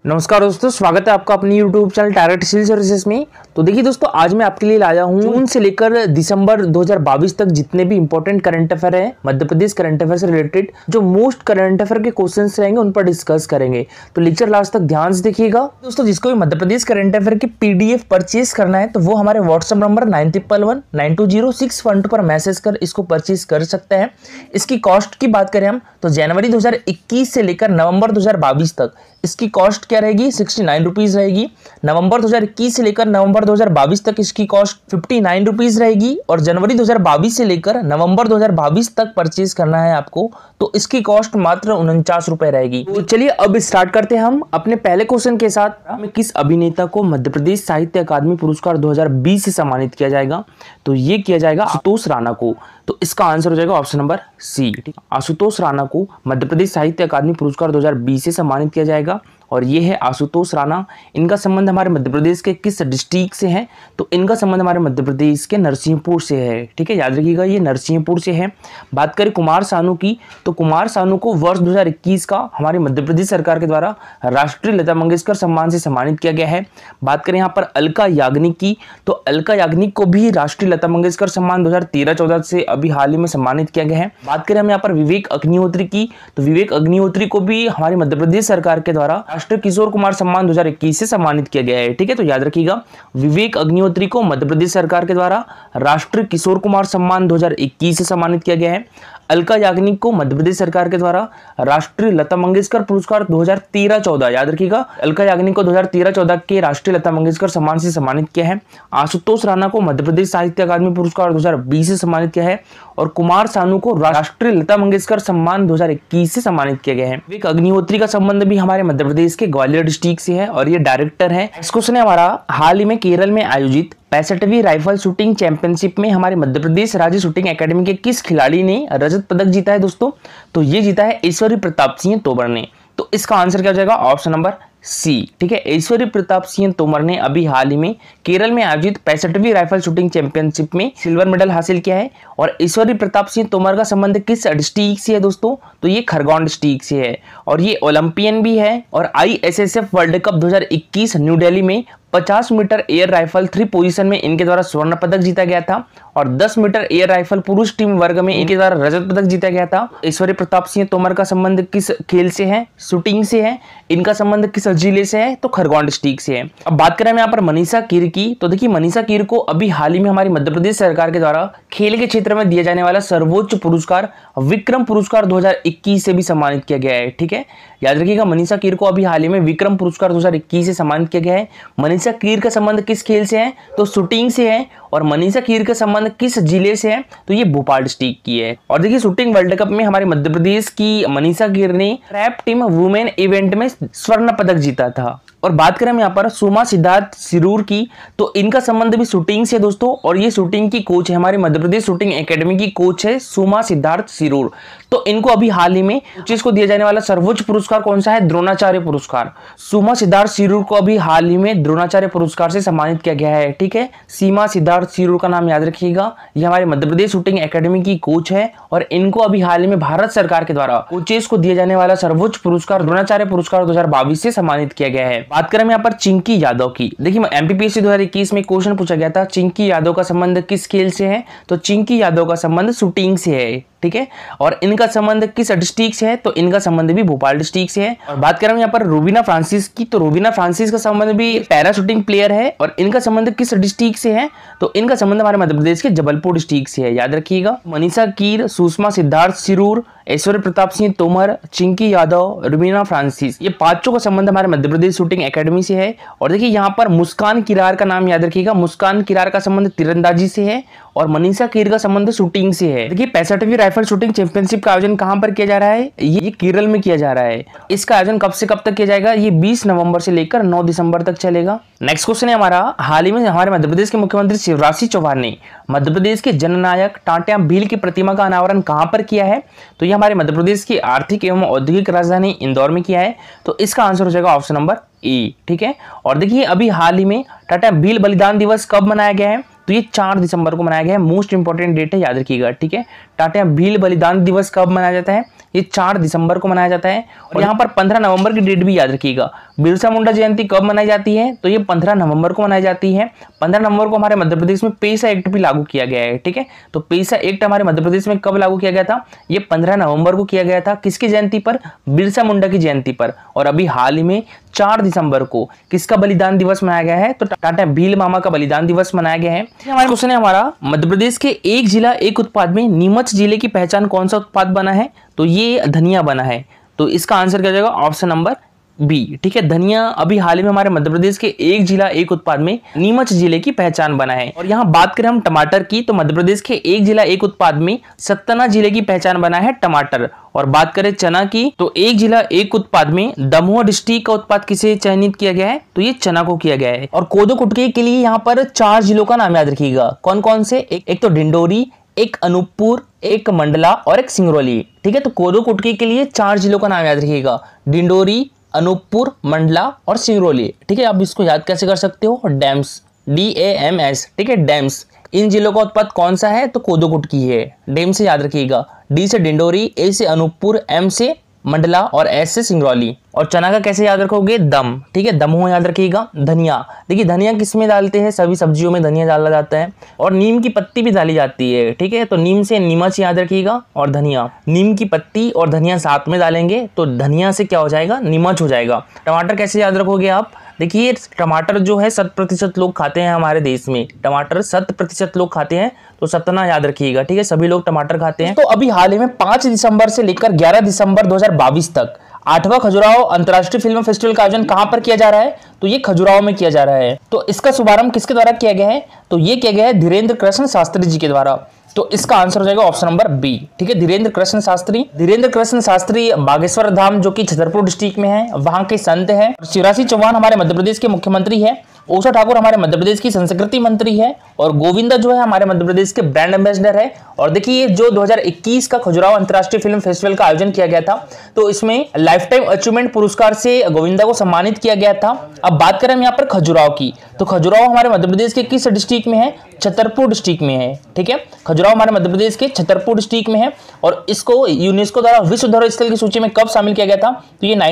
नमस्कार दोस्तों, स्वागत है आपका अपनी YouTube channel direct civil services में। तो देखिए दोस्तों, आज मैं आपके लिए लाया हूँ जून से लेकर दिसंबर 2022 तक जितने भी इंपॉर्टेंट करंट अफेयर हैं मध्य प्रदेश करंट अफेयर से रिलेटेड, जो मोस्ट करंट अफेयर के क्वेश्चंस रहेंगे उन पर डिस्कस करेंगे। तो लेक्चर लास्ट तक ध्यान से देखिएगा। दोस्तों, जिसको भी मध्य प्रदेश करंट अफेयर की PDF परचेज करना है तो वो हमारे व्हाट्सएप नंबर 9111920612 पर मैसेज कर इसको परचेज कर सकते हैं। इसकी कॉस्ट की बात करें हम तो जनवरी 2021 से लेकर नवंबर 2022 तक इसकी कॉस्ट क्या रहेगी, 69 रुपीज रहेगी। नवंबर 2021 से लेकर नवंबर 2022 तक इसकी कॉस्ट 59 रुपीज रहेगी। और जनवरी 2022 से लेकर नवंबर 2022 तक परचेज करना है आपको तो इसकी कॉस्ट मात्र 49 रुपए रहेगी। तो चलिए अब स्टार्ट करते हैं हम अपने पहले क्वेश्चन के साथ। किस अभिनेता को मध्य प्रदेश साहित्य अकादमी पुरस्कार 2020 से सम्मानित किया जाएगा? तो ये किया जाएगा आशुतोष राणा को। तो इसका आंसर हो जाएगा option number C. Ashutosh Rana को मध्य प्रदेश साहित्य अकादमी पुरस्कार 2020 से सम्मानित किया जाएगा। और ये है आशुतोष राणा। इनका संबंध हमारे मध्य प्रदेश के किस डिस्ट्रिक्ट से है? तो इनका संबंध हमारे मध्य प्रदेश के नरसिंहपुर से है। ठीक है, याद रखिएगा, ये नरसिंहपुर से है। बात करें कुमार सानू की तो कुमार सानू को वर्ष 2021 का हमारे मध्य प्रदेश सरकार के द्वारा राष्ट्रीय लता मंगेशकर सम्मान से सम्मानित किया गया है। बात करें यहाँ पर अलका याग्निक की तो अलका याग्निक को भी राष्ट्रीय लता मंगेशकर सम्मान 2013-14 से अभी हाल ही में सम्मानित किया गया है। बात करें हम यहाँ पर विवेक अग्निहोत्री की तो विवेक अग्निहोत्री को भी हमारे मध्य प्रदेश सरकार के द्वारा राष्ट्रीय किशोर कुमार सम्मान 2021 से सम्मानित किया गया है। ठीक है, तो याद रखिएगा, विवेक अग्निहोत्री को मध्य प्रदेश सरकार के द्वारा राष्ट्रीय किशोर कुमार सम्मान 2021 से सम्मानित किया गया है। अलका याग्निक को मध्य प्रदेश सरकार के द्वारा राष्ट्रीय लता मंगेशकर पुरस्कार 2013-14, याद रखिएगा, अलका याग्निक को 2013-14 के राष्ट्रीय लता मंगेशकर सम्मान से सम्मानित किया है। आशुतोष राणा को मध्य प्रदेश साहित्य अकादमी पुरस्कार 2020 से सम्मानित किया है। और कुमार सानू को राष्ट्रीय लता मंगेशकर सम्मान 2021 से सम्मानित किया गया है। विवेक अग्निहोत्री का संबंध भी हमारे मध्य प्रदेश के ग्वालियर डिस्ट्रिक्ट से है और ये डायरेक्टर है। नेक्स्ट क्वेश्चन है हमारा, हाल ही में केरल में आयोजित 65वीं राइफल शूटिंग चैंपियनशिप में हमारे मध्य प्रदेश राज्य शूटिंग एकेडमी के किस खिलाड़ी ने रजत पदक जीता है? दोस्तों, तो ये जीता है ऐश्वर्य प्रताप सिंह तोमर ने। तो इसका आंसर क्या हो जाएगा? Option number C. ठीक है, ऐश्वर्य प्रताप सिंह तोमर ने अभी हाल ही में केरल में आयोजित 65वीं राइफल शूटिंग चैंपियनशिप में सिल्वर मेडल हासिल किया है। और ऐश्वर्य प्रताप सिंह तोमर का संबंध किस डिस्ट्रिक्ट से है दोस्तों? तो ये खरगोन डिस्ट्रिक्ट से है और ये ओलंपियन भी है। और ISSF world cup 2021 new Delhi में 50 मीटर एयर राइफल 3 पोजीशन में इनके द्वारा स्वर्ण पदक जीता गया था। और 10 मीटर एयर राइफल पुरुष टीम वर्ग में इनके द्वारा रजत पदक जीता गया था। ऐश्वर्य प्रताप सिंह तोमर का संबंध किस खेल से है? शूटिंग से है। इनका संबंध किस जिले से है? तो खरगोन डिस्ट्रिक्ट से है। अब बात करें यहाँ पर मनीषा कीर की तो देखिए, मनीषा कीर को अभी हाल ही में हमारी मध्य प्रदेश सरकार के द्वारा खेल के क्षेत्र में दिया जाने वाला सर्वोच्च पुरस्कार विक्रम पुरस्कार 2021 से भी सम्मानित किया गया है। ठीक है, याद रखिएगा, मनीषा कीर को अभी हाल ही में विक्रम पुरस्कार 2021 से सम्मानित किया गया है। मनीषा कीर का संबंध किस खेल से है? तो शूटिंग से है। और मनीषा कीर का संबंध किस जिले से है? तो ये भोपाल डिस्ट्रिक्ट की है। और देखिए, शूटिंग वर्ल्ड कप में हमारे मध्य प्रदेश की मनीषा कीर ने ट्रैप टीम वुमेन इवेंट में स्वर्ण पदक जीता था। और बात करें हम यहाँ पर सुमा सिद्धार्थ सिरूर की तो इनका संबंध भी शूटिंग से दोस्तों। और ये शूटिंग की कोच है, हमारे मध्य प्रदेश शूटिंग एकेडमी की कोच है सुमा सिद्धार्थ सिरूर। तो इनको अभी हाल ही में कोचेस को दिया जाने वाला सर्वोच्च पुरस्कार कौन सा है? द्रोणाचार्य पुरस्कार। सुमा सिद्धार्थ सिरूर को अभी हाल ही में द्रोणाचार्य पुरस्कार से सम्मानित किया गया है। ठीक है, सीमा सिद्धार्थ सिरूर का नाम याद रखिएगा, ये हमारे मध्य प्रदेश शूटिंग एकेडमी की कोच है। और इनको अभी हाल ही में भारत सरकार के द्वारा कोचेस को दिया जाने वाला सर्वोच्च पुरस्कार द्रोणाचार्य पुरस्कार 2022 से सम्मानित किया गया है। बात करें यहाँ पर चिंकी यादव की, देखिए MPPSC 2021 में क्वेश्चन पूछा गया था, चिंकी यादव का संबंध किस खेल से है? तो चिंकी यादव का संबंध शूटिंग से है। ठीक है, और इनका संबंध किस डिस्ट्रिक्ट से है? तो इनका संबंध भी भोपाल डिस्ट्रिक्ट से है। और बात करें यहाँ पर रूबीना फ्रांसिस की तो रूबीना फ्रांसिस का संबंध भी पैरा शूटिंग प्लेयर है। और इनका संबंध किस डिस्ट्रिक्ट से है? तो इनका संबंध हमारे मध्य प्रदेश के जबलपुर डिस्ट्रिक्ट से है, याद रखिएगा। मनीषा कीर, सुषमा सिद्धार्थ सिरूर, ऐश्वर्य प्रताप सिंह तोमर, चिंकी यादव, रूबीना फ्रांसिस, ये पांचों का संबंध हमारे मध्य प्रदेश शूटिंग एकेडमी से है। और देखिए, यहाँ पर मुस्कान किरार का नाम याद रखिएगा, मुस्कान किरार का संबंध तीरंदाजी से है। और मनीषा कीर का संबंध शूटिंग से है। देखिए, 65वीं राइफल शूटिंग चैंपियनशिप का आयोजन कहां पर किया जा रहा है? ये केरल में किया जा रहा है। इसका आयोजन कब से कब तक किया जाएगा? ये 20 नवंबर से लेकर 9 दिसंबर तक चलेगा। नेक्स्ट क्वेश्चन है हमारा, हाल ही में हमारे मध्य प्रदेश के मुख्यमंत्री शिवराज सिंह चौहान ने मध्य प्रदेश के जननायक टाटिया भील की प्रतिमा का अनावरण कहां पर किया है? तो ये हमारे मध्य प्रदेश की आर्थिक एवं औद्योगिक राजधानी इंदौर में किया है। तो इसका आंसर हो जाएगा ऑप्शन नंबर ए। ठीक है, और देखिए, अभी हाल ही में टाटिया भील बलिदान दिवस कब मनाया गया है? तो ये 4 दिसंबर को मनाया गया है। मोस्ट इंपोर्टेंट डेट है, याद रखिएगा। ठीक है, टाटिया भील बलिदान दिवस कब मनाया जाता है? ये 4 दिसंबर को मनाया जाता है। और यहाँ पर 15 नवंबर की डेट भी याद रखिएगा। बिरसा मुंडा जयंती कब मनाई जाती है? तो ये 15 नवंबर को मनाई जाती है। 15 नवंबर को हमारे मध्य प्रदेश में पेसा एक्ट भी लागू किया गया है। ठीक है, तो पेसा एक्ट हमारे मध्य प्रदेश में कब लागू किया गया था? ये 15 नवंबर को किया गया था। किसकी जयंती पर? बिरसा मुंडा की जयंती पर। और अभी हाल ही में 4 दिसंबर को किसका बलिदान दिवस मनाया गया है? तो टाटा भील मामा का बलिदान दिवस मनाया गया है। हमारा क्वेश्चन है हमारा, मध्य प्रदेश के एक जिला एक उत्पाद में नीमच जिले की पहचान कौन सा उत्पाद बना है? तो ये धनिया बना है। तो इसका आंसर क्या जाएगा? Option number B. ठीक है, धनिया अभी हाल ही में हमारे मध्य प्रदेश के एक जिला एक उत्पाद में नीमच जिले की पहचान बना है। और यहाँ बात करें हम टमाटर की, तो मध्य प्रदेश के एक जिला एक उत्पाद में सतना जिले की पहचान बना है टमाटर। और बात करें चना की, तो एक जिला एक उत्पाद में दमोह डिस्ट्रिक्ट का उत्पाद किसे चयनित किया गया है? तो ये चना को किया गया है। और कोदो कुटकी के लिए यहाँ पर 4 जिलों का नाम याद रखिएगा। कौन कौन से? एक तो डिंडोरी, एक अनूपपुर, एक मंडला और एक सिंगरौली। ठीक है, तो कोदो कुटकी के लिए 4 जिलों का नाम याद रखिएगा, डिंडोरी, अनूपपुर, मंडला और सिंगरौली। ठीक है, आप इसको याद कैसे कर सकते हो? DAMS, DAMS। ठीक है, डैम्स। इन जिलों का उत्पाद कौन सा है? तो कोदो कुटकी है। डैम से याद रखिएगा, D से डिंडोरी, A से अनूपपुर, M से मंडला और S से सिंगरौली। और चना का कैसे याद रखोगे? दम। ठीक है, दमोह याद रखिएगा। धनिया, देखिए धनिया किस में डालते हैं? सभी सब्जियों में धनिया डाला जाता है। और नीम की पत्ती भी डाली जाती है। ठीक है, तो नीम से नीमच याद रखिएगा। और धनिया, नीम की पत्ती और धनिया साथ में डालेंगे तो धनिया से क्या हो जाएगा? नीमच हो जाएगा। टमाटर कैसे याद रखोगे आप? देखिए टमाटर जो है 100% लोग खाते हैं हमारे देश में। टमाटर 100% लोग खाते हैं, तो सतना याद रखिएगा। ठीक है, सभी लोग टमाटर खाते हैं। तो अभी हाल ही में 5 दिसंबर से लेकर 11 दिसंबर 2022 तक 8वां खजुराहो अंतर्राष्ट्रीय फिल्म फेस्टिवल का आयोजन कहां पर किया जा रहा है? तो ये खजुराहो में किया जा रहा है। तो इसका शुभारंभ किसके द्वारा किया गया है? तो ये किया गया है धीरेन्द्र कृष्ण शास्त्री जी के द्वारा। तो इसका आंसर हो जाएगा ऑप्शन नंबर बी। ठीक है, धीरेन्द्र कृष्ण शास्त्री। धीरेन्द्र कृष्ण शास्त्री बागेश्वर धाम जो कि छतरपुर डिस्ट्रिक्ट में है, वहां के संत है। शिवराज सिंह चौहान हमारे मध्य प्रदेश के मुख्यमंत्री है। उषा ठाकुर हमारे मध्य प्रदेश की संस्कृति मंत्री है। और गोविंदा जो है हमारे मध्य प्रदेश के ब्रांड एम्बेसडर है। और देखिए जो 2021 का खजुराहो अंतर्राष्ट्रीय फिल्म फेस्टिवल का आयोजन किया गया था, तो इसमें लाइफ टाइम अचीवमेंट पुरस्कार से गोविंदा को सम्मानित किया गया था। अब बात करें हम यहाँ पर खजुराहो की, तो खजुराहो हमारे मध्य प्रदेश के किस डिस्ट्रिक्ट में है? छतरपुर डिस्ट्रिक्ट में है। ठीक है, खजुराहो हमारे मध्य प्रदेश के छतरपुर डिस्ट्रिक्ट में है। और इसको यूनेस्को द्वारा विश्व धरोहर स्थल की सूची में कब शामिल किया गया था? तो ये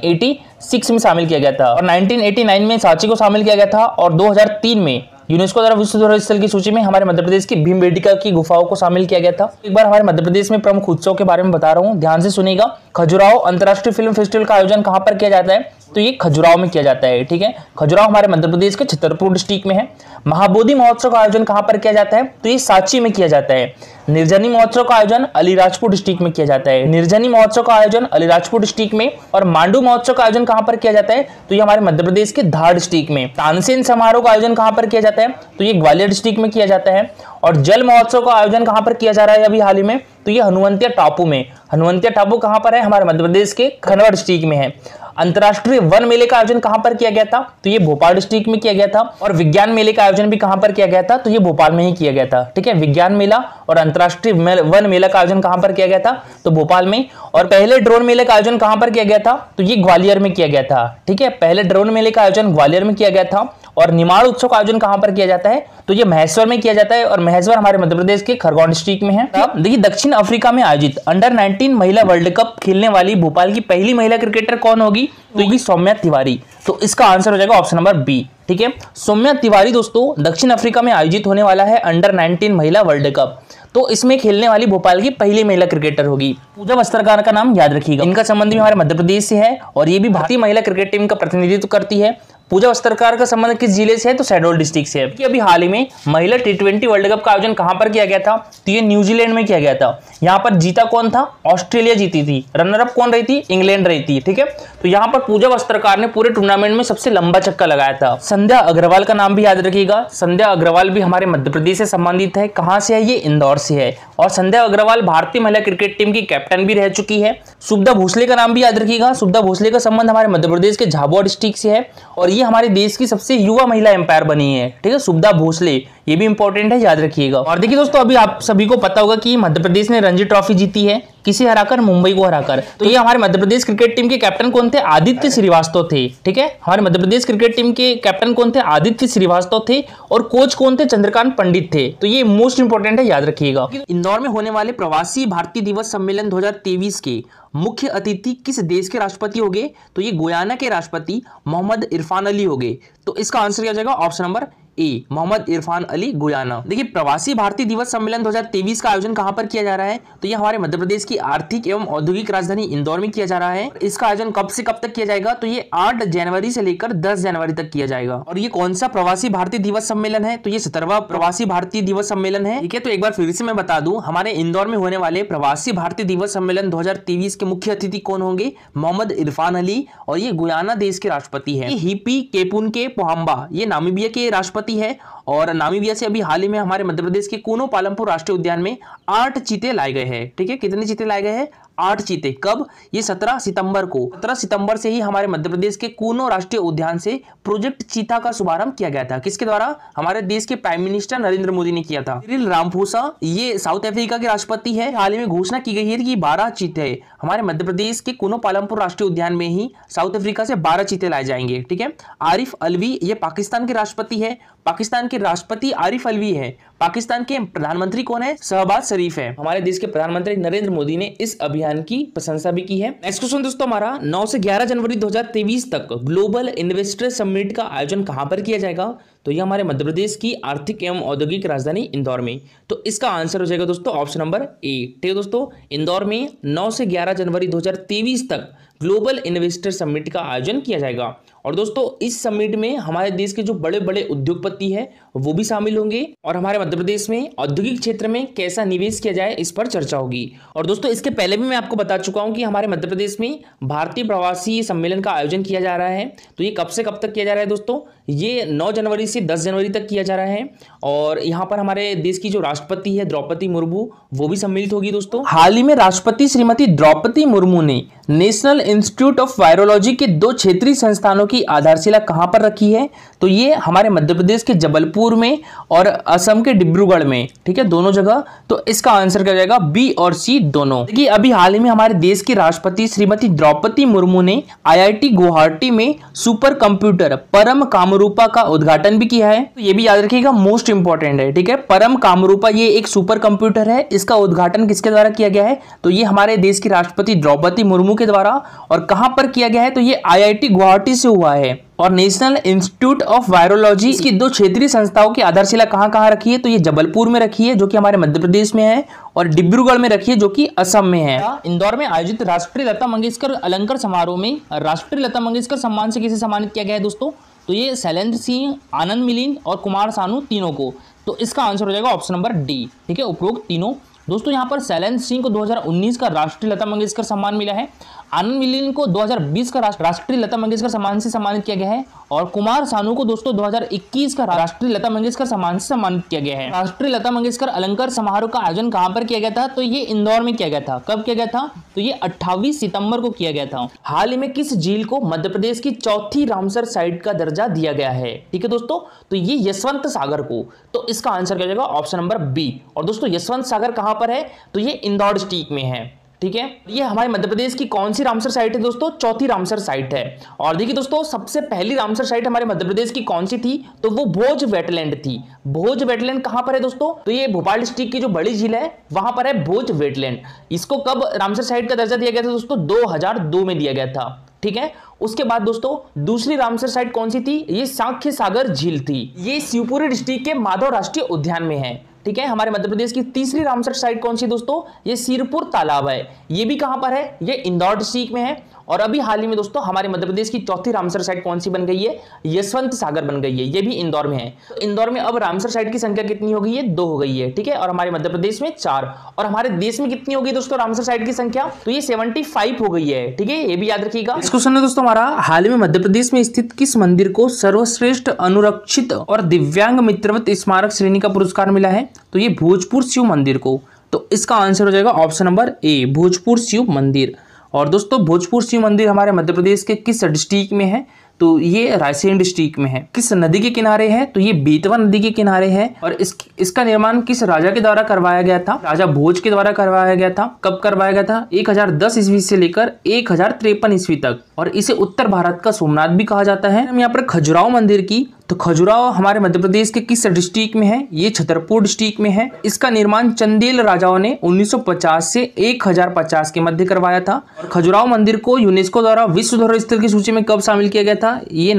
1986 में शामिल किया गया था। और 1989 में सांची को शामिल किया गया था। और 2003 में यूनेस्को द्वारा विश्व धरोहर स्थल की सूची में हमारे मध्य प्रदेश की भीमबेटका की गुफाओं को शामिल किया गया था। एक बार हमारे मध्य प्रदेश में प्रमुख उत्सव के बारे में बता रहा हूँ, ध्यान से सुनिएगा। खजुराहो अंतर्राष्ट्रीय फिल्म फेस्टिवल का आयोजन कहां पर किया जाता है? तो ये खजुराहो में किया जाता है। ठीक है, खजुराहो हमारे मध्य प्रदेश के छतरपुर डिस्ट्रिक्ट में है। महाबोधि महोत्सव का आयोजन कहां पर किया जाता है? तो ये सांची में किया जाता है। निर्जनी महोत्सव का आयोजन अलीराजपुर डिस्ट्रिक्ट में किया जाता है। निर्जनी महोत्सव का आयोजन अलीराजपुर डिस्ट्रिक्ट में। और मांडू महोत्सव का आयोजन कहां पर किया जाता है? तो ये हमारे मध्य प्रदेश के धार डिस्ट्रिक्ट में। तानसेन समारोह का आयोजन कहां पर किया जाता है? तो ये ग्वालियर डिस्ट्रिक्ट में किया जाता है। और जल महोत्सव का आयोजन कहां पर किया जा रहा है अभी हाल ही में? तो ये हनुवंतिया टापू में। हनुवंतिया टापू कहां पर है? हमारे मध्य प्रदेश के खंडवा डिस्ट्रिक्ट में है। अंतर्राष्ट्रीय वन मेले का आयोजन कहां पर किया गया था? तो ये भोपाल डिस्ट्रिक्ट में किया गया था। और विज्ञान मेले का आयोजन भी कहां पर किया गया था? तो ये भोपाल में ही किया गया था। ठीक है, विज्ञान मेला और अंतर्राष्ट्रीय वन मेला का आयोजन कहां पर किया गया था? तो भोपाल में। और पहले ड्रोन मेले का आयोजन कहां पर किया गया था? तो ये ग्वालियर में किया गया था। ठीक है, पहले ड्रोन मेले का आयोजन ग्वालियर में किया गया था। और निमाड़ उत्सव का आयोजन कहां पर किया जाता है? तो ये महेश्वर में किया जाता है। और महेश्वर हमारे मध्य प्रदेश के खरगोन डिस्ट्रिक्ट में है। देखिए दक्षिण अफ्रीका में आयोजित अंडर 19 महिला वर्ल्ड कप खेलने वाली भोपाल की पहली महिला क्रिकेटर कौन होगी? तो ये सौम्या तिवारी। तो इसका आंसर हो जाएगा ऑप्शन नंबर बी। ठीक है, सौम्या तिवारी दोस्तों दक्षिण अफ्रीका में आयोजित होने वाला है अंडर 19 महिला वर्ल्ड कप। तो इसमें खेलने वाली भोपाल की पहली महिला क्रिकेटर होगी। पूजा वस्त्रकार का नाम याद रखिएगा। इनका संबंध भी हमारे मध्य प्रदेश से है। और ये भी भारतीय महिला क्रिकेट टीम का प्रतिनिधित्व करती है। पूजा वस्त्रकार का संबंध किस जिले से है? तो शहडोल डिस्ट्रिक्ट से है। कि अभी हाल ही में महिला T20 वर्ल्ड कप का आयोजन कहां पर किया गया था? तो ये न्यूजीलैंड में किया गया था। यहाँ पर जीता कौन था? ऑस्ट्रेलिया जीती थी। रनर अप कौन रही थी? इंग्लैंड रही थी। ठीक है, तो यहाँ पर पूजा वस्त्रकार ने पूरे टूर्नामेंट में सबसे लंबा चक्का लगाया था। संध्या अग्रवाल का नाम भी याद रखिएगा। संध्या अग्रवाल भी हमारे मध्य प्रदेश से संबंधित है। कहां से है? ये इंदौर से है। और संध्या अग्रवाल भारतीय महिला क्रिकेट टीम की कैप्टन भी रह चुकी है। सुब्धा भोसले का नाम भी याद रखिएगा। सुब्धा भोसले का संबंध हमारे मध्य प्रदेश के झाबुआ डिस्ट्रिक्ट से है। और ये हमारे देश की सबसे युवा महिला एम्पायर बनी है। ठीक है, सुब्धा भोसले, ये भी इंपॉर्टेंट है, याद रखिएगा। और देखिए दोस्तों अभी आप सभी को पता होगा कि मध्य प्रदेश ने रणजी ट्रॉफी जीती है। किसे हराकर? मुंबई को हराकर। तो ये हमारे मध्य प्रदेश क्रिकेट टीम के कैप्टन कौन थे? आदित्य श्रीवास्तव थे। ठीक है, हमारे मध्य प्रदेश क्रिकेट टीम के कैप्टन कौन थे? आदित्य श्रीवास्तव थे। और कोच कौन थे? चंद्रकांत पंडित थे। तो ये मोस्ट इंपोर्टेंट है, याद रखिएगा। इंदौर में होने वाले प्रवासी भारतीय दिवस सम्मेलन 2023 के मुख्य अतिथि किस देश के राष्ट्रपति होंगे? तो ये गुयाना के राष्ट्रपति मोहम्मद इरफान अली होंगे। तो इसका आंसर क्या हो जाएगा? Option number A, Mohammad Irfan Ali, Guyana. देखिए, प्रवासी भारतीय दिवस सम्मेलन 2023 का आयोजन कहां पर किया जा रहा है? तो ये हमारे मध्य प्रदेश की आर्थिक एवं औद्योगिक राजधानी इंदौर में किया जा रहा है। इसका आयोजन कब से कब तक किया जाएगा? तो ये 8 जनवरी से लेकर 10 जनवरी तक किया जाएगा। और ये कौन सा प्रवासी भारतीय दिवस सम्मेलन है? तो ये 17वां प्रवासी भारतीय दिवस सम्मेलन है। ठीक है, तो एक बार फिर से मैं बता दूं, हमारे इंदौर में होने वाले प्रवासी भारतीय दिवस सम्मेलन 2023 के मुख्य अतिथि कौन होंगे? मोहम्मद इरफान अली, और ये गुयाना देश के राष्ट्रपति है। हिपी केपुन के पोहम्बा, ये नामीबिया के राष्ट्रपति है। और नामीबिया से अभी हाल ही में हमारे मध्य प्रदेश के कूनो पालमपुर राष्ट्रीय उद्यान में 8 चीते लाए गए हैं। ठीक है, कितने चीते लाए गए हैं? 8 चीते। कब? ये 17 सितंबर को। 17 सितंबर से ही हमारे मध्य प्रदेश के कूनो राष्ट्रीय उद्यान से प्रोजेक्ट चीता का शुभारंभ किया गया था। किसके द्वारा? हमारे देश के प्राइम मिनिस्टर नरेंद्र मोदी ने किया था। सिरिल रामफोसा, ये साउथ अफ्रीका के राष्ट्रपति है। हाल ही में घोषणा की गई है कि 12 चीते हमारे मध्य प्रदेश के कूनो पालमपुर राष्ट्रीय उद्यान में ही साउथ अफ्रीका से 12 चीते लाए जाएंगे। ठीक है, आरिफ अलवी, ये पाकिस्तान के राष्ट्रपति है। पाकिस्तान के राष्ट्रपति आरिफ अलवी है। पाकिस्तान के प्रधानमंत्री कौन है? शहबाज शरीफ है। हमारे देश के प्रधानमंत्री नरेंद्र मोदी ने इस अभियान की प्रशंसा भी की है। नेक्स्ट क्वेश्चन दोस्तों हमारा, 9 से 11 जनवरी 2023 तक ग्लोबल इन्वेस्टर समिट का आयोजन कहां पर किया जाएगा? तो ये हमारे मध्य प्रदेश की आर्थिक एवं औद्योगिक राजधानी इंदौर में। तो इसका आंसर हो जाएगा दोस्तों ऑप्शन नंबर ए। ठीक है दोस्तों, इंदौर में 9 से 11 जनवरी 2023 तक ग्लोबल इन्वेस्टर समिट का आयोजन किया जाएगा। और दोस्तों, इस समिट में हमारे देश के जो बड़े बड़े उद्योगपति हैं वो भी शामिल होंगे, और हमारे मध्य प्रदेश में औद्योगिक क्षेत्र में कैसा निवेश किया जाए इस पर चर्चा होगी। और दोस्तों, इसके पहले भी मैं आपको बता चुका हूं कि हमारे मध्य प्रदेश में भारतीय प्रवासी सम्मेलन का आयोजन किया जा रहा है। तो ये कब से कब तक किया जा रहा है दोस्तों? ये 9 जनवरी से 10 जनवरी तक किया जा रहा है। और यहाँ पर हमारे देश की जो राष्ट्रपति है द्रौपदी मुर्मू, वो भी सम्मिलित होगी दोस्तों। हाल ही में राष्ट्रपति श्रीमती द्रौपदी मुर्मू ने नेशनल इंस्टीट्यूट ऑफ वायरोलॉजी के 2 क्षेत्रीय संस्थानों की आधारशिला कहां पर रखी है? तो ये हमारे मध्य प्रदेश के जबलपुर में और असम के डिब्रूगढ़ में। ठीक है, दोनों जगह। तो इसका आंसर क्या जाएगा? बी और सी दोनों। देखिए, अभी हाल ही में हमारे देश की राष्ट्रपति श्रीमती द्रौपदी मुर्मू ने IIT गुवाहाटी में सुपर कंप्यूटर परम कामरूपा का उद्घाटन भी किया है। तो ये भी याद रखिएगा, मोस्ट इंपॉर्टेंट है। ठीक है, परम कामरूपा ये एक सुपर कंप्यूटर है। इसका उद्घाटन किसके द्वारा किया गया है? तो ये हमारे देश की राष्ट्रपति द्रौपदी मुर्मू के द्वारा। और कहां पर किया गया है? तो ये IIT गुवाहाटी से हुआ है। और नेशनल इंस्टीट्यूट ऑफ वायरोलॉजी, इसकी 2 क्षेत्रीय संस्थाओं की आधारशिला कहां रखी है? तो ये जबलपुर में रखी है, जो कि हमारे मध्य प्रदेश में है, और डिब्रूगढ़ में रखी है, जो कि असम में है। इंदौर में आयोजित राष्ट्रीय लता मंगेशकर अलंकार समारोह में राष्ट्रीय लता मंगेशकर सम्मान से किसे सम्मानित किया गया है दोस्तों? तो ये शैलेंद्र सिंह, आनंद मिलिंद और कुमार सानू, तीनों को। तो इसका आंसर हो जाएगा ऑप्शन नंबर डी। ठीक है, उपरोक्त तीनों। दोस्तों, यहाँ पर शैलेंद्र सिंह को 2019 का राष्ट्रीय लता मंगेशकर सम्मान मिला है। आनंद मिलिंद को 2020 का राष्ट्रीय लता मंगेशकर सम्मान से सम्मानित किया गया है। और कुमार सानू को दोस्तों 2021 का राष्ट्रीय लता मंगेशकर सम्मान से सम्मानित किया गया है। राष्ट्रीय लता मंगेशकर अलंकार समारोह का आयोजन कहां पर किया गया था? तो ये इंदौर में किया गया था। कब किया गया था? तो ये 28 सितंबर को किया गया था। हाल ही में किस झील को मध्य प्रदेश की चौथी रामसर साइट का दर्जा दिया गया है? ठीक है दोस्तों, तो ये यशवंत सागर को। तो इसका आंसर क्या जाएगा? Option number B. और दोस्तों, यशवंत सागर कहां पर है? तो ये इंदौर डिस्ट्रिक्ट में है। ठीक है, ये हमारे मध्य प्रदेश की कौन सी रामसर साइट है दोस्तों? चौथी रामसर साइट है। और देखिए दोस्तों, सबसे पहली रामसर साइट हमारे मध्य प्रदेश की कौन सी थी? तो वो भोज वेटलैंड थी। भोज वेटलैंड कहां पर है दोस्तों? तो ये भोपाल डिस्ट्रिक्ट की जो बड़ी झील है वहां पर है भोज वेटलैंड। इसको कब रामसर साइट का दर्जा दिया गया था दोस्तों? 2002 में दिया गया था। ठीक है, उसके बाद दोस्तों दूसरी रामसर साइट कौन सी थी? ये साख्य सागर झील थी। ये शिवपुरी डिस्ट्रिक्ट के माधव राष्ट्रीय उद्यान में है। ठीक है, हमारे मध्य प्रदेश की तीसरी रामसर साइट कौन सी दोस्तों? ये सिरपुर तालाब है। ये भी कहां पर है? ये इंदौर डिस्ट्रिक्ट में है। और अभी हाल ही में दोस्तों हमारे मध्य प्रदेश की चौथी रामसर साइट कौन सी बन गई है? यशवंत सागर बन गई है। ये भी इंदौर में है। तो इंदौर में अब रामसर साइट की संख्या कितनी हो गई है? 2 हो गई है। ठीक है, और हमारे मध्य प्रदेश में 4। और हमारे देश में कितनी हो गई दोस्तों रामसर साइट की संख्या? तो ये 75 हो गई है। ठीक है, ये भी याद रखिएगा। इस क्वेश्चन में दोस्तों हमारा, हाल ही में मध्य प्रदेश में स्थित किस मंदिर को सर्वश्रेष्ठ अनुरक्षित और दिव्यांग मित्रवत स्मारक श्रेणी का पुरस्कार मिला है? तो ये भोजपुर शिव मंदिर को। तो इसका आंसर हो जाएगा option number A, Bhojpur Shiv Mandir. और दोस्तों, भोजपुर शिव मंदिर हमारे मध्य प्रदेश के किस डिस्ट्रिक्ट में है? तो ये रायसेन डिस्ट्रिक्ट में है। किस नदी के किनारे है? तो ये बेतवा नदी के किनारे है। और इसका निर्माण किस राजा के द्वारा करवाया गया था? राजा भोज के द्वारा करवाया गया था। कब करवाया गया था? 1010 ईस्वी से लेकर 1053 ईस्वी तक। और इसे उत्तर भारत का सोमनाथ भी कहा जाता है। हम यहाँ पर खजुराहो मंदिर की, तो खजुराहो हमारे मध्य प्रदेश के किस डिस्ट्रिक्ट में है? ये छतरपुर डिस्ट्रिक्ट में है। इसका निर्माण चंदेल राजाओं ने 1950 से 1050 के मध्य करवाया था। और खजुराहो मंदिर को यूनेस्को द्वारा विश्व धरोहर स्थल की सूची में कब शामिल किया गया था? ये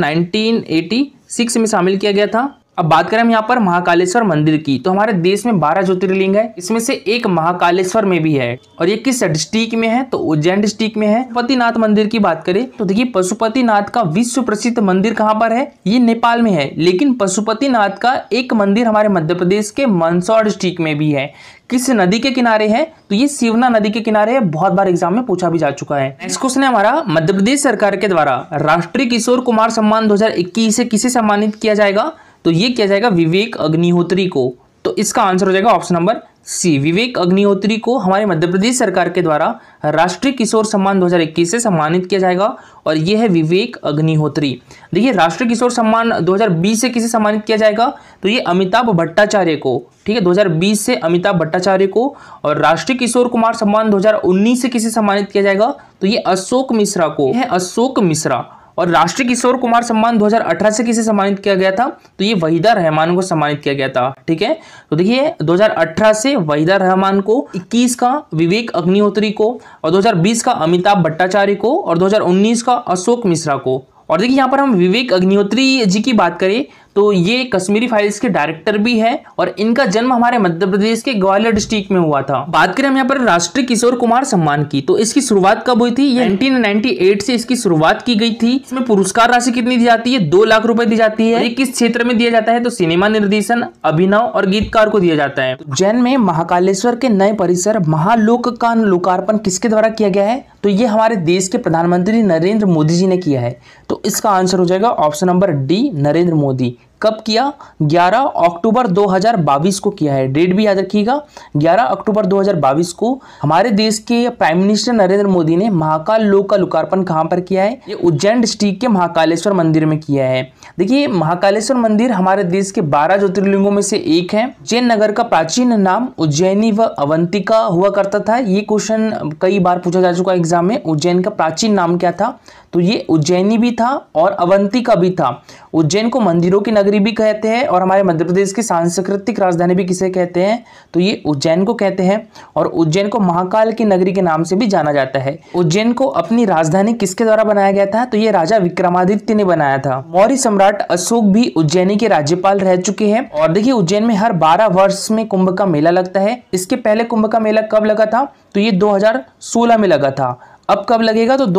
1986 में शामिल किया गया था। अब बात करें हम यहाँ पर महाकालेश्वर मंदिर की, तो हमारे देश में 12 ज्योतिर्लिंग है, इसमें से एक महाकालेश्वर में भी है। और ये किस डिस्ट्रिक्ट में है? तो उज्जैन डिस्ट्रिक्ट में है। पशुपतिनाथ मंदिर की बात करें तो देखिए पशुपतिनाथ का विश्व प्रसिद्ध मंदिर कहाँ पर है? ये नेपाल में है। लेकिन पशुपतिनाथ का एक मंदिर हमारे मध्य प्रदेश के मंदसौर डिस्ट्रिक्ट में भी है। किस नदी के किनारे है? तो ये शिवना नदी के किनारे है। बहुत बार एग्जाम में पूछा भी जा चुका है। नेक्स्ट क्वेश्चन है हमारा, मध्य प्रदेश सरकार के द्वारा राष्ट्रीय किशोर कुमार सम्मान 2021 से किसे सम्मानित किया जाएगा? तो ये किया जाएगा विवेक अग्निहोत्री को। तो इसका आंसर हो जाएगा option number C, Vivek Agnihotri को हमारे मध्य प्रदेश सरकार के द्वारा राष्ट्रीय किशोर सम्मान 2021 से सम्मानित किया जाएगा। और ये है विवेक अग्निहोत्री। देखिए राष्ट्रीय किशोर सम्मान 2020 से किसे सम्मानित किया जाएगा? तो ये अमिताभ भट्टाचार्य को, ठीक है, 2020 से अमिताभ भट्टाचार्य को। और राष्ट्रीय किशोर कुमार सम्मान 2019 से किसे सम्मानित किया जाएगा? तो ये अशोक मिश्रा को, है अशोक मिश्रा। और राष्ट्रीय किशोर कुमार सम्मान 2018 से किसे सम्मानित किया गया था? तो ये वहीदा रहमान को सम्मानित किया गया था। ठीक है, तो देखिए 2018 से वहीदा रहमान को, 21 का विवेक अग्निहोत्री को, और 2020 का अमिताभ भट्टाचार्य को, और 2019 का अशोक मिश्रा को। और देखिए यहाँ पर हम विवेक अग्निहोत्री जी की बात करें तो ये कश्मीरी फाइल्स के डायरेक्टर भी है। और इनका जन्म हमारे मध्य प्रदेश के ग्वालियर डिस्ट्रिक्ट में हुआ था। बात करें हम यहाँ पर राष्ट्रीय किशोर कुमार सम्मान की, तो इसकी शुरुआत कब हुई थी? ये 1998 से इसकी शुरुआत की गई थी। इसमें पुरस्कार राशि कितनी दी जाती है? 2 लाख रुपए दी जाती है। ये किस क्षेत्र में दिया जाता है? तो सिनेमा निर्देशन, अभिनव और गीतकार को दिया जाता है। उज्जैन में महाकालेश्वर के नए परिसर महालोक का लोकार्पण किसके द्वारा किया गया है? तो ये हमारे देश के प्रधानमंत्री नरेंद्र मोदी जी ने किया है। तो इसका आंसर हो जाएगा option number D, Narendra Modi. कब किया? 11 अक्टूबर 2022 को किया है। डेट भी याद रखिएगा, 11 अक्टूबर 2022 को हमारे देश के प्राइम मिनिस्टर नरेंद्र मोदी ने महाकाल लोक का लोकार्पण कहां पर किया है? ये उज्जैन डिस्ट्रिक्ट के महाकालेश्वर मंदिर में किया है। देखिए महाकालेश्वर मंदिर हमारे देश के 12 ज्योतिर्लिंगों में से एक है। उज्जैन नगर का प्राचीन नाम उज्जैनी व अवंतिका हुआ करता था। ये क्वेश्चन कई बार पूछा जा चुका है एग्जाम में। उज्जैन का प्राचीन नाम क्या था? तो ये उज्जैनी भी था और अवंतिका भी था। उज्जैन को मंदिरों की नगरी भी कहते हैं। और हमारे मध्य प्रदेश की सांस्कृतिक राजधानी भी किसे कहते हैं? तो ये उज्जैन को कहते हैं। और उज्जैन को महाकाल की नगरी के नाम से भी जाना जाता है। उज्जैन को अपनी राजधानी किसके द्वारा बनाया गया था? तो ये राजा विक्रमादित्य ने बनाया था। मौर्य सम्राट अशोक भी उज्जैनी के राज्यपाल रह चुके हैं। और देखिए उज्जैन में हर 12 वर्ष में कुंभ का मेला लगता है। इसके पहले कुंभ का मेला कब लगा था? तो ये 2016 में लगा था। अब कब लगेगा? तो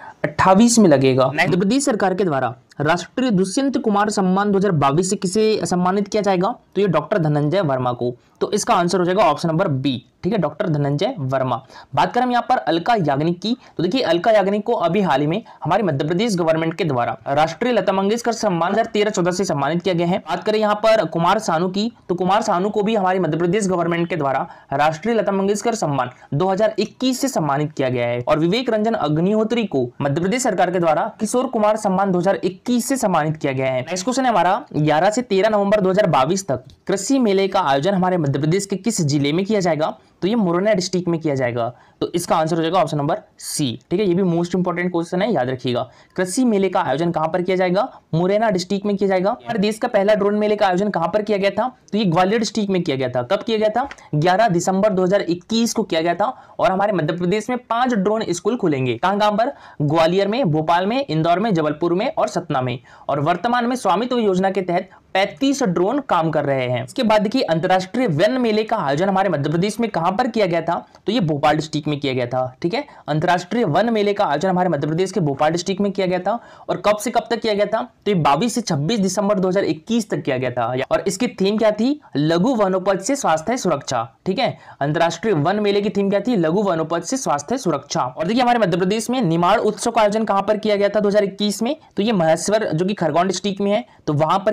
2028 में लगेगा। मध्य प्रदेश सरकार के द्वारा राष्ट्रीय दुष्यंत कुमार सम्मान 2022 से किसे सम्मानित किया जाएगा? तो ये डॉक्टर धनंजय वर्मा को। तो इसका आंसर हो जाएगा ऑप्शन नंबर बी, ठीक है, डॉक्टर धनंजय वर्मा। बात करें हम यहाँ पर अलका याग्निक की, तो देखिए अलका याग्निक को अभी हाल ही में हमारे मध्य प्रदेश गवर्नमेंट के द्वारा राष्ट्रीय लता मंगेशकर सम्मान 2013-14 से सम्मानित किया गया है। बात करें यहाँ पर कुमार सानू की, तो कुमार सानू को भी हमारी मध्य प्रदेश गवर्नमेंट के द्वारा राष्ट्रीय लता मंगेशकर सम्मान 2021 से सम्मानित किया गया है। और विवेक रंजन अग्निहोत्री को मध्य प्रदेश सरकार के द्वारा किशोर कुमार सम्मान 2021 से सम्मानित किया गया है। नेक्स्ट क्वेश्चन है हमारा, 11 से 13 नवंबर 2022 तक कृषि मेले का आयोजन हमारे मध्य प्रदेश के किस जिले में किया जाएगा? तो ये मुरैना डिस्ट्रिक्ट में किया जाएगा। तो इसका आंसर हो जाएगा ऑप्शन नंबर सी, ठीक है, ये भी मोस्ट इंपोर्टेंट क्वेश्चन है, याद रखिएगा। कृषि मेले का आयोजन कहां पर किया जाएगा? मुरैना डिस्ट्रिक्ट में किया जाएगा। हमारे देश का पहला ड्रोन मेले का आयोजन कहां पर किया गया था? तो ये ग्वालियर डिस्ट्रिक्ट में किया गया था। कब किया गया था? 11 दिसंबर 2021 को किया गया था। और हमारे मध्य प्रदेश में 5 ड्रोन स्कूल खुलेंगे। कहां पर? ग्वालियर में, भोपाल में, इंदौर में, जबलपुर में और सतना में। और वर्तमान में स्वामित्व योजना के तहत 35 ड्रोन काम कर रहे हैं। इसके बाद देखिए अंतरराष्ट्रीय वन मेले का आयोजन हमारे मध्य प्रदेश में कहां पर किया गया था? तो ये भोपाल डिस्ट्रिक्ट में किया गया था। ठीक है, अंतरराष्ट्रीय वन मेले का आयोजन हमारे मध्य प्रदेश के भोपाल डिस्ट्रिक्ट में किया गया था। और कब से कब तक किया गया था? तो ये 22 से 26 दिसंबर 2021 तक किया गया था। और इसकी थीम क्या थी? लघु वनोपज से स्वास्थ्य सुरक्षा। ठीक है, अंतरराष्ट्रीय वन मेले की थीम क्या थी? लघु वनोपज से स्वास्थ्य सुरक्षा। और देखिए हमारे मध्य प्रदेश में निमाड़ उत्सव का आयोजन कहां पर किया गया था 2021 में? तो ये महेश्वर जो कि खरगोन डिस्ट्रिक्ट में है, तो वहां पर किया गया था।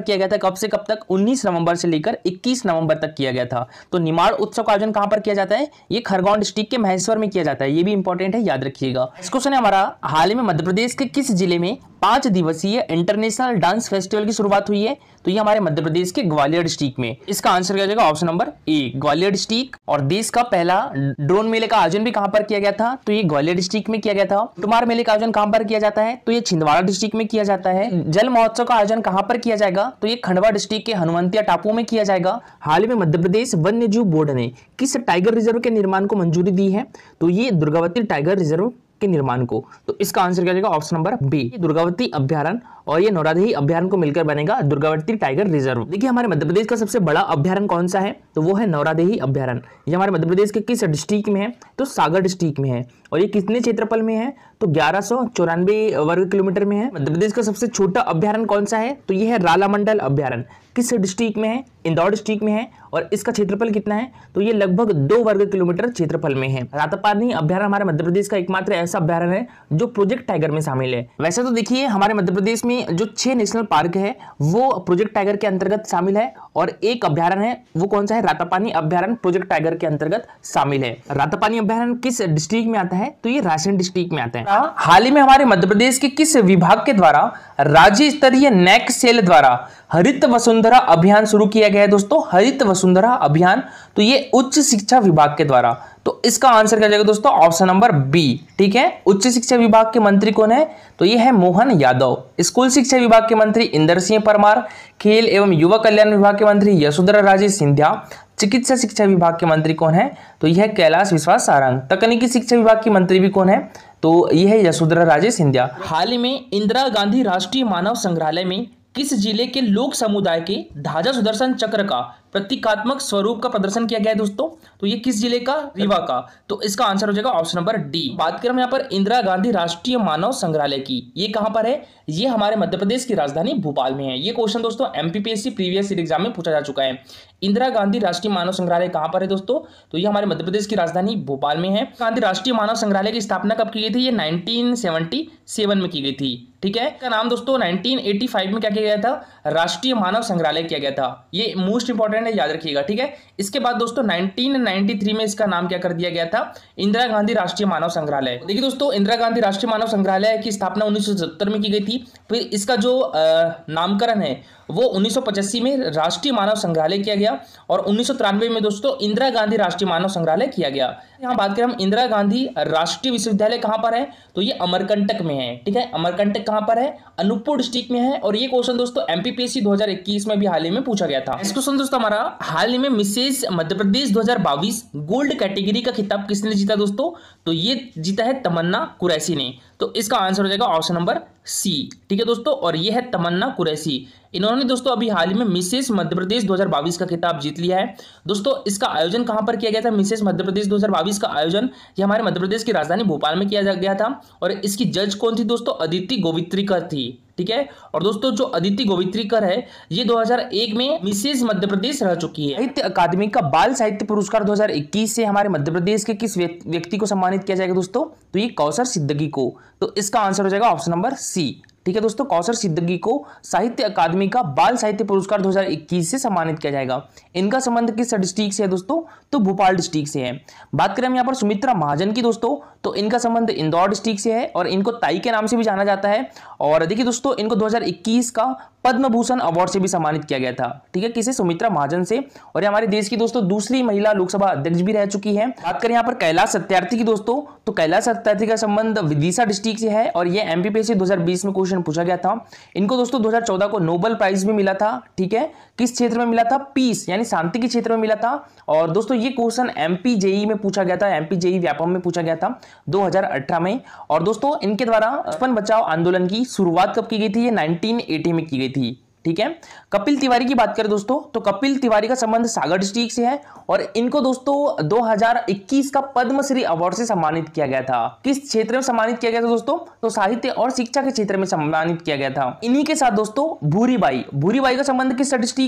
कब से कब तक? 19 नवंबर से लेकर 21 नवंबर तक किया गया था। तो निमाड़ उत्सव का आयोजन कहां पर किया जाता है? ये खरगोन डिस्ट्रिक्ट के महेश्वर में किया जाता है। ये भी इंपॉर्टेंट है, याद रखिएगा। इस क्वेश्चन है हमारा, हाल ही में मध्य प्रदेश के किस जिले में 5 दिवसीय इंटरनेशनल डांस फेस्टिवल की शुरुआत हुई है? तो ये हमारे मध्य प्रदेश के ग्वालियर डिस्ट्रिक्ट में। इसका आंसर क्या जाएगा? Option number A, Gwalior district. और देश का पहला ड्रोन मेले का आयोजन भी कहां पर किया गया था? तो ये ग्वालियर डिस्ट्रिक्ट में किया गया था। टुमार मेले का आयोजन कहां पर किया जाता है? तो ये छिंदवाड़ा डिस्ट्रिक्ट में किया जाता है। जल महोत्सव का आयोजन कहां पर किया जाएगा? तो ये खंडवा डिस्ट्रिक्ट के हनुमंतिया टापू में किया जाएगा। हाल ही में मध्य प्रदेश वन्य जीव बोर्ड ने किस टाइगर रिजर्व के निर्माण को मंजूरी दी है? तो ये दुर्गावती टाइगर रिजर्व के निर्माण को। तो इसका आंसर क्या जाएगा? ऑप्शन नंबर बी, दुर्गावती अभ्यारण्य और ये नौरादेही अभ्यारण्य को मिलकर बनेगा दुर्गावती टाइगर रिजर्व। देखिए हमारे मध्य प्रदेश का सबसे बड़ा अभ्यारण्य कौन सा है? तो वो है नौरादेही अभ्यारण्य। ये हमारे मध्य प्रदेश के किस डिस्ट्रिक्ट में है? तो सागर डिस्ट्रिक्ट में है। और ये कितने क्षेत्रफल में है? तो 1194 वर्ग किलोमीटर में है। मध्य प्रदेश का सबसे छोटा अभ्यारण्य कौन सा है? तो ये है रालामंडल अभ्यारण्य। किस डिस्ट्रिक्ट में है? इंदौर डिस्ट्रिक्ट में है। और इसका क्षेत्रफल कितना है? तो ये लगभग 2 वर्ग किलोमीटर क्षेत्रफल में है। रातापानी अभ्यारण्य हमारे मध्य प्रदेश का एकमात्र ऐसा अभ्यारण्य है जो प्रोजेक्ट टाइगर में शामिल है। वैसे तो देखिए हमारे मध्य प्रदेश में जो 6 नेशनल पार्क है वो प्रोजेक्ट टाइगर के अंतर्गत शामिल है, और एक अभ्यारण्य है वो कौन सा है? रातापानी अभ्यारण्य प्रोजेक्ट टाइगर के अंतर्गत शामिल है। रातापानी अभ्यारण्य किस डिस्ट्रिक्ट में आता है? तो ये रायसेन डिस्ट्रिक्ट में आता है। हाल ही में हमारे मध्य प्रदेश के किस विभाग के द्वारा राज्य स्तरीय नैक सेल द्वारा हरित वसुंधरा अभियान शुरू किया गया है? दोस्तों हरित वसुंधरा अभियान, तो ये उच्च शिक्षा विभाग के द्वारा। तो इसका आंसर क्या जाएगा दोस्तों? Option number B. ठीक है, उच्च शिक्षा विभाग के मंत्री कौन है? तो ये है मोहन यादव। स्कूल शिक्षा विभाग के मंत्री इंदर सिंह परमार। खेल एवं युवा कल्याण विभाग के मंत्री यशोधरा राजे सिंधिया। चिकित्सा शिक्षा विभाग के मंत्री कौन है? तो यह है कैलाश विश्वास सारंग। तकनीकी शिक्षा विभाग की मंत्री भी कौन है? तो यह है यशोधरा राजे सिंधिया। हाल ही में इंदिरा गांधी राष्ट्रीय मानव संग्रहालय में किस जिले के लोक समुदाय के ध्वजा सुदर्शन चक्र का प्रतीकात्मक स्वरूप का प्रदर्शन किया गया है दोस्तों? तो ये किस जिले का? रीवा का। तो इसका आंसर हो जाएगा ऑप्शन नंबर डी। बात करें यहाँ पर इंदिरा गांधी राष्ट्रीय मानव संग्रहालय की, ये कहां पर है? ये हमारे मध्य प्रदेश की राजधानी भोपाल में है। ये क्वेश्चन दोस्तों एमपीपीएससी प्रीवियस ईयर एग्जाम में पूछा जा चुका है। इंदिरा गांधी राष्ट्रीय मानव संग्रहालय कहां पर है दोस्तों? तो ये हमारे मध्य प्रदेश की राजधानी भोपाल में है। गांधी राष्ट्रीय मानव संग्रहालय की स्थापना कब की गई थी? ये 1977 में की गई थी। ठीक है, इसका नाम दोस्तों 1985 में क्या किया गया था? राष्ट्रीय मानव संग्रहालय किया गया था। ये मोस्ट इंपॉर्टेंट है, याद रखिएगा। ठीक है, इसके बाद दोस्तों 1993 में इसका नाम क्या कर दिया गया था? इंदिरा गांधी राष्ट्रीय मानव संग्रहालय। देखिए दोस्तों इंदिरा गांधी राष्ट्रीय मानव संग्रहालय की स्थापना 1970 में की गई थी। फिर इसका जो नामकरण है वो 1985 में राष्ट्रीय मानव संग्रहालय किया गया, और 1993 में दोस्तों इंदिरा गांधी राष्ट्रीय मानव संग्रहालय किया गया। यहाँ बात करें हम इंदिरा गांधी राष्ट्रीय विश्वविद्यालय कहाँ पर है? तो ये अमरकंटक में है। ठीक है, अमरकंटक कहाँ पर है? अनूपपुर डिस्ट्रिक्ट में है। और ये क्वेश्चन दोस्तों एमपीपीएससी 2021 में भी हाल ही में पूछा गया था। इस क्वेश्चन दोस्तों हमारा, हाल ही में Mrs Madhya Pradesh 2022 gold category का खिताब किसने जीता दोस्तों? तो ये जीता है तमन्ना कुरैशी ने। तो इसका आंसर हो जाएगा ऑप्शन नंबर सी। ठीक है दोस्तों, और ये है तमन्ना कुरैशी। इन्होंने दोस्तों अभी हाल ही में मिसेस मध्य प्रदेश 2022 का खिताब जीत लिया है। दोस्तों इसका आयोजन कहां पर किया गया था? मिसेस मध्य प्रदेश 2022 का आयोजन ये हमारे मध्य प्रदेश की राजधानी भोपाल में किया गया था। और इसकी जज कौन थी दोस्तों? अदिति गोवित्रीकर थी। ठीक है, और दोस्तों जो अदिति गोवित्रीकर है ये 2001 में मिसेस मध्य प्रदेश रह चुकी है। साहित्य अकादमी का बाल साहित्य पुरस्कार 2021 से हमारे मध्य प्रदेश के किस व्यक्ति को सम्मानित किया जाएगा दोस्तों? तो ये कौसर सिद्दगी को। तो इसका आंसर हो जाएगा ऑप्शन नंबर सी। ठीक है दोस्तों, कौसर सिद्दगी को साहित्य अकादमी का बाल साहित्य पुरस्कार 2021 से सम्मानित किया जाएगा। इनका संबंध किस डिस्ट्रिक्ट से है दोस्तों? तो भोपाल डिस्ट्रिक्ट से है। बात करें हम यहाँ पर सुमित्रा महाजन की दोस्तों, तो इनका संबंध इंदौर डिस्ट्रिक्ट से है, और इनको ताई के नाम से भी जाना जाता है। और देखिए दोस्तों इनको 2021 का पद्म भूषण अवार्ड से भी सम्मानित किया गया था। ठीक है, किसे? सुमित्रा महाजन से। और ये हमारे देश की दोस्तों दूसरी महिला लोकसभा अध्यक्ष भी रह चुकी है। बात करें यहाँ पर कैलाश सत्यार्थी की दोस्तों, तो कैलाश सत्यार्थी का संबंध विदिशा डिस्ट्रिक्ट से है, और ये एमपीपीएससी 2020 में क्वेश्चन पूछा गया था। इनको दोस्तों 2014 को नोबेल प्राइज भी मिला था। ठीक है, किस क्षेत्र में मिला था? पीस यानी शांति के क्षेत्र में मिला था। और दोस्तों ये क्वेश्चन एमपी जेई में पूछा गया था, एमपी जेई व्यापम में पूछा गया था 2018 में। और दोस्तों इनके द्वारा बचपन बचाओ आंदोलन की शुरुआत कब की गई थी? ये 1980 में की गई थी। ठीक है, कपिल तिवारी की बात करें दोस्तों, तो कपिल तिवारी का संबंध सागर डिस्ट्रिक्ट से है, और इनको दोस्तों 2021 का पद्मश्री अवार्ड से सम्मानित किया गया था। किस क्षेत्र में सम्मानित किया गया था दोस्तों? तो साहित्य और शिक्षा के क्षेत्र में सम्मानित किया गया था। इन्हीं के साथ दोस्तों भूरीबाई का संबंध किस डिस्ट्रिक्ट से है?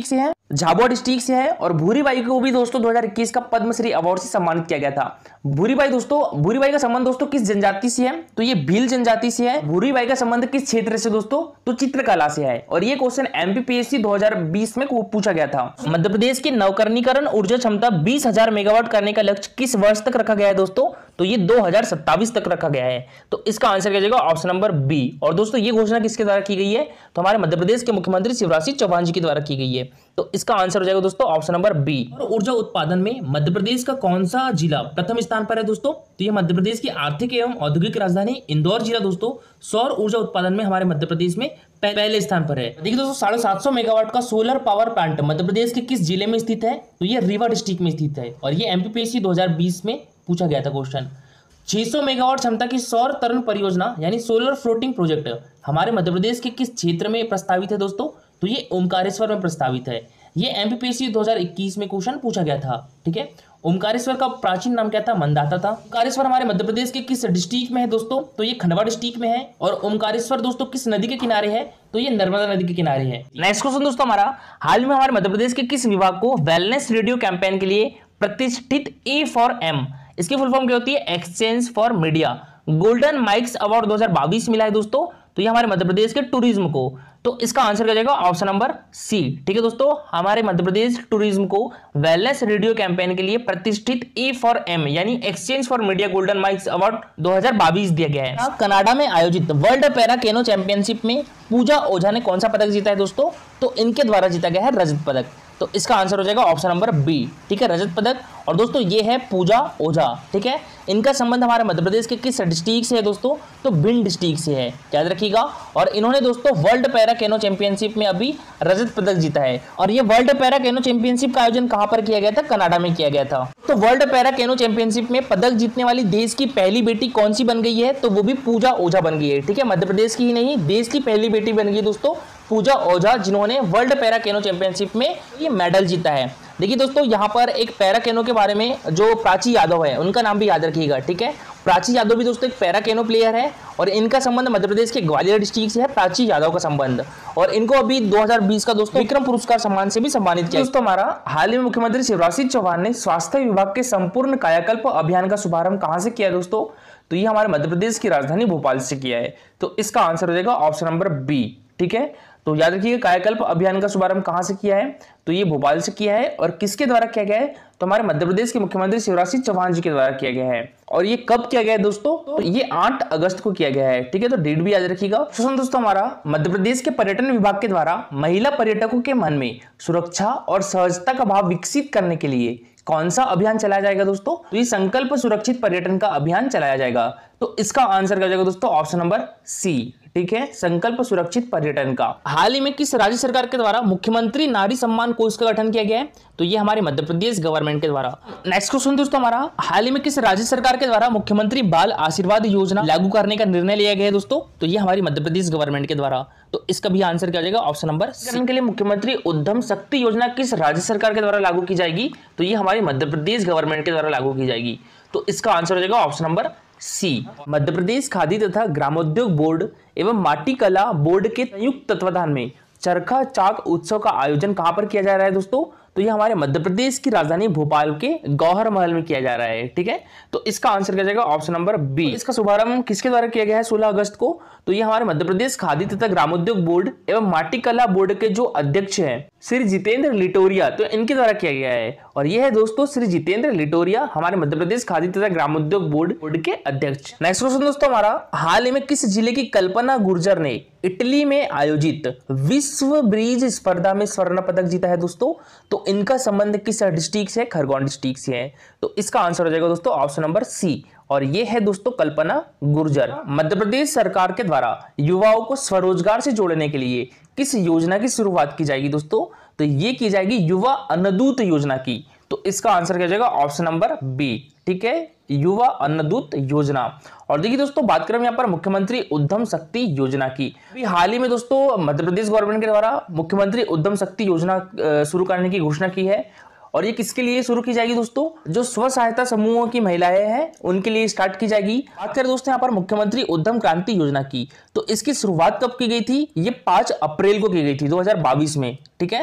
झाबुआ डिस्ट्रिक्ट से है और भूरीबाई को भी दोस्तों 2021 का पद्मश्री अवार्ड से सम्मानित किया गया था। भूरीबाई का संबंध दोस्तों किस जनजाति से है? तो ये भील जनजाति से है। भूरीबाई का संबंध किस क्षेत्र से दोस्तों? तो चित्रकला से है और ये क्वेश्चन एमपीपीएससी 2020 में पूछा गया था। मध्य प्रदेश की नवकरणीकरण ऊर्जा क्षमता 20,000 मेगावाट करने का लक्ष्य किस वर्ष तक रखा गया है दोस्तों? तो ये 2027 तक रखा गया है। तो इसका आंसर क्या जाएगा? Option number B. और दोस्तों ये घोषणा किसके द्वारा की गई है? तो हमारे मध्य प्रदेश के मुख्यमंत्री शिवराज सिंह चौहान जी के द्वारा की गई है। तो इसका आंसर हो जाएगा दोस्तों ऑप्शन नंबर बी। और ऊर्जा उत्पादन में मध्य प्रदेश का कौन सा जिला प्रथम स्थान पर है दोस्तों? तो ये मध्य प्रदेश की आर्थिक एवं औद्योगिक राजधानी इंदौर जिला दोस्तों सौर ऊर्जा उत्पादन में हमारे मध्य प्रदेश में पहले स्थान पर है। देखिए दोस्तों 750 मेगावाट का solar power plant Madhya Pradesh के किस जिले में स्थित है? तो ये रीवा डिस्ट्रिक्ट में स्थित है और ये एमपीपीएससी 2020 में पूछा गया था क्वेश्चन। 600 मेगावाट क्षमता की सौर तरल परियोजना यानी सोलर फ्लोटिंग प्रोजेक्ट हमारे मध्य प्रदेश के किस क्षेत्र में प्रस्तावित है दोस्तों? तो ये ओमकारेश्वर में प्रस्तावित है। ये एमपीपीएससी 2021 में क्वेश्चन पूछा गया था। ठीक है, ओमकारेश्वर का प्राचीन नाम क्या था? मंदाता था। ओमकारेश्वर हमारे मध्य प्रदेश के किस डिस्ट्रिक्ट में है दोस्तों? तो ये खंडवा डिस्ट्रिक्ट में है। और ओमकारेश्वर दोस्तों किस नदी के किनारे है? तो ये नर्मदा नदी के किनारे है। नेक्स्ट क्वेश्चन दोस्तों हमारा, हाल में हमारे मध्य प्रदेश के किस विभाग को वेलनेस रेडियो कैंपेन के लिए प्रतिष्ठित E4M, इसकी फुल फॉर्म क्या होती है? Exchange for media, golden mikes award 2022 मिला है दोस्तों? तो ये हमारे मध्य प्रदेश के टूरिज्म को। तो इसका आंसर क्या जाएगा? Option number C. ठीक है दोस्तों, हमारे मध्य प्रदेश टूरिज्म को वेलनेस रेडियो कैंपेन के लिए प्रतिष्ठित E4M यानी exchange for media golden mikes award 2022 दिया गया है। कनाडा में आयोजित वर्ल्ड पैरा केनो चैंपियनशिप में पूजा ओझा ने कौन सा पदक जीता है दोस्तों? तो इनके द्वारा जीता गया है रजत पदक। तो इसका आंसर हो जाएगा ऑप्शन नंबर बी। ठीक है, रजत पदक। और दोस्तों ये है पूजा ओझा। ठीक है, इनका संबंध हमारे मध्य प्रदेश के किस डिस्ट्रिक्ट से है दोस्तों? तो भिंड डिस्ट्रिक्ट से है, याद रखिएगा। और इन्होंने दोस्तों वर्ल्ड पैरा केनो चैंपियनशिप में अभी रजत पदक जीता है। और ये वर्ल्ड पैरा केनो चैंपियनशिप का आयोजन कहां पर किया गया था? कनाडा में किया गया था। तो वर्ल्ड पैरा केनो चैंपियनशिप में पदक जीतने वाली देश की पहली बेटी कौन सी बन गई है? तो वो भी पूजा ओझा बन गई है। ठीक है, मध्य प्रदेश की ही नहीं, देश की पहली बेटी बन गई दोस्तों पूजा ओझा, जिन्होंने वर्ल्ड पैरा केनो चैंपियनशिप में ये मेडल जीता है। देखिए दोस्तों यहाँ पर एक पैरा केनो के बारे में जो प्राची यादव है उनका नाम भी याद रखिएगा। ठीक है, प्राची यादव भी दोस्तों एक पैरा केनो प्लेयर है और इनका संबंध मध्य प्रदेश के ग्वालियर डिस्ट्रिक्ट से है, प्राची यादव का संबंध। और इनको अभी 2020 का दोस्तों विक्रम पुरस्कार सम्मान से भी सम्मानित किया। दोस्तों हमारा हाल ही में मुख्यमंत्री शिवराज सिंह चौहान ने स्वास्थ्य विभाग के संपूर्ण कायाकल्प अभियान का शुभारंभ कहां से किया दोस्तों? तो ये हमारे मध्य प्रदेश की राजधानी भोपाल से किया है। तो इसका आंसर हो जाएगा ऑप्शन नंबर बी। ठीक है, तो याद रखिए कायाकल्प अभियान का शुभारंभ कहां से किया है? तो ये भोपाल से किया है। और किसके द्वारा किया गया है? तो हमारे मध्य प्रदेश के मुख्यमंत्री शिवराज सिंह चौहान जी के द्वारा किया गया है। और ये कब किया गया है दोस्तों? तो ये 8 अगस्त को किया गया है। ठीक है, तो डेट भी याद रखिएगा। दोस्तों हमारा मध्य प्रदेश के पर्यटन विभाग के द्वारा महिला पर्यटकों के मन में सुरक्षा और सहजता का भाव विकसित करने के लिए कौन सा अभियान चलाया जाएगा दोस्तों? तो ये संकल्प सुरक्षित पर्यटन का अभियान चलाया जाएगा। तो इसका आंसर क्या जाएगा दोस्तों? Option number C. ठीक है, संकल्प सुरक्षित पर्यटन का। हाल ही में किस राज्य सरकार के द्वारा मुख्यमंत्री नारी सम्मान कोष का गठन किया गया है? तो ये हमारे मध्य प्रदेश गवर्नमेंट के द्वारा। नेक्स्ट क्वेश्चन दोस्तों हमारा, हाल ही में किस राज्य सरकार के द्वारा मुख्यमंत्री बाल आशीर्वाद योजना लागू करने का निर्णय लिया गया है दोस्तों? तो ये हमारी मध्य प्रदेश गवर्नमेंट के द्वारा। तो इसका भी आंसर क्या हो जाएगा? Option number C. के लिए मुख्यमंत्री उद्यम शक्ति योजना किस राज्य सरकार के द्वारा लागू की जाएगी? तो ये हमारी मध्य प्रदेश गवर्नमेंट के द्वारा लागू की जाएगी। तो इसका आंसर हो जाएगा option number C. Madhya Pradesh khadi तथा ग्रामोद्योग बोर्ड एवं माटी कला बोर्ड के संयुक्त तत्वाधान में चरखा चाक उत्सव का आयोजन कहां पर किया जा रहा है दोस्तों? तो ये हमारे मध्य प्रदेश की राजधानी भोपाल के गौहर महल में किया जा रहा है। ठीक है, तो इसका आंसर क्या जाएगा? Option number B. इसका शुभारंभ किसके द्वारा किया गया है 16 अगस्त को? तो ये हमारे मध्य प्रदेश खादी तथा ग्रामोद्योग बोर्ड एवं माटी कला बोर्ड के जो अध्यक्ष हैं श्री जितेंद्र लिटोरिया, तो इनके द्वारा किया गया है। और ये है दोस्तों श्री जितेंद्र लिटोरिया, हमारे मध्य प्रदेश खादी तथा ग्रामोद्योग बोर्ड के अध्यक्ष। नेक्स्ट क्वेश्चन दोस्तों हमारा, हाल ही में किस जिले की कल्पना गुर्जर ने इटली में आयोजित विश्व ब्रिज स्पर्धा में स्वर्ण पदक जीता है दोस्तों? तो इनका संबंध किस डिस्ट्रिक्ट से? खरगोन डिस्ट्रिक्ट से है। तो इसका आंसर हो जाएगा दोस्तों ऑप्शन नंबर सी। और ये है दोस्तों कल्पना गुर्जर। मध्य प्रदेश सरकार के द्वारा युवाओं को स्वरोजगार से जोड़ने के लिए किस योजना की शुरुआत की जाएगी दोस्तों? तो ये की जाएगी युवा अन्नदूत योजना की। तो इसका आंसर क्या जाएगा? Option number B. ठीक है, युवा अन्नदूत योजना। और देखिए दोस्तों बात करें यहाँ पर मुख्यमंत्री उद्यम शक्ति योजना की। अभी हाल ही में दोस्तों मध्य प्रदेश गवर्नमेंट के द्वारा मुख्यमंत्री उद्यम शक्ति योजना शुरू करने की घोषणा की है। और ये किसके लिए शुरू की जाएगी दोस्तों? जो स्व सहायता समूहों की महिलाएं हैं उनके लिए स्टार्ट की जाएगी। बात करें दोस्तों यहाँ पर मुख्यमंत्री उद्यम क्रांति योजना की, तो इसकी शुरुआत कब की गई थी? ये 5 अप्रैल को की गई थी 2022 में। ठीक है,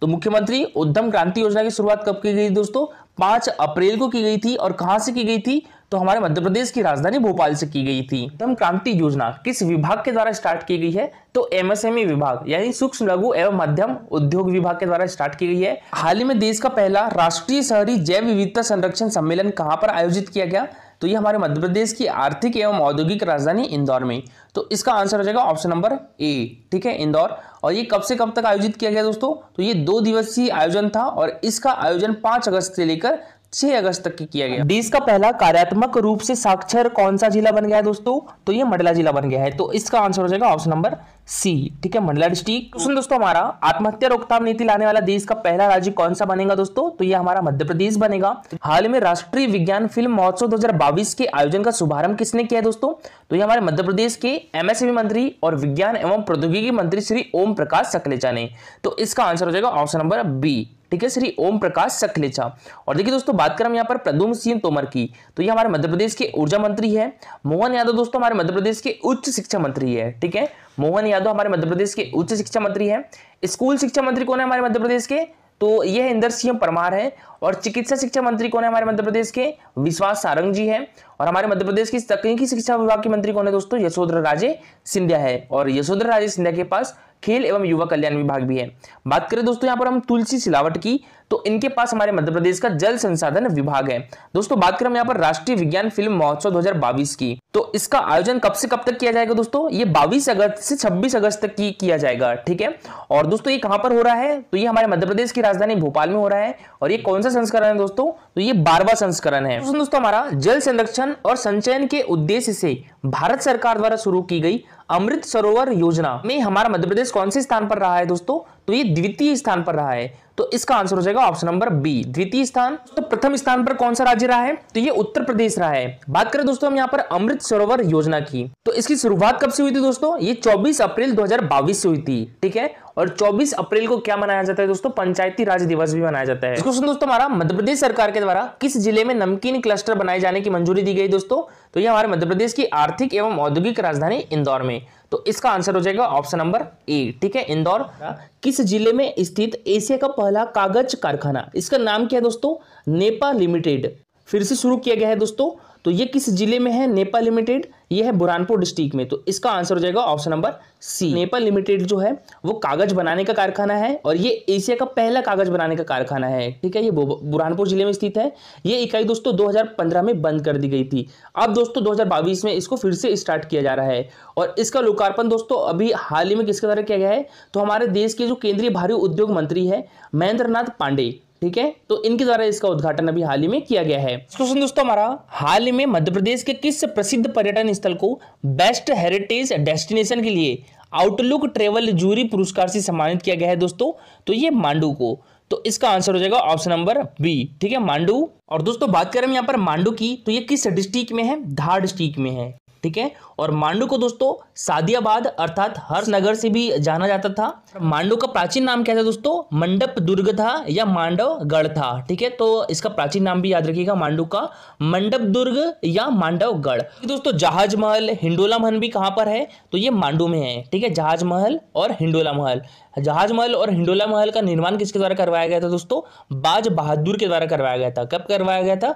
तो मुख्यमंत्री उद्यम क्रांति योजना की शुरुआत कब की गई दोस्तों? 5 अप्रैल को की गई थी। और कहां से की गई थी? तो हमारे मध्य प्रदेश की राजधानी भोपाल से की गई थी। उद्यम क्रांति योजना किस विभाग के द्वारा स्टार्ट की गई है? तो एमएसएमई विभाग यानी सूक्ष्म लघु एवं मध्यम उद्योग विभाग के द्वारा स्टार्ट की गई है। हाल ही में देश का पहला राष्ट्रीय शहरी जैव विविधता संरक्षण सम्मेलन कहां पर आयोजित किया गया? तो ये हमारे मध्य प्रदेश की आर्थिक एवं औद्योगिक राजधानी इंदौर में। तो इसका आंसर हो जाएगा ऑप्शन नंबर ए, ठीक है, इंदौर। और ये कब से कब तक आयोजित किया गया दोस्तों? तो ये 2 दिवसीय आयोजन था और इसका आयोजन 5 अगस्त से लेकर 6 अगस्त तक किया गया। देश का पहला कार्यात्मक रूप से साक्षर कौन सा जिला बन गया है दोस्तों? तो ये मंडला जिला बन गया है। तो इसका आंसर हो जाएगा ऑप्शन नंबर सी, ठीक है, मंडला डिस्ट्रिक्ट। क्वेश्चन दोस्तों हमारा, आत्महत्या रोकथाम नीति लाने वाला देश का पहला राज्य कौन सा बनेगा दोस्तों? तो ये हमारा मध्य प्रदेश बनेगा। हाल में राष्ट्रीय विज्ञान फिल्म महोत्सव 2022 के आयोजन का शुभारंभ किसने किया है दोस्तों? तो ये हमारे मध्य प्रदेश के एमएसएमई मंत्री और विज्ञान एवं प्रौद्योगिकी मंत्री श्री ओम प्रकाश सकलेचा ने। तो इसका आंसर हो जाएगा ऑप्शन नंबर बी, ठीक है, श्री ओम प्रकाश सकलेचा। और देखिए दोस्तों, बात करें यहाँ पर प्रद्युम्न सिंह तोमर की, तो ये हमारे मध्य प्रदेश के ऊर्जा मंत्री है। मोहन यादव दोस्तों हमारे मध्य प्रदेश के उच्च शिक्षा मंत्री है, ठीक है, मोहन यादव हमारे मध्य प्रदेश के उच्च शिक्षा मंत्री है। स्कूल शिक्षा मंत्री कौन है हमारे मध्य प्रदेश के? तो यह इंदर सिंह परमार है। और चिकित्सा शिक्षा मंत्री कौन है हमारे मध्य प्रदेश के? विश्वास सारंग जी है। और हमारे मध्य प्रदेश की तकनीकी शिक्षा विभाग के मंत्री कौन है दोस्तों? यशोधरा राजे सिंधिया है। और यशोधरा राजे सिंधिया के पास खेल एवं युवा कल्याण विभाग भी है। बात करें दोस्तों यहाँ पर हम तुलसी सिलावट की, तो इनके पास हमारे मध्य प्रदेश का जल संसाधन विभाग है। दोस्तों बात करें हम यहाँ पर राष्ट्रीय विज्ञान फिल्म महोत्सव 2022 की, तो इसका आयोजन कब से कब तक किया जाएगा दोस्तों? ये 22 अगस्त से 26 अगस्त तक किया जाएगा, ठीक है। और दोस्तों ये कहां पर हो रहा है? तो ये हमारे मध्य प्रदेश की राजधानी भोपाल में हो रहा है। और ये कौन सा संस्करण है दोस्तों? तो ये 12वां संस्करण है। दोस्तों हमारा जल संरक्षण और संचयन के उद्देश्य से भारत सरकार द्वारा शुरू की गई अमृत सरोवर योजना में हमारा मध्य प्रदेश कौन से स्थान पर रहा है दोस्तों? तो ये द्वितीय स्थान पर रहा है। तो इसका आंसर हो जाएगा ऑप्शन नंबर बी, द्वितीय स्थान। तो प्रथम स्थान पर कौन सा राज्य रहा है? तो ये उत्तर प्रदेश रहा है। बात करें दोस्तों हम यहाँ पर अमृत सरोवर योजना की, तो इसकी शुरुआत कब से हुई थी दोस्तों? ये 24 अप्रैल 2022 से हुई थी, ठीक है। और 24 अप्रैल को क्या मनाया जाता है दोस्तों? पंचायती राज दिवस भी मनाया जाता है। क्वेश्चन दोस्तों हमारा, मध्य प्रदेश सरकार के द्वारा किस जिले में नमकीन क्लस्टर बनाए जाने की मंजूरी दी गई दोस्तों? तो ये हमारे मध्य प्रदेश की आर्थिक एवं औद्योगिक राजधानी इंदौर में। तो इसका आंसर हो जाएगा ऑप्शन नंबर ए, ठीक है, इंदौर। किस जिले में स्थित एशिया का पहला कागज कारखाना, इसका नाम क्या है दोस्तों? नेपा लिमिटेड, फिर से शुरू किया गया है दोस्तों। तो ये किस जिले में है नेपा लिमिटेड? ये है बुरहानपुर डिस्ट्रिक्ट में। तो इसका आंसर हो जाएगा option number C. Nepa limited जो है वो कागज बनाने का कारखाना है और ये एशिया का पहला कागज बनाने का कारखाना है, ठीक है। ये बुरहानपुर जिले में स्थित है। ये इकाई दोस्तों 2015 में बंद कर दी गई थी। अब दोस्तों 2022 में इसको फिर से स्टार्ट किया जा रहा है। और इसका लोकार्पण दोस्तों अभी हाल ही में किसके द्वारा किया गया है? तो हमारे देश के जो केंद्रीय भारी उद्योग मंत्री है महेंद्र नाथ पांडे, ठीक है। तो इनके द्वारा इसका उद्घाटन अभी हाल ही में किया गया है। क्वेश्चन दोस्तों हमारा, हाल ही में मध्य प्रदेश के किस प्रसिद्ध पर्यटन स्थल को बेस्ट हेरिटेज डेस्टिनेशन के लिए आउटलुक ट्रेवल जूरी पुरस्कार से सम्मानित किया गया है दोस्तों? तो ये मांडू को। तो इसका आंसर हो जाएगा ऑप्शन नंबर बी, ठीक है, मांडू। और दोस्तों बात करें यहाँ पर मांडू की, तो ये किस डिस्ट्रिक्ट में है? धार डिस्ट्रिक्ट में है, ठीक है। और मांडू को दोस्तों सादियाबाद अर्थात हर्षनगर से भी जाना जाता था। मांडू का प्राचीन नाम क्या था दोस्तों? मंडप दुर्ग था या मांडवगढ़ था, ठीक है। तो इसका प्राचीन नाम भी याद रखिएगा, मांडू का मंडप दुर्ग या मांडवगढ़। दोस्तों जहाज महल, हिंडोला महल भी कहां पर है? तो ये मांडू में है, ठीक है, जहाज महल और हिंडोला महल। जहाज महल और हिंडोला महल का निर्माण किसके द्वारा करवाया गया था दोस्तों? बाज बहादुर के द्वारा करवाया गया था। कब करवाया गया था?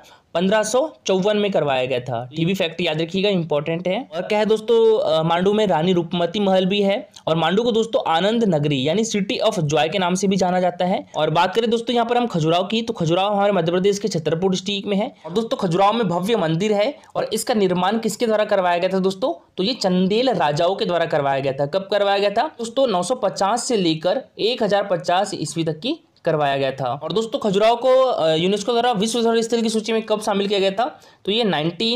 1554 में करवाया गया था। टीवी फैक्ट याद रखिएगा, इंपॉर्टेंट है। और क्या है दोस्तों, मांडू में रानी रूपमती महल भी है। और मांडू को दोस्तों आनंद नगरी यानी सिटी ऑफ जॉय के नाम से भी जाना जाता है। और बात करें दोस्तों यहाँ पर हम खजुराहो की, तो खजुराहो हमारे मध्य प्रदेश के छतरपुर डिस्ट्रिक्ट में है। और दोस्तों खजुराहो में भव्य मंदिर है और इसका निर्माण किसके द्वारा करवाया गया था दोस्तों? तो ये चंदेल राजाओं के द्वारा करवाया गया था। कब करवाया गया था दोस्तों? 950 से लेकर 1050 ईस्वी तक की करवाया गया था। और दोस्तों खजुराहो को यूनेस्को द्वारा विश्व धरोहर स्थल की सूची में कब शामिल किया गया था? तो ये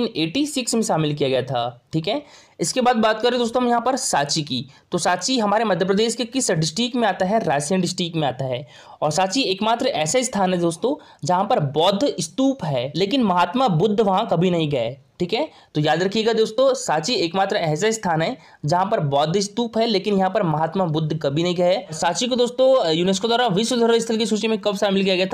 1986 में शामिल किया गया था, ठीक है। इसके बाद बात करें दोस्तों हम यहाँ पर सांची की, तो सांची हमारे मध्य प्रदेश के किस डिस्ट्रिक्ट में आता है? रायसेन डिस्ट्रिक्ट में आता है। और सांची एकमात्र ऐसा स्थान है दोस्तों जहां पर बौद्ध स्तूप है, लेकिन महात्मा बुद्ध वहां कभी नहीं गए, ठीक है। तो याद रखिएगा दोस्तों, सांची एकमात्र ऐसा स्थान है जहां पर बौद्ध स्तूप है, लेकिन यहां पर महात्मा बुद्ध कभी नहीं गए। सांची को दोस्तों यूनेस्को द्वारा विश्व धरोहर स्थल की सूची में कब शामिल किया गया था?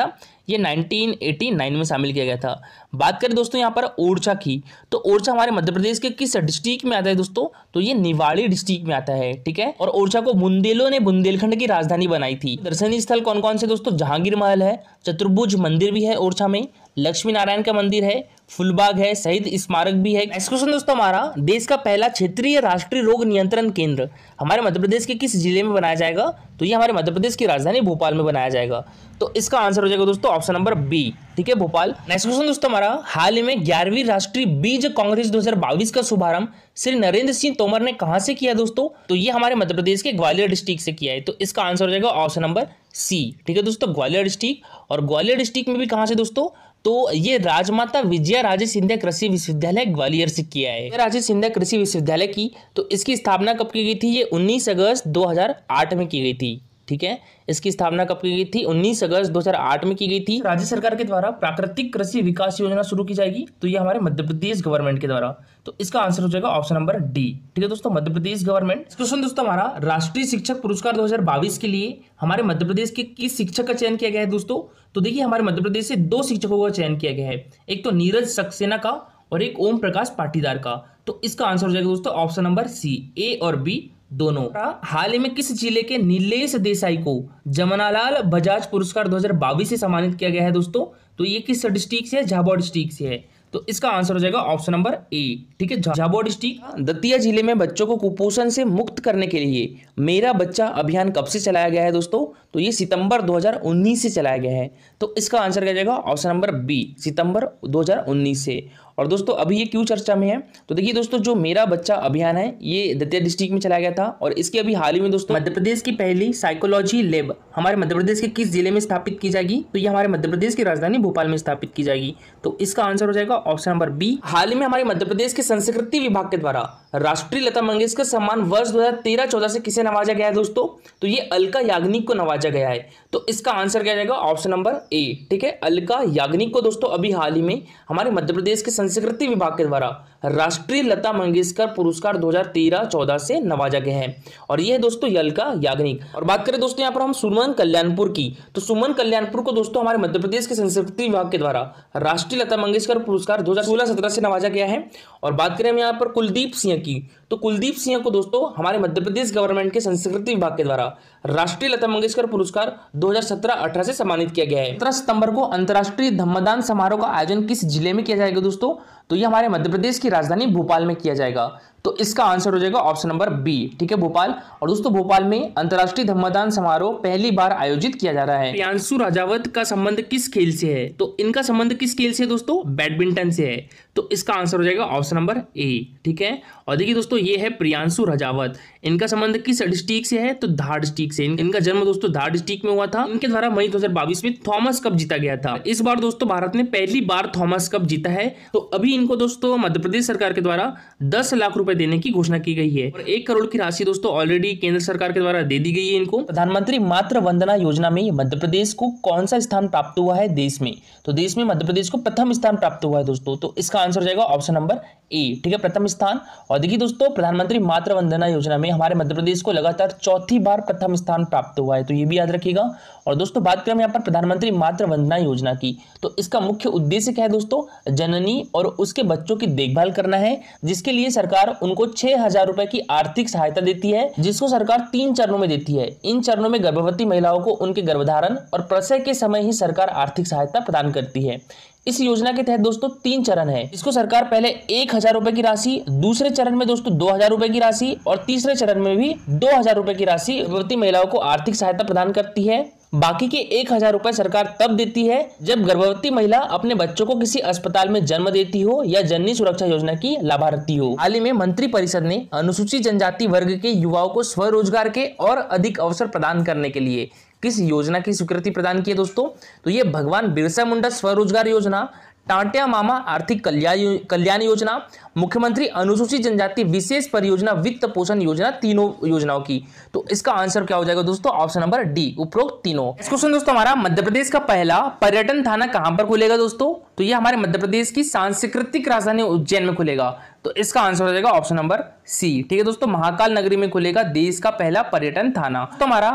ये 1989 में शामिल किया गया था। बात करें दोस्तों यहाँ पर ओरछा की, तो ओरछा हमारे मध्य प्रदेश के किस डिस्ट्रिक्ट में आता है दोस्तों, तो ये निवाड़ी डिस्ट्रिक्ट में आता है, ठीक है। और ओरछा को बुंदेलों ने बुंदेलखंड की राजधानी बनाई थी। दर्शनीय स्थल कौन कौन से दोस्तों, जहांगीर महल है, चतुर्भुज मंदिर भी है ओरछा में, लक्ष्मी नारायण का मंदिर है, फुलबाग है, शहीद स्मारक भी है। नेक्स्ट क्वेश्चन दोस्तों हमारा, देश का पहला क्षेत्रीय राष्ट्रीय रोग नियंत्रण केंद्र हमारे मध्य प्रदेश के किस जिले में बनाया जाएगा, तो ये हमारे मध्य प्रदेश की राजधानी भोपाल में बनाया जाएगा। तो इसका आंसर हो जाएगा दोस्तों ऑप्शन नंबर बी, ठीक है, भोपाल। नेक्स्ट क्वेश्चन दोस्तों हमारा, हाल ही में 11वीं राष्ट्रीय बीज कांग्रेस 2022 का शुभारंभ श्री नरेंद्र सिंह तोमर ने कहां से किया दोस्तों, तो ये हमारे मध्य प्रदेश के ग्वालियर डिस्ट्रिक्ट से किया है। तो इसका आंसर हो जाएगा ऑप्शन नंबर सी, ठीक है दोस्तों, ग्वालियर डिस्ट्रिक्ट। और ग्वालियर डिस्ट्रिक्ट में भी कहां से दोस्तों, तो ये राजमाता विजया राजे सिंधिया कृषि विश्वविद्यालय ग्वालियर से किया है। राजे सिंधिया कृषि विश्वविद्यालय की, तो इसकी स्थापना कब की गई थी, ये 19 अगस्त 2008 में की गई थी, ठीक है। इसकी स्थापना कब की गई थी, 19 अगस्त 2008 में की गई थी। राज्य सरकार के द्वारा प्राकृतिक कृषि विकास योजना शुरू की जाएगी, तो ये हमारे मध्य प्रदेश गवर्नमेंट के द्वारा। तो इसका आंसर हो जाएगा ऑप्शन नंबर डी, ठीक है दोस्तों, मध्य प्रदेश गवर्नमेंट। क्वेश्चन दोस्तों हमारा, राष्ट्रीय शिक्षक पुरस्कार 2022 के लिए हमारे मध्य प्रदेश के किस शिक्षक का चयन किया गया है दोस्तों, तो देखिए हमारे मध्य प्रदेश से 2 शिक्षकों का चयन किया गया है, एक तो नीरज सक्सेना का और एक ओम प्रकाश पाटीदार का। तो इसका आंसर हो जाएगा दोस्तों ऑप्शन नंबर सी, ए और बी दोनों। हाल ही में किस जिले के नीलेश देसाई को जमनालाल बजाज पुरस्कार 2022 से सम्मानित किया गया है दोस्तों, तो ये किस डिस्ट्रिक्ट से है, झाबुआ डिस्ट्रिक्ट से है। तो इसका आंसर हो जाएगा ऑप्शन नंबर ए, ठीक है, झाबुआ डिस्ट्रिक्ट। दतिया जिले में बच्चों को कुपोषण से मुक्त करने के लिए मेरा बच्चा अभियान कब से चलाया गया है दोस्तों, तो ये सितंबर 2019 से चलाया गया है। तो इसका आंसर क्या जाएगा ऑप्शन नंबर बी, सितंबर 2019 से। और दोस्तों अभी ये क्यों चर्चा में है, तो देखिए दोस्तों जो मेरा बच्चा अभियान है ये दतिया डिस्ट्रिक्ट में चलाया गया था, और इसके अभी हाल ही में दोस्तों मध्य प्रदेश की पहली साइकोलॉजी लैब हमारे मध्य प्रदेश के किस जिले में स्थापित की जाएगी, तो ये हमारे मध्य प्रदेश की राजधानी भोपाल में स्थापित की जाएगी। तो इसका आंसर हो जाएगा ऑप्शन नंबर बी। हाल ही में हमारे मध्य प्रदेश के संस्कृति विभाग के द्वारा राष्ट्रीय लता मंगेशकर सम्मान वर्ष 2013-14 से किसे नवाजा गया है दोस्तों, तो ये अलका याग्निक को नवाजा गया है। तो इसका आंसर क्या जाएगा ऑप्शन नंबर ए, ठीक है, अलका याग्निक को दोस्तों अभी हाल ही में हमारे मध्य प्रदेश के संस्कृति विभाग के द्वारा राष्ट्रीय लता मंगेशकर पुरस्कार 2013-14 से नवाजा गया है, और ये है दोस्तों अलका याग्निक। और बात करें दोस्तों यहाँ पर हम सुमन कल्याणपुर की, तो सुमन कल्याणपुर को दोस्तों हमारे मध्य प्रदेश के संस्कृति विभाग के द्वारा राष्ट्रीय लता मंगेशकर पुरस्कार 2016-17 से नवाजा गया है। और बात करें हम यहाँ पर कुलदीप सिंह की, तो कुलदीप सिंह को दोस्तों हमारे मध्य प्रदेश गवर्नमेंट के संस्कृति विभाग के द्वारा राष्ट्रीय लता मंगेशकर पुरस्कार 2017-18 से सम्मानित किया गया है। 17 सितंबर को अंतर्राष्ट्रीय धम्मदान समारोह का आयोजन किस जिले में किया जाएगा दोस्तों, तो ये हमारे मध्य प्रदेश की राजधानी भोपाल में किया जाएगा। तो इसका आंसर हो जाएगा ऑप्शन नंबर बी, ठीक है, भोपाल। और दोस्तों भोपाल में अंतर्राष्ट्रीय धम्मदान समारोह पहली बार आयोजित किया जा रहा है। प्रियांशु राजावत का संबंध किस खेल से है, तो इनका संबंध किस खेल से है दोस्तों, बैडमिंटन से है। तो इसका आंसर हो जाएगा ऑप्शन नंबर ए, ठीक है। और देखिए दोस्तों ये है प्रियांशु राजावत, इनका संबंध किस डिस्ट्रिक्ट से है, तो धार डिस्ट्रिक्ट से। इनका जन्म दोस्तों धार डिस्ट्रिक्ट में हुआ था। इनके द्वारा मई 2022 में थॉमस कप जीता गया था। इस बार दोस्तों भारत ने पहली बार थॉमस कप जीता है। तो अभी इनको दोस्तों मध्य प्रदेश सरकार के द्वारा 10 लाख रुपए देने की घोषणा की गई है, और 1 करोड़ की राशि दोस्तों ऑलरेडी केंद्र सरकार के द्वारा दे दी गई है इनको। प्रधानमंत्री मातृ वंदना योजना में मध्य प्रदेश को कौन सा स्थान प्राप्त हुआ है देश में, तो देश में मध्य प्रदेश को प्रथम स्थान प्राप्त हुआ है दोस्तों। तो इसका आंसर हो जाएगा ऑप्शन नंबर ए, ठीक है, प्रथम स्थान। और देखिए दोस्तों प्रधानमंत्री मातृ वंदना योजना में हमारे मध्य प्रदेश को लगातार चौथी बार प्रथम स्थान प्राप्त हुआ है, तो ये भी याद रखिएगा। और दोस्तों बात करें यहाँ पर प्रधानमंत्री मातृ वंदना योजना की, तो इसका मुख्य उद्देश्य क्या है दोस्तों, जननी और उसके बच्चों की देखभाल करना है, जिसके लिए सरकार उनको 6,000 रुपए की आर्थिक सहायता देती है, जिसको सरकार 3 चरणों में देती है। इन चरणों में गर्भवती महिलाओं को उनके गर्भधारण और प्रसव के समय ही सरकार आर्थिक सहायता प्रदान करती है। इस योजना के तहत दोस्तों 3 चरण है। इसको सरकार पहले 1,000 रुपए की राशि, दूसरे चरण में दोस्तों 2,000 रुपए की राशि, और तीसरे चरण में भी 2,000 रुपए की राशि गर्भवती महिलाओं को आर्थिक सहायता प्रदान करती है। बाकी के 1,000 रुपए सरकार तब देती है जब गर्भवती महिला अपने बच्चों को किसी अस्पताल में जन्म देती हो या जननी सुरक्षा योजना की लाभार्थी हो। हाल ही में मंत्रिपरिषद ने अनुसूचित जनजाति वर्ग के युवाओं को स्वरोजगार के और अधिक अवसर प्रदान करने के लिए किस योजना की स्वीकृति प्रदान की है दोस्तों, तो ये भगवान बिरसा मुंडा स्वरोजगार योजना, टांटिया मामा आर्थिक कल्याण योजना, मुख्यमंत्री अनुसूचित जनजाति विशेष परियोजना वित्त पोषण योजना, तीनों योजनाओं की। तो इसका आंसर क्या हो जाएगा दोस्तों, ऑप्शन नंबर डी, उपरोक्त तीनों। इस क्वेश्चन दोस्तों हमारा मध्य प्रदेश का पहला पर्यटन थाना कहां पर खुलेगा दोस्तों, तो ये हमारे मध्य प्रदेश की सांस्कृतिक राजधानी उज्जैन में खुलेगा। तो तो इसका आंसर हो जाएगा ऑप्शन नंबर सी। ठीक है दोस्तों, महाकाल नगरी में खुलेगा देश का पहला पर्यटन थाना। तो हमारा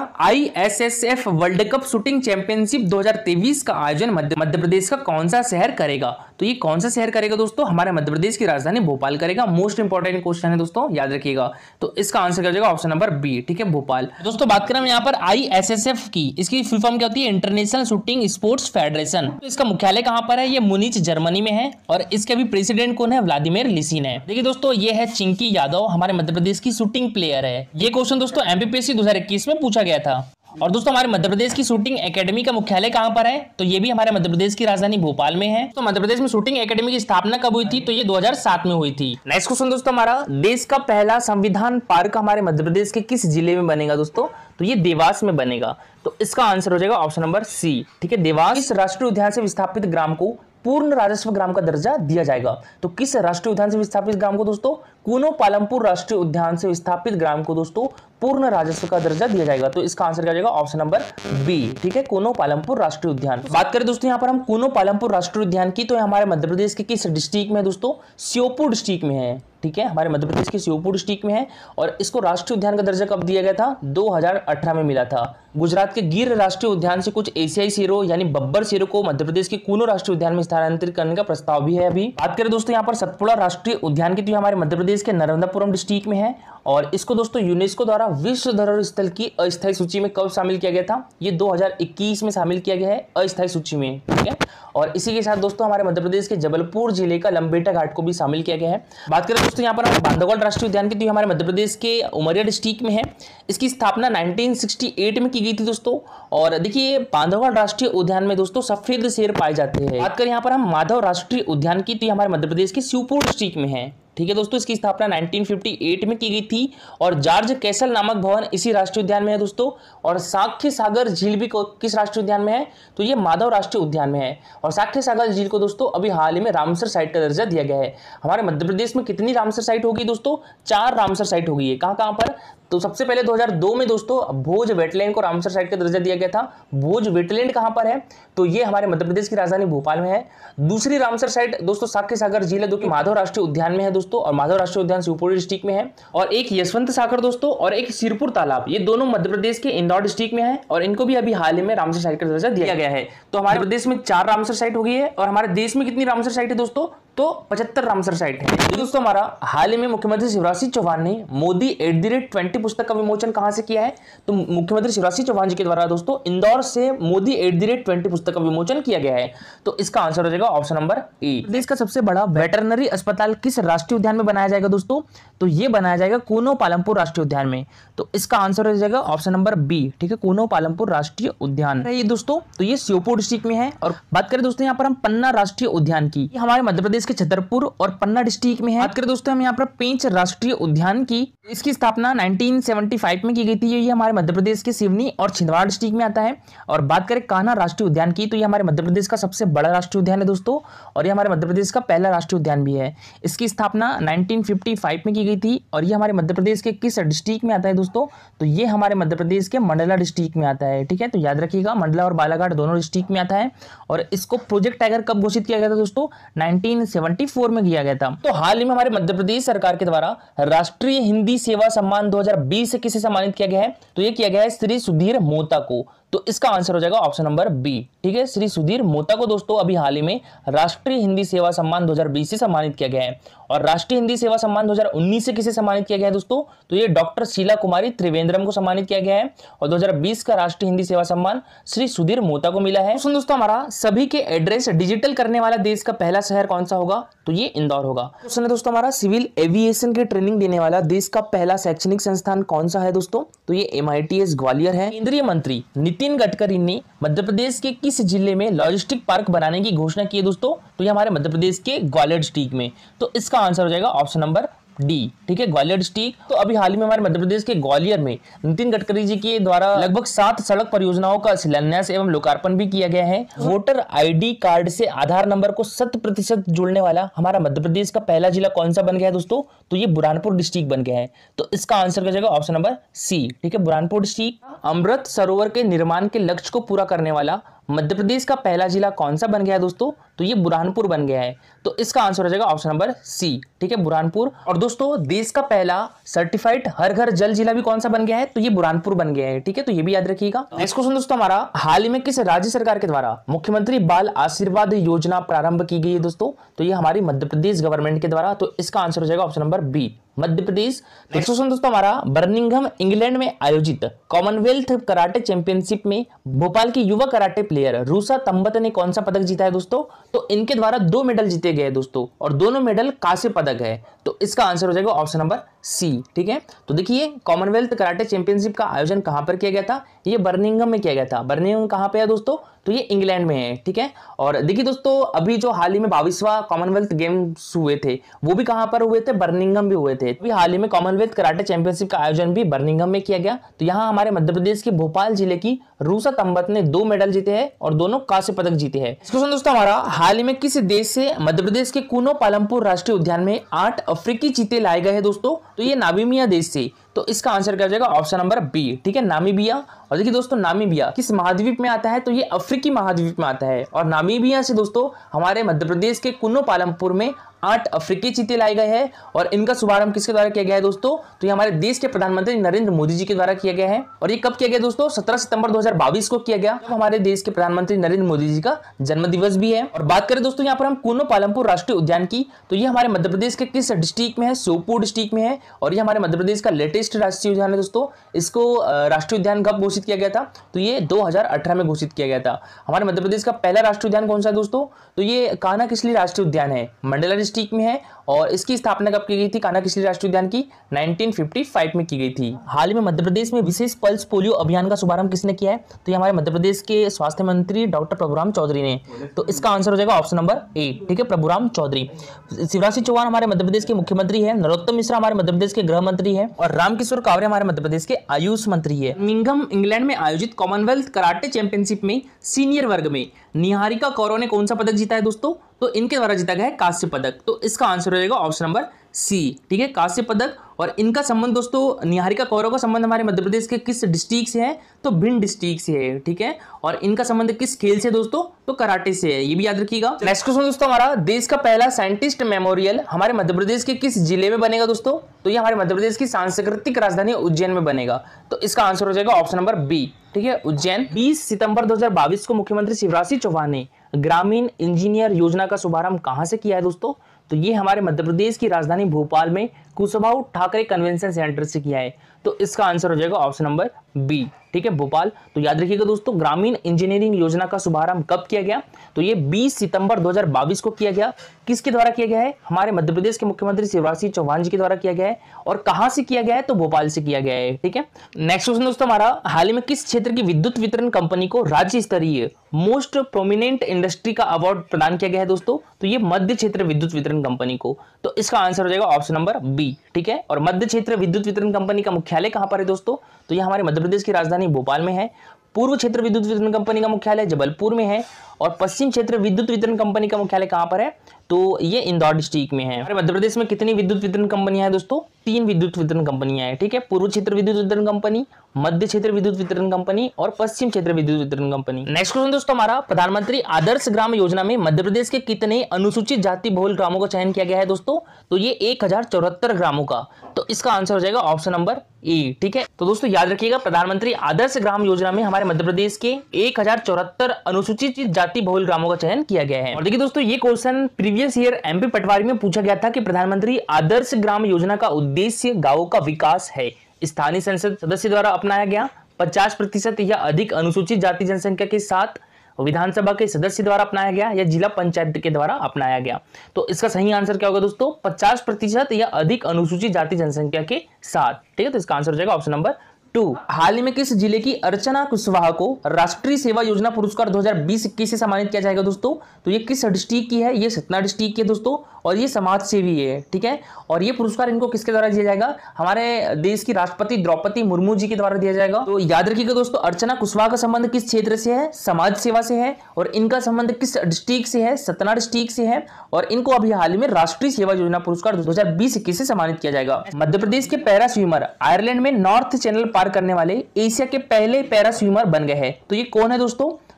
ISSF world cup shooting championship 2023 का आयोजन मध्य प्रदेश का कौन सा शहर करेगा? तो ये कौन सा शहर करेगा दोस्तों? हमारे मध्य प्रदेश की राजधानी भोपाल करेगा। मोस्ट इंपॉर्टेंट क्वेश्चन है दोस्तों, याद रखिएगा। तो इसका आंसर हो जाएगा ऑप्शन नंबर बी। ठीक है, भोपाल। दोस्तों बात करें यहाँ पर ISSF की, इसकी फुल फॉर्म क्या होती है? International shooting sports federation. तो इसका मुख्यालय कहां पर है? ये मुनीच जर्मनी में है और इसके अभी प्रेसिडेंट कौन है? व्लादिमीर लिसिन है। देखिए दोस्तों, ये है चिंकी यादव, हमारे मध्य प्रदेश की शूटिंग प्लेयर है। ये क्वेश्चन दोस्तों MPPSC 2021 में पूछा गया था। और दोस्तों हमारे मध्य प्रदेश की शूटिंग एकेडमी का मुख्यालय कहां पर है? तो ये भी हमारे मध्य प्रदेश की राजधानी भोपाल में है। तो मध्य प्रदेश में शूटिंग एकेडमी की स्थापना कब हुई थी? तो ये 2007 में हुई थी। नेक्स्ट क्वेश्चन दोस्तों, हमारा देश का पहला संविधान पार्क हमारे मध्य प्रदेश के किस जिले में बनेगा दोस्तों? तो ये देवास में बनेगा। तो इसका आंसर हो जाएगा ऑप्शन नंबर सी। ठीक है, देवास। इस राष्ट्रीय उद्यान से विस्थापित ग्राम को पूर्ण राजस्व ग्राम का दर्जा दिया जाएगा। तो किस राष्ट्रीय उद्यान से विस्थापित ग्राम को दोस्तों? कूनो पालमपुर राष्ट्रीय उद्यान से विस्थापित ग्राम को दोस्तों पूर्ण राजस्व का दर्जा दिया जाएगा। तो इसका आंसर क्या जाएगा? Option number B. ठीक है, कूनो पालमपुर राष्ट्रीय उद्यान। बात करें दोस्तों यहाँ पर हम कूनो पालमपुर राष्ट्रीय उद्यान की, तो हमारे मध्य प्रदेश के किस डिस्ट्रिक्ट में है दोस्तों? श्योपुर डिस्ट्रिक्ट में है। ठीक है, हमारे मध्य प्रदेश के श्योपुर डिस्ट्रिक्ट में है। और इसको राष्ट्रीय उद्यान का दर्जा कब दिया गया था? 2018 में मिला था। गुजरात के गिर राष्ट्रीय उद्यान से कुछ एशियाई शेरों यानी बब्बर शेरों को मध्य प्रदेश के कूनो राष्ट्रीय उद्यान में स्थानांतरित करने का प्रस्ताव भी है अभी। बात करें दोस्तों यहाँ पर सतपुड़ा राष्ट्रीय उद्यान की, तो हमारे मध्य प्रदेश के नर्मदापुरम डिस्ट्रिक्ट में है। और इसको दोस्तों यूनेस्को द्वारा विश्व धरोहर स्थल की अस्थायी सूची में कब शामिल किया गया था? ये 2021 में शामिल किया गया है अस्थायी सूची में। ठीक है, और इसी के साथ दोस्तों हमारे मध्य प्रदेश के जबलपुर जिले का लंबेटा घाट को भी शामिल किया गया है। बात करें दोस्तों यहाँ पर हम बांधवगढ़ राष्ट्रीय उद्यान की, तो हमारे मध्य प्रदेश के उमरिया डिस्ट्रिक्ट में है। इसकी स्थापना 1968 में की गई थी दोस्तों। और देखिए बांधवगढ़ राष्ट्रीय उद्यान में दोस्तों सफेद शेर पाए जाते हैं। बात करें यहाँ पर हम माधव राष्ट्रीय उद्यान की, तो हमारे मध्य प्रदेश के श्योपुर डिस्ट्रिक्ट में है। ठीक है दोस्तों, इसकी स्थापना 1958 में की गई थी। और जॉर्ज कैसल नामक भवन इसी राष्ट्रीय उद्यान में है दोस्तों। और साख्य सागर झील भी किस राष्ट्रीय उद्यान में है? तो ये माधव राष्ट्रीय उद्यान में है। और साख्य सागर झील को दोस्तों अभी हाल ही में रामसर साइट का दर्जा दिया गया है। हमारे मध्य प्रदेश में कितनी रामसर साइट होगी दोस्तों? 4 रामसर साइट होगी है। कहां कहां पर? तो सबसे पहले 2002 में दोस्तों भोज वेटलैंड को रामसर साइट का दर्जा दिया गया था। भोज वेटलैंड कहां पर है? तो ये हमारे मध्य प्रदेश की राजधानी भोपाल में है। दूसरी रामसर साइट दोस्तों साख्य सागर झील है, जो कि माधव राष्ट्रीय उद्यान में है दोस्तों। और माधव राष्ट्रीय उद्यान शिवपुरी डिस्ट्रिक्ट में है। और एक यशवंत सागर दोस्तों और एक सिरपुर तालाब, ये दोनों मध्य प्रदेश के इंदौर डिस्ट्रिक्ट में है। और इनको भी अभी हाल ही में रामसर साइट का दर्जा दिया गया है। तो हमारे प्रदेश में 4 रामसर साइट हो गई है। और हमारे देश में कितनी रामसर साइट है दोस्तों? तो 75 रामसर साइट है। तो दोस्तों हमारा हाल ही में मुख्यमंत्री शिवराज सिंह चौहान ने मोदी @20 पुस्तक का विमोचन कहां से किया है? तो मुख्यमंत्री शिवराज सिंह चौहान जी के द्वारा दोस्तों इंदौर से मोदी @20 पुस्तक का विमोचन किया गया है। तो इसका आंसर हो जाएगा ऑप्शन नंबर ए। देश का सबसे बड़ा वेटरनरी अस्पताल किस राष्ट्रीय उद्यान में बनाया जाएगा दोस्तों? तो ये बनाया जाएगा कूनो पालमपुर राष्ट्रीय उद्यान में। तो इसका आंसर हो जाएगा ऑप्शन नंबर बी। ठीक है, कूनो पालमपुर राष्ट्रीय उद्यान है ये दोस्तों। तो ये श्योपुर डिस्ट्रिक्ट में है। और बात करें दोस्तों यहाँ पर हम पन्ना राष्ट्रीय उद्यान की, हमारे मध्य प्रदेश के छतरपुर और पन्ना डिस्ट्रिक्ट में है। बात करें दोस्तों हम यहाँ पर पेंच राष्ट्रीय उद्यान की, इसकी स्थापना 1975 में की गई थी। ये हमारे मध्य प्रदेश के सिवनी और छिंदवाड़ा डिस्ट्रिक्ट में आता है। और बात करें कान्हा राष्ट्रीय उद्यान की, तो ये हमारे मध्य प्रदेश का सबसे बड़ा राष्ट्रीय उद्यान है दोस्तों। और ये हमारे मध्य प्रदेश का पहला राष्ट्रीय उद्यान भी है। इसकी स्थापना 1955 में की गई थी। और ये हमारे मध्य प्रदेश के किस डिस्ट्रिक्ट में आता है दोस्तों? तो ये हमारे मध्य प्रदेश के मंडला डिस्ट्रिक्ट में आता है। ठीक है, तो याद रखिएगा मंडला और बालाघाट दोनों डिस्ट्रिक्ट में आता है। और इसको प्रोजेक्ट टाइगर कब घोषित किया गया था दोस्तों? 1974 में किया गया था। तो हाल ही में हमारे मध्य प्रदेश सरकार के द्वारा राष्ट्रीय हिंदी सेवा सम्मान 2020 से किसे सम्मानित किया गया है? तो ये किया गया है श्री सुधीर मोता को। तो इसका आंसर हो जाएगा ऑप्शन नंबर बी। ठीक है, श्री सुधीर मोता को दोस्तों अभी हाल ही में राष्ट्रीय हिंदी सेवा सम्मान 2020 से सम्मानित किया गया है। और राष्ट्रीय हिंदी सेवा सम्मान 2019 से किसे सम्मानित किया गया है दोस्तों? तो ये डॉक्टर शीला कुमारी त्रिवेंद्रम को सम्मानित किया गया है। और 2020 का राष्ट्रीय हिंदी सेवा सम्मान श्री सुधीर मोता को मिला है। दोस्तों हमारा सभी के एड्रेस डिजिटल करने वाला देश का पहला शहर कौन सा होगा? तो ये इंदौर होगा। क्वेश्चन है दोस्तों हमारा सिविल एविएशन की ट्रेनिंग देने वाला देश का पहला शैक्षणिक संस्थान कौन सा है दोस्तों? तो ये MITS ग्वालियर है। केंद्रीय मंत्री नितिन गडकरी ने मध्य प्रदेश के किस जिले में लॉजिस्टिक पार्क बनाने की घोषणा की है दोस्तों? तो ये हमारे मध्य प्रदेश के ग्वालियर डिस्ट्रिक्ट में। तो इसका आंसर हो जाएगा ऑप्शन नंबर डी। ठीक है, ग्वालियर डिस्ट्रिक्ट। तो अभी हाल ही में हमारे मध्य प्रदेश के ग्वालियर में नितिन गडकरी जी के द्वारा लगभग 7 सड़क परियोजनाओं का शिलान्यास एवं लोकार्पण भी किया गया है। वोटर ID कार्ड से आधार नंबर को 100% जोड़ने वाला हमारा मध्य प्रदेश का पहला जिला कौन सा बन गया है दोस्तों? तो ये बुरहानपुर डिस्ट्रिक्ट बन गया है। तो इसका आंसर हो जाएगा ऑप्शन नंबर सी। ठीक है, बुरहानपुर डिस्ट्रिक्ट। अमृत सरोवर के निर्माण के लक्ष्य को पूरा करने वाला मध्य प्रदेश का पहला जिला कौन सा बन गया है दोस्तों? तो ये बुरहानपुर बन गया है। तो इसका आंसर हो जाएगा ऑप्शन नंबर सी, ठीक है, बुरहानपुर। और दोस्तों देश का पहला सर्टिफाइड हर घर जल जिला भी कौन सा बन गया है? तो ये बुरहानपुर बन गया है, ठीक है, तो ये भी याद रखिएगा। नेक्स्ट क्वेश्चन दोस्तों हमारा, हाल ही में किस राज्य सरकार के द्वारा मुख्यमंत्री बाल आशीर्वाद योजना प्रारंभ की गई है दोस्तों? तो ये हमारी मध्य प्रदेश गवर्नमेंट के द्वारा। तो इसका आंसर हो जाएगा option number B, Madhya Pradesh. Next question दोस्तों हमारा, बर्मिंघम इंग्लैंड में आयोजित कॉमनवेल्थ कराटे चैंपियनशिप में भोपाल की युवा कराटे प्लेयर रूसा तंबत ने कौन सा पदक जीता है दोस्तों? तो इनके द्वारा 2 मेडल जीते गए दोस्तों, और दोनों मेडल कांस्य पदक है। तो इसका आंसर हो जाएगा ऑप्शन नंबर सी, ठीक है। तो देखिए कॉमनवेल्थ कराटे चैंपियनशिप का आयोजन कहां पर किया गया था? ये बर्मिंघम में किया गया था। बर्मिंघम कहां पे है दोस्तों? तो ये इंग्लैंड में है, ठीक है। और देखिए दोस्तों अभी जो हाल ही में 22वां कॉमनवेल्थ गेम्स हुए थे वो भी कहां पर हुए थे? बर्मिंघम भी हुए थे। अभी हाल ही में कॉमनवेल्थ कराटे चैंपियनशिप का आयोजन भी बर्मिंघम में किया गया। तो यहाँ हमारे मध्य प्रदेश के भोपाल जिले की रूसा तंबत ने 2 मेडल जीते हैं और दोनों कांस्य पदक जीते हैं। क्वेश्चन दोस्तों हमारा, हाल ही में किस देश से मध्य प्रदेश के कुनो पालमपुर राष्ट्रीय उद्यान में 8 अफ्रीकी चीते लाए गए हैं दोस्तों? तो ये नामीबिया देश से। तो इसका आंसर क्या हो जाएगा? ऑप्शन नंबर बी, ठीक है, नामीबिया। और देखिए दोस्तों नामीबिया किस महाद्वीप में आता है? तो ये अफ्रीकी महाद्वीप में आता है। और नामीबिया से दोस्तों हमारे मध्य प्रदेश के कुनो पालमपुर में 8 अफ्रीकी चीते लाए गए हैं। और इनका शुभारंभ किसके द्वारा किया गया है दोस्तों? तो ये हमारे देश के प्रधानमंत्री नरेंद्र मोदी जी के द्वारा किया गया है। और ये कब किया गया दोस्तों? 17 सितंबर 2022 को किया गया, जब हमारे देश के प्रधानमंत्री नरेंद्र मोदी जी का जन्म दिवस भी है। और बात करें दोस्तों यहाँ पर हम कुनो पालमपुर राष्ट्रीय उद्यान की, तो ये हमारे मध्य प्रदेश के किस डिस्ट्रिक्ट में है? श्योपुर डिस्ट्रिक्ट में है। और ये हमारे मध्य प्रदेश का लेटेस्ट राष्ट्रीय उद्यान है दोस्तों। इसको राष्ट्रीय उद्यान कब घोषित किया गया था? तो ये 2018 में घोषित किया गया था। हमारे मध्य प्रदेश का पहला राष्ट्रीय उद्यान कौन सा है दोस्तों? तो ये कान्हा किसली राष्ट्रीय उद्यान है, मंडला डिस्ट्रिक्ट में है। और इसकी स्थापना कब की गई थी कान्हा किसली राष्ट्रीय उद्यान की? 1955 में की गई थी। हाल ही में मध्य प्रदेश में विशेष पल्स पोलियो अभियान का शुभारंभ किसने किया है? तो ये हमारे मध्य प्रदेश के स्वास्थ्य मंत्री डॉक्टर प्रभुराम चौधरी ने। तो इसका आंसर हो जाएगा ऑप्शन नंबर ए, ठीक है, प्रभुराम चौधरी। शिवराज सिंह चौहान हमारे मध्य प्रदेश के मुख्यमंत्री है। नरोत्तम मिश्रा हमारे मध्य प्रदेश के गृह मंत्री है। और रामकिशोर कावरे हमारे मध्य प्रदेश के आयुष मंत्री है। बर्मिंघम इंग्लैंड में आयोजित कॉमनवेल्थ कराटे चैंपियनशिप में सीनियर वर्ग में निहारिका कौरव ने कौन सा पदक जीता है दोस्तों? तो इनके द्वारा जीता गया है कांस्य पदक। तो इसका आंसर हो जाएगा ऑप्शन नंबर सी, ठीक है, कांस्य पदक। और इनका संबंध दोस्तों, निहारिका कौरव का संबंध हमारे मध्य प्रदेश के किस डिस्ट्रिक्ट से है? तो भिंड डिस्ट्रिक्ट से है, ठीक है। और इनका संबंध किस खेल से दोस्तों? तो कराटे से है, ये भी याद रखिएगा। नेक्स्ट क्वेश्चन दोस्तों हमारा, देश का पहला साइंटिस्ट मेमोरियल हमारे मध्य प्रदेश के किस जिले में बनेगा दोस्तों? तो ये हमारे मध्य प्रदेश की सांस्कृतिक राजधानी उज्जैन में बनेगा। तो इसका आंसर हो जाएगा ऑप्शन नंबर बी, ठीक है, उज्जैन। 20 सितंबर 2022 को मुख्यमंत्री शिवराज सिंह चौहान ने ग्रामीण इंजीनियर योजना का शुभारंभ कहां से किया है दोस्तों? तो ये हमारे मध्य प्रदेश की राजधानी भोपाल में कुशवाहा ठाकरे कन्वेंशन सेंटर से किया है। तो इसका आंसर हो जाएगा ऑप्शन नंबर बी, ठीक है, भोपाल। तो याद रखिएगा दोस्तों, ग्रामीण इंजीनियरिंग योजना का शुभारंभ कब किया गया? तो ये 20 सितंबर 2022 को किया गया। किसके द्वारा किया गया है? हमारे मध्य प्रदेश के मुख्यमंत्री शिवराज सिंह चौहान जी के द्वारा किया गया है। और कहां से किया गया है? तो भोपाल से किया गया है, ठीक है। नेक्स्ट क्वेश्चन दोस्तों हमारा, हाल ही में किस क्षेत्र की विद्युत वितरण कंपनी को राज्य स्तरीय मोस्ट प्रोमिनेंट इंडस्ट्री का अवार्ड प्रदान किया गया है दोस्तों? तो ये मध्य क्षेत्र विद्युत वितरण कंपनी को। तो इसका आंसर हो जाएगा ऑप्शन नंबर बी, ठीक है। और मध्य क्षेत्र विद्युत वितरण कंपनी का मुख्यालय कहां पर है दोस्तों? तो ये हमारे मध्य प्रदेश की राजधानी भोपाल में है। पूर्व क्षेत्र विद्युत वितरण कंपनी का मुख्यालय जबलपुर में है। और पश्चिम क्षेत्र विद्युत वितरण कंपनी का मुख्यालय कहां पर है? तो ये इंदौर डिस्ट्रिक्ट में है। हमारे मध्य प्रदेश में कितनी विद्युत वितरण कंपनियां हैं दोस्तों? 3 विद्युत वितरण कंपनियां हैं, ठीक है। पूर्व क्षेत्र विद्युत वितरण कंपनी, मध्य क्षेत्र विद्युत वितरण कंपनी और पश्चिम क्षेत्र विद्युत वितरण कंपनी। नेक्स्ट क्वेश्चन दोस्तों हमारा, प्रधानमंत्री आदर्श ग्राम योजना में मध्य प्रदेश के कितने अनुसूचित जाति बहुल ग्रामों का चयन किया गया है दोस्तों? तो ये 1074 ग्रामों का। तो इसका आंसर हो जाएगा ऑप्शन नंबर ए, ठीक है। तो दोस्तों याद रखिएगा, प्रधानमंत्री आदर्श ग्राम योजना में हमारे मध्य प्रदेश के 1074 अनुसूचित जाति बहुल ग्रामों का चयन किया गया है। और देखिए दोस्तों, ये question previous year MP Patwari में पूछा गया था कि प्रधानमंत्री आदर्श ग्राम योजना का उद्देश्य गांवों का विकास है। स्थानीय संसद सदस्य द्वारा अपनाया गया 50% या अधिक अनुसूचित जाति जनसंख्या के साथ विधानसभा के सदस्य द्वारा अपनाया गया या जिला पंचायत के द्वारा अपनाया गया। तो इसका सही आंसर क्या होगा दोस्तों? 50% या अधिक अनुसूचित जाति जनसंख्या के साथ, ठीक है। तो इसका आंसर हो जाएगा ऑप्शन नंबर 2। हाल ही में किस जिले की अर्चना कुशवाहा को राष्ट्रीय सेवा योजना पुरस्कार 2020-21 से सम्मानित किया जाएगा दोस्तों? तो ये किस डिस्ट्रिक्ट की है? ये सतना डिस्ट्रिक्ट की है दोस्तों। और ये समाज सेवी है, ठीक है। और ये पुरस्कार इनको किसके द्वारा दिया जाएगा? हमारे देश की राष्ट्रपति द्रौपदी मुर्मू जी के द्वारा दिया जाएगा। तो याद रखिएगा दोस्तों, अर्चना कुशवाहा का संबंध किस क्षेत्र से है? समाज सेवा से है। और इनका संबंध किस डिस्ट्रिक्ट से है? सतना डिस्ट्रिक्ट से है। और इनको अभी हाल ही में राष्ट्रीय सेवा योजना पुरस्कार 2020-21 से सम्मानित किया जाएगा। मध्य प्रदेश के पैरा स्विमर आयरलैंड में नॉर्थ चैनल पार करने वाले एशिया के पहले पैरा स्विमर बन गए हैं। तो ये कौन है दोस्तों?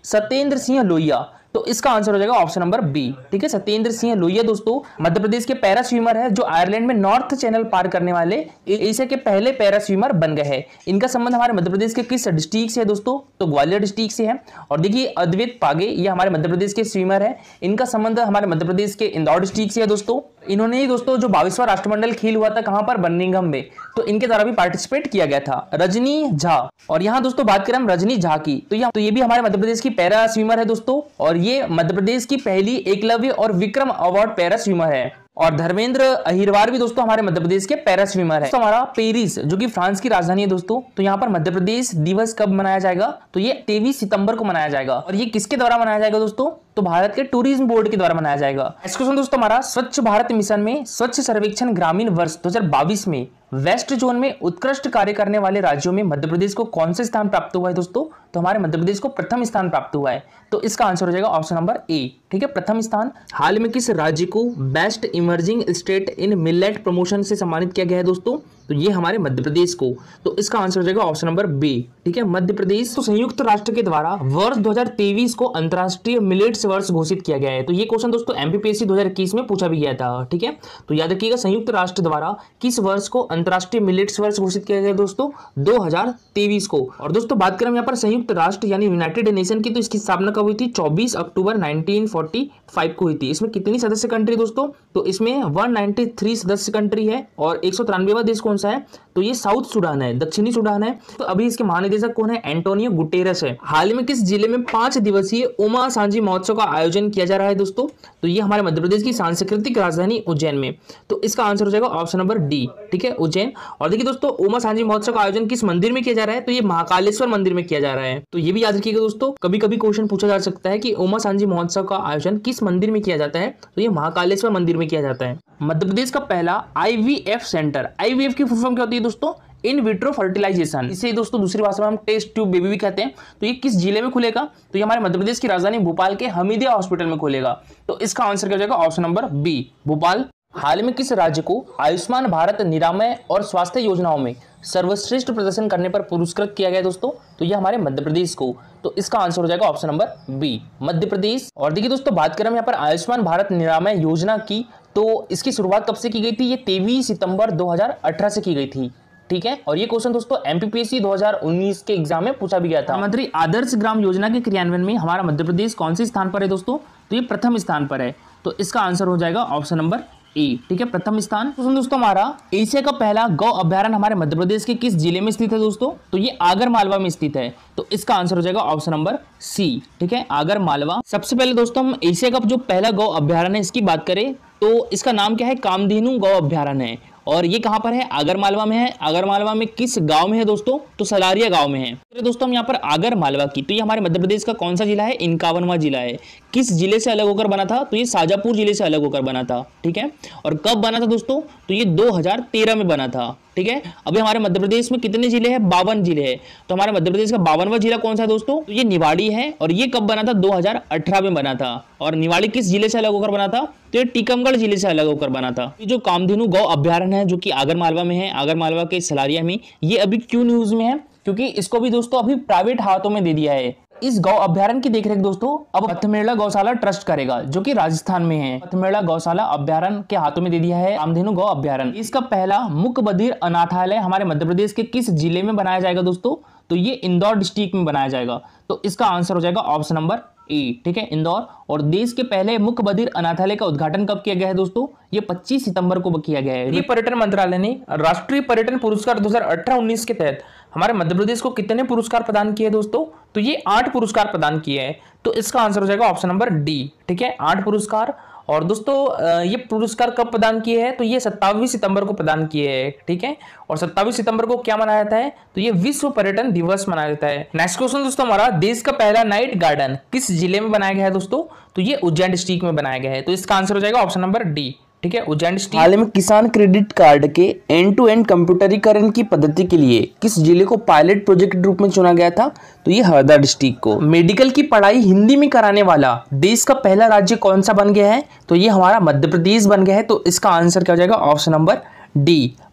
सत्येंद्र सिंह लोहिया। तो इसका आंसर हो जाएगा ऑप्शन नंबर बी। ठीक है, सत्येंद्र सिंह लोहिया दोस्तों मध्य प्रदेश के पैरा स्विमर है, जो आयरलैंड में नॉर्थ चैनल पार करने वाले एशिया के पहले पैरा स्विमर बन गए हैं। इनका संबंध हमारे मध्य प्रदेश के किस डिस्ट्रिक्ट से है दोस्तों? तो ग्वालियर डिस्ट्रिक्ट से है। और देखिए अद्वैत पागे, ये हमारे मध्य प्रदेश के स्विमर है, इनका संबंध हमारे मध्य प्रदेश के इंदौर डिस्ट्रिक्ट से है दोस्तों। इन्होंने ही दोस्तों जो 22वां राष्ट्रमंडल खेल हुआ था कहां पर? बर्मिंघम में, तो इनके द्वारा भी पार्टिसिपेट किया गया था। रजनी झा, और यहाँ दोस्तों बात करें हम रजनी झा की, तो ये भी हमारे मध्य प्रदेश की पैरा स्विमर है दोस्तों, और ये मध्य प्रदेश की पहली एकलव्य और विक्रम अवार्ड पैरा स्विमर है। और धर्मेंद्र अहिरवार भी दोस्तों हमारे मध्य प्रदेश के पैरा स्विमर है। तो हमारा पेरिस, जो कि फ्रांस की राजधानी है दोस्तों, तो यहाँ पर मध्य प्रदेश दिवस कब मनाया जाएगा? तो ये 23 सितंबर को मनाया जाएगा। और ये किसके द्वारा मनाया जाएगा दोस्तों? तो भारत के टूरिज्म बोर्ड के द्वारा मनाया जाएगा। नेक्स्ट क्वेश्चन दोस्तों हमारा, स्वच्छ भारत मिशन में स्वच्छ सर्वेक्षण ग्रामीण वर्ष 2022 में वेस्ट जोन में उत्कृष्ट कार्य करने वाले राज्यों में मध्य प्रदेश को कौन से स्थान प्राप्त हुआ है दोस्तों? तो हमारे मध्य प्रदेश को प्रथम स्थान प्राप्त हुआ है। तो इसका आंसर हो जाएगा ऑप्शन नंबर ए। ठीक है, प्रथम स्थान। हाल में किस राज्य को best emerging state in millet promotion से सम्मानित किया गया है दोस्तों? तो ये हमारे मध्य प्रदेश को। तो इसका आंसर हो जाएगा ऑप्शन नंबर बी। ठीक है, मध्य प्रदेश। तो संयुक्त राष्ट्र के द्वारा वर्ष 2023 को अंतर्राष्ट्रीय मिलेट्स वर्ष घोषित किया गया है। तो ये क्वेश्चन दोस्तों एमपीपीएससी 2021 में पूछा भी गया था। ठीक है, तो याद रखिएगा संयुक्त राष्ट्र द्वारा किस वर्ष को अंतर्राष्ट्रीय मिलेट्स वर्ष घोषित किया गया दोस्तों? 2023 को। और दोस्तों बात करें यहाँ पर संयुक्त राष्ट्र यानी यूनाइटेड नेशन की, तो इसकी स्थापना कब हुई थी? 24 अक्टूबर 1945 को हुई थी। इसमें कितनी सदस्य कंट्री दोस्तों? तो इसमें 193 सदस्य कंट्री है। और 193वां देश कौन सा है? तो ये साउथ सूडान है, दक्षिणी सूडान है। तो अभी इसके महानिदेशक कौन है? एंटोनियो गुटेरस है। हाल में किस जिले में 5 दिवसीय ओमा सांझी महोत्सव का आयोजन किया जा रहा है दोस्तों? तो ये हमारे मध्य प्रदेश की सांस्कृतिक राजधानी उज्जैन में। तो इसका आंसर हो जाएगा ऑप्शन नंबर डी। ठीक है, उज्जैन। और देखिए दोस्तों ओमा सांझी महोत्सव का आयोजन किस मंदिर में किया जा रहा है? तो ये महाकालेश्वर मंदिर में किया जा रहा है। तो ये भी याद रखिएगा दोस्तों, कभी कभी क्वेश्चन पूछा जा सकता है कि ओमा सांझी महोत्सव का आयोजन किस मंदिर में किया जाता है? तो ये महाकालेश्वर मंदिर में किया जाता है। मध्य प्रदेश का पहला IVF सेंटर, IVF की फुल फॉर्म क्या होती है दोस्तों? इन विट्रो फर्टिलाइजेशन, इसे दोस्तों दूसरी भाषा में हम टेस्ट ट्यूब बेबी भी कहते हैं। तो ये किस जिले में खुलेगा? तो ये हमारे मध्य प्रदेश की राजधानी भोपाल के हमीदिया हॉस्पिटल में खुलेगा। तो इसका आंसर क्या हो जाएगा? Option number B, Bhopal. हाल में किस राज्य को आयुष्मान भारत निरामय और स्वास्थ्य योजनाओं में सर्वश्रेष्ठ प्रदर्शन करने पर पुरस्कृत किया गया दोस्तों? तो ये हमारे मध्य प्रदेश को। तो इसका आंसर हो जाएगा option number B, Madhya Pradesh. और देखिए दोस्तों बात करें हम यहाँ पर आयुष्मान भारत निरामय योजना की, तो इसकी शुरुआत कब से की गई थी? ये 23 सितंबर 2018 से की गई थी। ठीक है, और ये क्वेश्चन दोस्तों एमपीपीएससी 2019 के एग्जाम में पूछा भी गया था। प्रधानमंत्री आदर्श ग्राम योजना के क्रियान्वयन में हमारा मध्य प्रदेश कौन से स्थान पर है दोस्तों? तो ये प्रथम स्थान पर है। तो इसका आंसर हो जाएगा ऑप्शन नंबर ए। ठीक है, प्रथम स्थान। दोस्तों हमारा एशिया का पहला गौ अभ्यारण्य हमारे मध्य प्रदेश के किस जिले में स्थित है दोस्तों? तो ये आगर मालवा में स्थित है। तो इसका आंसर हो जाएगा ऑप्शन नंबर सी। ठीक है, आगर मालवा। सबसे पहले दोस्तों हम एशिया का जो पहला गौ अभ्यारण्य इसकी बात करें तो इसका नाम क्या है? कामधेनु गौ अभ्यारण्य है। और ये कहां पर है? आगर मालवा में है। आगर मालवा में किस गांव में है दोस्तों? तो सलारिया गांव में है। तो दोस्तों हम यहाँ पर आगर मालवा की, तो ये हमारे मध्य प्रदेश का कौन सा जिला है? 51वां जिला है। किस जिले से अलग होकर बना था? तो ये शाजापुर जिले से अलग होकर बना था। ठीक है, और कब बना था दोस्तों? तो ये 2013 में बना था। ठीक है, अभी हमारे मध्य प्रदेश में कितने जिले हैं? 52 जिले हैं। तो हमारे मध्य प्रदेश का 52वां जिला कौन सा है दोस्तों? तो ये निवाड़ी है। और ये कब बना था? 2018 में बना था। और निवाड़ी किस जिले से अलग होकर बना था? तो ये टीकमगढ़ जिले से अलग होकर बना था। ये जो कामधेनु गौ अभ्यारण्य है जो कि आगर मालवा में है, आगर मालवा के सलारिया में, ये अभी क्यों न्यूज में है? क्योंकि इसको भी दोस्तों अभी प्राइवेट हाथों में दे दिया है। इस गौ अभ्यारण्य की देखरेख दोस्तों अब पथमेड़ा गौशाला ट्रस्ट करेगा, जो कि राजस्थान में है। पथमेड़ा गौशाला अभ्यारण्य के हाथों में दे दिया है कामधेनु गौ अभ्यारण्य। इसका पहला मुक बधिर अनाथालय हमारे मध्य प्रदेश के किस जिले में बनाया जाएगा दोस्तों? तो ये इंदौर डिस्ट्रिक्ट में बनाया जाएगा। तो इसका आंसर हो जाएगा ऑप्शन नंबर ए। ठीक है, इंदौर। और देश के पहले मुक बधिर अनाथालय का उद्घाटन कब किया गया है दोस्तों? ये 25 सितंबर को किया गया है। पर्यटन मंत्रालय ने राष्ट्रीय पर्यटन पुरस्कार 2018-19 के तहत हमारे मध्य प्रदेश को कितने पुरस्कार प्रदान किए दोस्तों? तो ये 8 पुरस्कार प्रदान किए हैं। तो इसका आंसर हो जाएगा ऑप्शन नंबर डी। ठीक है, 8 पुरस्कार। और दोस्तों ये पुरस्कार कब प्रदान किए हैं? तो ये 27 सितंबर को प्रदान किए हैं। ठीक है, और 27 सितंबर को क्या मनाया जाता है? तो ये विश्व पर्यटन दिवस मनाया जाता है। नेक्स्ट क्वेश्चन दोस्तों हमारा, देश का पहला नाइट गार्डन किस जिले में बनाया गया है दोस्तों? तो ये उज्जैन डिस्ट्रिक्ट में बनाया गया है। तो इसका आंसर हो जाएगा ऑप्शन नंबर डी। ठीक है, उज्जैन डिस्ट्रिक्ट। हाल में किसान क्रेडिट कार्ड के एंड टू एंड कंप्यूटरीकरण की पद्धति के लिए किस जिले को पायलट प्रोजेक्ट के रूप में चुना गया था? तो ये हरदा डिस्ट्रिक्ट को। मेडिकल की पढ़ाई हिंदी में कराने वाला देश का पहला राज्य कौन सा बन गया है? तो ये हमारा मध्य प्रदेश बन गया है। तो इसका आंसर क्या हो जाएगा? Option number D,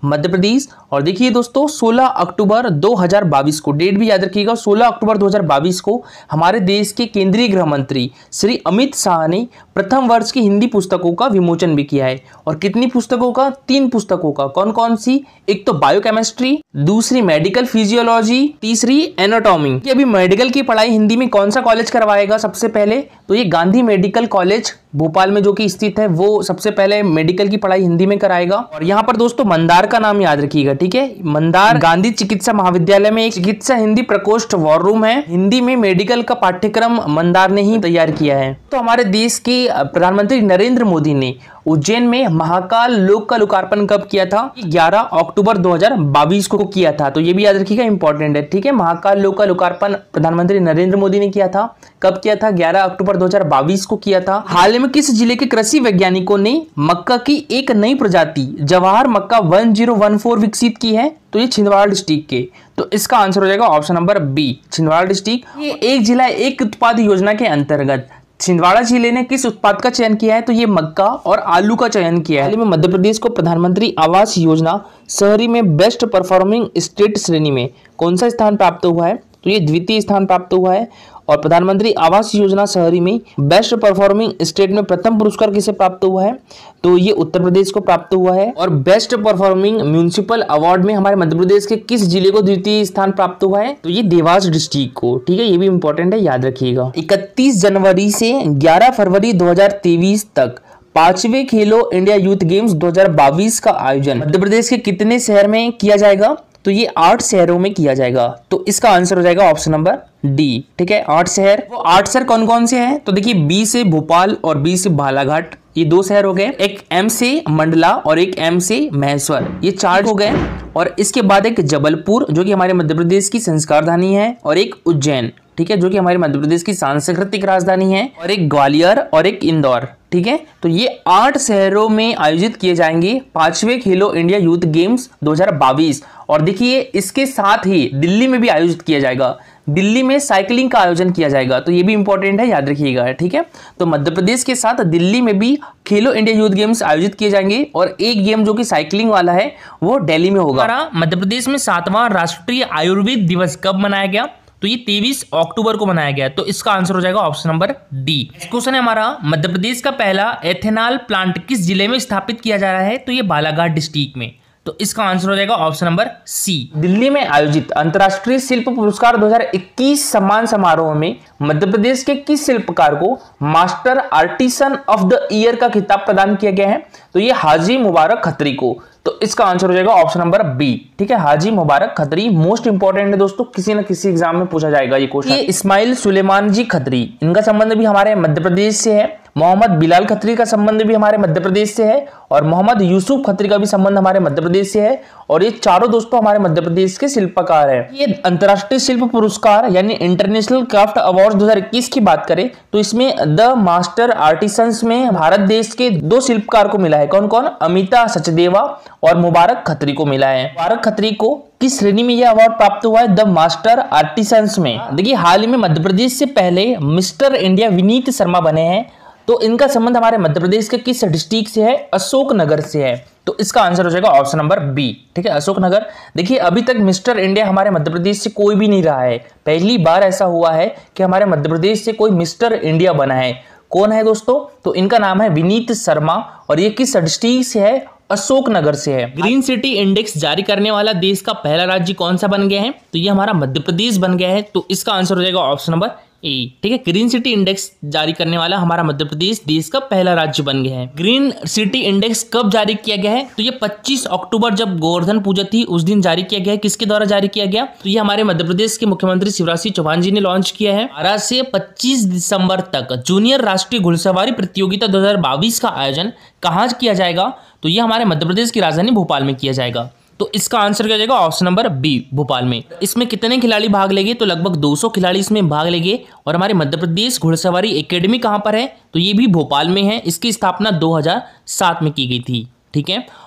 Madhya Pradesh. और देखिए दोस्तों 16 अक्टूबर 2022 को, डेट भी याद रखिएगा, 16 अक्टूबर 2022 को हमारे देश के केंद्रीय गृह मंत्री श्री अमित शाह ने प्रथम वर्ष की हिंदी पुस्तकों का विमोचन भी किया है। और कितनी पुस्तकों का? 3 पुस्तकों का। कौन कौन सी? एक तो बायोकेमिस्ट्री, दूसरी मेडिकल फिजियोलॉजी, तीसरी एनाटॉमी। अभी मेडिकल की पढ़ाई हिंदी में कौन सा कॉलेज करवाएगा सबसे पहले? तो ये गांधी मेडिकल कॉलेज भोपाल में जो कि स्थित है, वो सबसे पहले मेडिकल की पढ़ाई हिंदी में कराएगा। और यहाँ पर दोस्तों मंदार का नाम याद रखिएगा, ठीक है। मंदार गांधी चिकित्सा महाविद्यालय में एक चिकित्सा हिंदी प्रकोष्ठ वॉर रूम है। हिंदी में मेडिकल का पाठ्यक्रम मंदार ने ही तैयार किया है। तो हमारे देश के प्रधानमंत्री नरेंद्र मोदी ने उज्जैन में महाकाल लोक का लोकार्पण कब किया था? 11 अक्टूबर 2022 को किया था। तो ये भी याद रखिएगा, इंपॉर्टेंट है, ठीक है। महाकाल लोक का लोकार्पण प्रधानमंत्री नरेंद्र मोदी ने किया था। कब किया था? 11 अक्टूबर 2022 को किया था। हाल में किस जिले के कृषि वैज्ञानिकों ने मक्का की एक नई प्रजाति जवाहर मक्का 1014 विकसित की है? तो ये छिंदवाड़ा डिस्ट्रिक्ट के। तो इसका आंसर हो जाएगा option number B, Chhindwara district. ये एक जिला एक उत्पाद योजना के अंतर्गत छिंदवाड़ा जिले ने किस उत्पाद का चयन किया है? तो ये मक्का और आलू का चयन किया है। हाल में मध्य प्रदेश को प्रधानमंत्री आवास योजना शहरी में बेस्ट परफॉर्मिंग स्टेट श्रेणी में कौन सा स्थान प्राप्त हुआ है? तो ये द्वितीय स्थान प्राप्त हुआ है। और प्रधानमंत्री आवास योजना शहरी में बेस्ट परफॉर्मिंग स्टेट में प्रथम पुरस्कार किसे प्राप्त हुआ है? तो ये उत्तर प्रदेश को प्राप्त हुआ है। और बेस्ट परफॉर्मिंग म्यूनिसिपल अवार्ड में हमारे मध्य प्रदेश के किस जिले को द्वितीय स्थान प्राप्त हुआ है? तो ये देवास डिस्ट्रिक्ट को, ठीक है। ये भी इंपॉर्टेंट है, याद रखिएगा। 31 जनवरी से 11 फरवरी 2023 तक 5वें खेलो इंडिया यूथ गेम्स 2022 का आयोजन मध्य प्रदेश के कितने शहर में किया जाएगा? तो ये 8 शहरों में किया जाएगा। तो इसका आंसर हो जाएगा ऑप्शन नंबर डी, ठीक है। 8 शहर। वो 8 शहर कौन कौन से हैं? तो देखिए बी से भोपाल और बी से बालाघाट, ये 2 शहर हो गए। एक एम से मंडला और एक एम से महेश्वर, ये 4 हो गए। और इसके बाद एक जबलपुर जो कि हमारे मध्य प्रदेश की संस्कार राजधानी है, और एक उज्जैन, ठीक है, जो कि हमारे मध्य प्रदेश की सांस्कृतिक राजधानी है, और एक ग्वालियर और एक इंदौर, ठीक है। तो ये 8 शहरों में आयोजित किए जाएंगे 5वें खेलो इंडिया यूथ गेम्स 2022। और देखिए इसके साथ ही दिल्ली में भी आयोजित किया जाएगा। दिल्ली में साइकिलिंग का आयोजन किया जाएगा। तो ये भी इंपॉर्टेंट है, याद रखिएगा, ठीक है। तो मध्य प्रदेश के साथ दिल्ली में भी खेलो इंडिया यूथ गेम्स आयोजित किए जाएंगे। और एक गेम जो कि साइकिलिंग वाला है वो दिल्ली में होगा। मध्य प्रदेश में 7वां राष्ट्रीय आयुर्वेद दिवस कब मनाया गया? तो ये 23 अक्टूबर को मनाया गया। तो इसका आंसर हो जाएगा ऑप्शन नंबर डी। क्वेश्चन है हमारा, मध्य प्रदेश का पहला एथेनॉल प्लांट किस जिले में स्थापित किया जा रहा है? तो ये बालाघाट डिस्ट्रिक्ट में। तो इसका आंसर हो जाएगा ऑप्शन नंबर सी। दिल्ली में आयोजित अंतर्राष्ट्रीय शिल्प पुरस्कार 2021 सम्मान समारोह में मध्य प्रदेश के किस शिल्पकार को master artisan of the year का खिताब प्रदान किया गया है? तो ये हाजी मुबारक खत्री को। तो इसका आंसर हो जाएगा ऑप्शन नंबर बी, ठीक है, हाजी मुबारक खत्री। मोस्ट इंपॉर्टेंट है दोस्तों, किसी न किसी एग्जाम में पूछा जाएगा ये क्वेश्चन। ये इस्माइल सुलेमान जी खत्री, इनका संबंध भी हमारे मध्य प्रदेश से है। मोहम्मद बिलाल खत्री का संबंध भी हमारे मध्य प्रदेश से है। और मोहम्मद यूसुफ खत्री का भी संबंध हमारे मध्य प्रदेश से है। और ये चारों दोस्तों हमारे मध्य प्रदेश के शिल्पकार हैं। ये अंतर्राष्ट्रीय शिल्प पुरस्कार यानी इंटरनेशनल क्राफ्ट अवार्ड 2021 की बात करें तो इसमें द मास्टर आर्टिसंस में भारत देश के 2 शिल्पकार को मिला है। कौन कौन? अमिता सचदेवा और मुबारक खत्री को मिला है। मुबारक खत्री को किस श्रेणी में यह अवार्ड प्राप्त हुआ है? द मास्टर आर्टिसंस में। देखिए हाल ही में मध्य प्रदेश से पहले मिस्टर इंडिया विनीत शर्मा बने हैं। तो इनका संबंध हमारे मध्य प्रदेश के किस डिस्ट्रिक्ट से है? अशोकनगर से है। तो इसका आंसर हो जाएगा ऑप्शन नंबर बी, ठीक है, अशोकनगर। देखिए अभी तक मिस्टर इंडिया हमारे मध्य प्रदेश से कोई भी नहीं रहा है। पहली बार ऐसा हुआ है कि हमारे मध्य प्रदेश से कोई मिस्टर इंडिया बना है। कौन है दोस्तों? तो इनका नाम है विनीत शर्मा और ये किस डिस्ट्रिक्ट से है? अशोकनगर से है। ग्रीन सिटी इंडेक्स जारी करने वाला देश का पहला राज्य कौन सा बन गया है? तो ये हमारा मध्य प्रदेश बन गया है। तो इसका आंसर हो जाएगा ऑप्शन नंबर ए, ठीक है, ग्रीन सिटी इंडेक्स जारी करने वाला हमारा मध्य प्रदेश देश का पहला राज्य बन गया है। ग्रीन सिटी इंडेक्स कब जारी किया गया है? तो ये 25 अक्टूबर जब गोवर्धन पूजा थी उस दिन जारी किया गया है। किसके द्वारा जारी किया गया? तो ये हमारे मध्य प्रदेश के मुख्यमंत्री शिवराज सिंह चौहान जी ने लॉन्च किया है। 12 से 25 दिसंबर तक जूनियर राष्ट्रीय घुड़सवारी प्रतियोगिता 2022 का आयोजन कहाँ किया जाएगा? तो ये हमारे मध्य प्रदेश की राजधानी भोपाल में किया जाएगा। तो इसका आंसर क्या जाएगा? ऑप्शन नंबर बी, भोपाल में। इसमें कितने खिलाड़ी भाग लेंगे? तो लगभग 200 खिलाड़ी इसमें भाग लेंगे। और हमारे मध्य प्रदेश घुड़सवारी एकेडमी कहाँ पर है? तो ये भी भोपाल में है। इसकी स्थापना 2007 में की गई थी, ठीक है।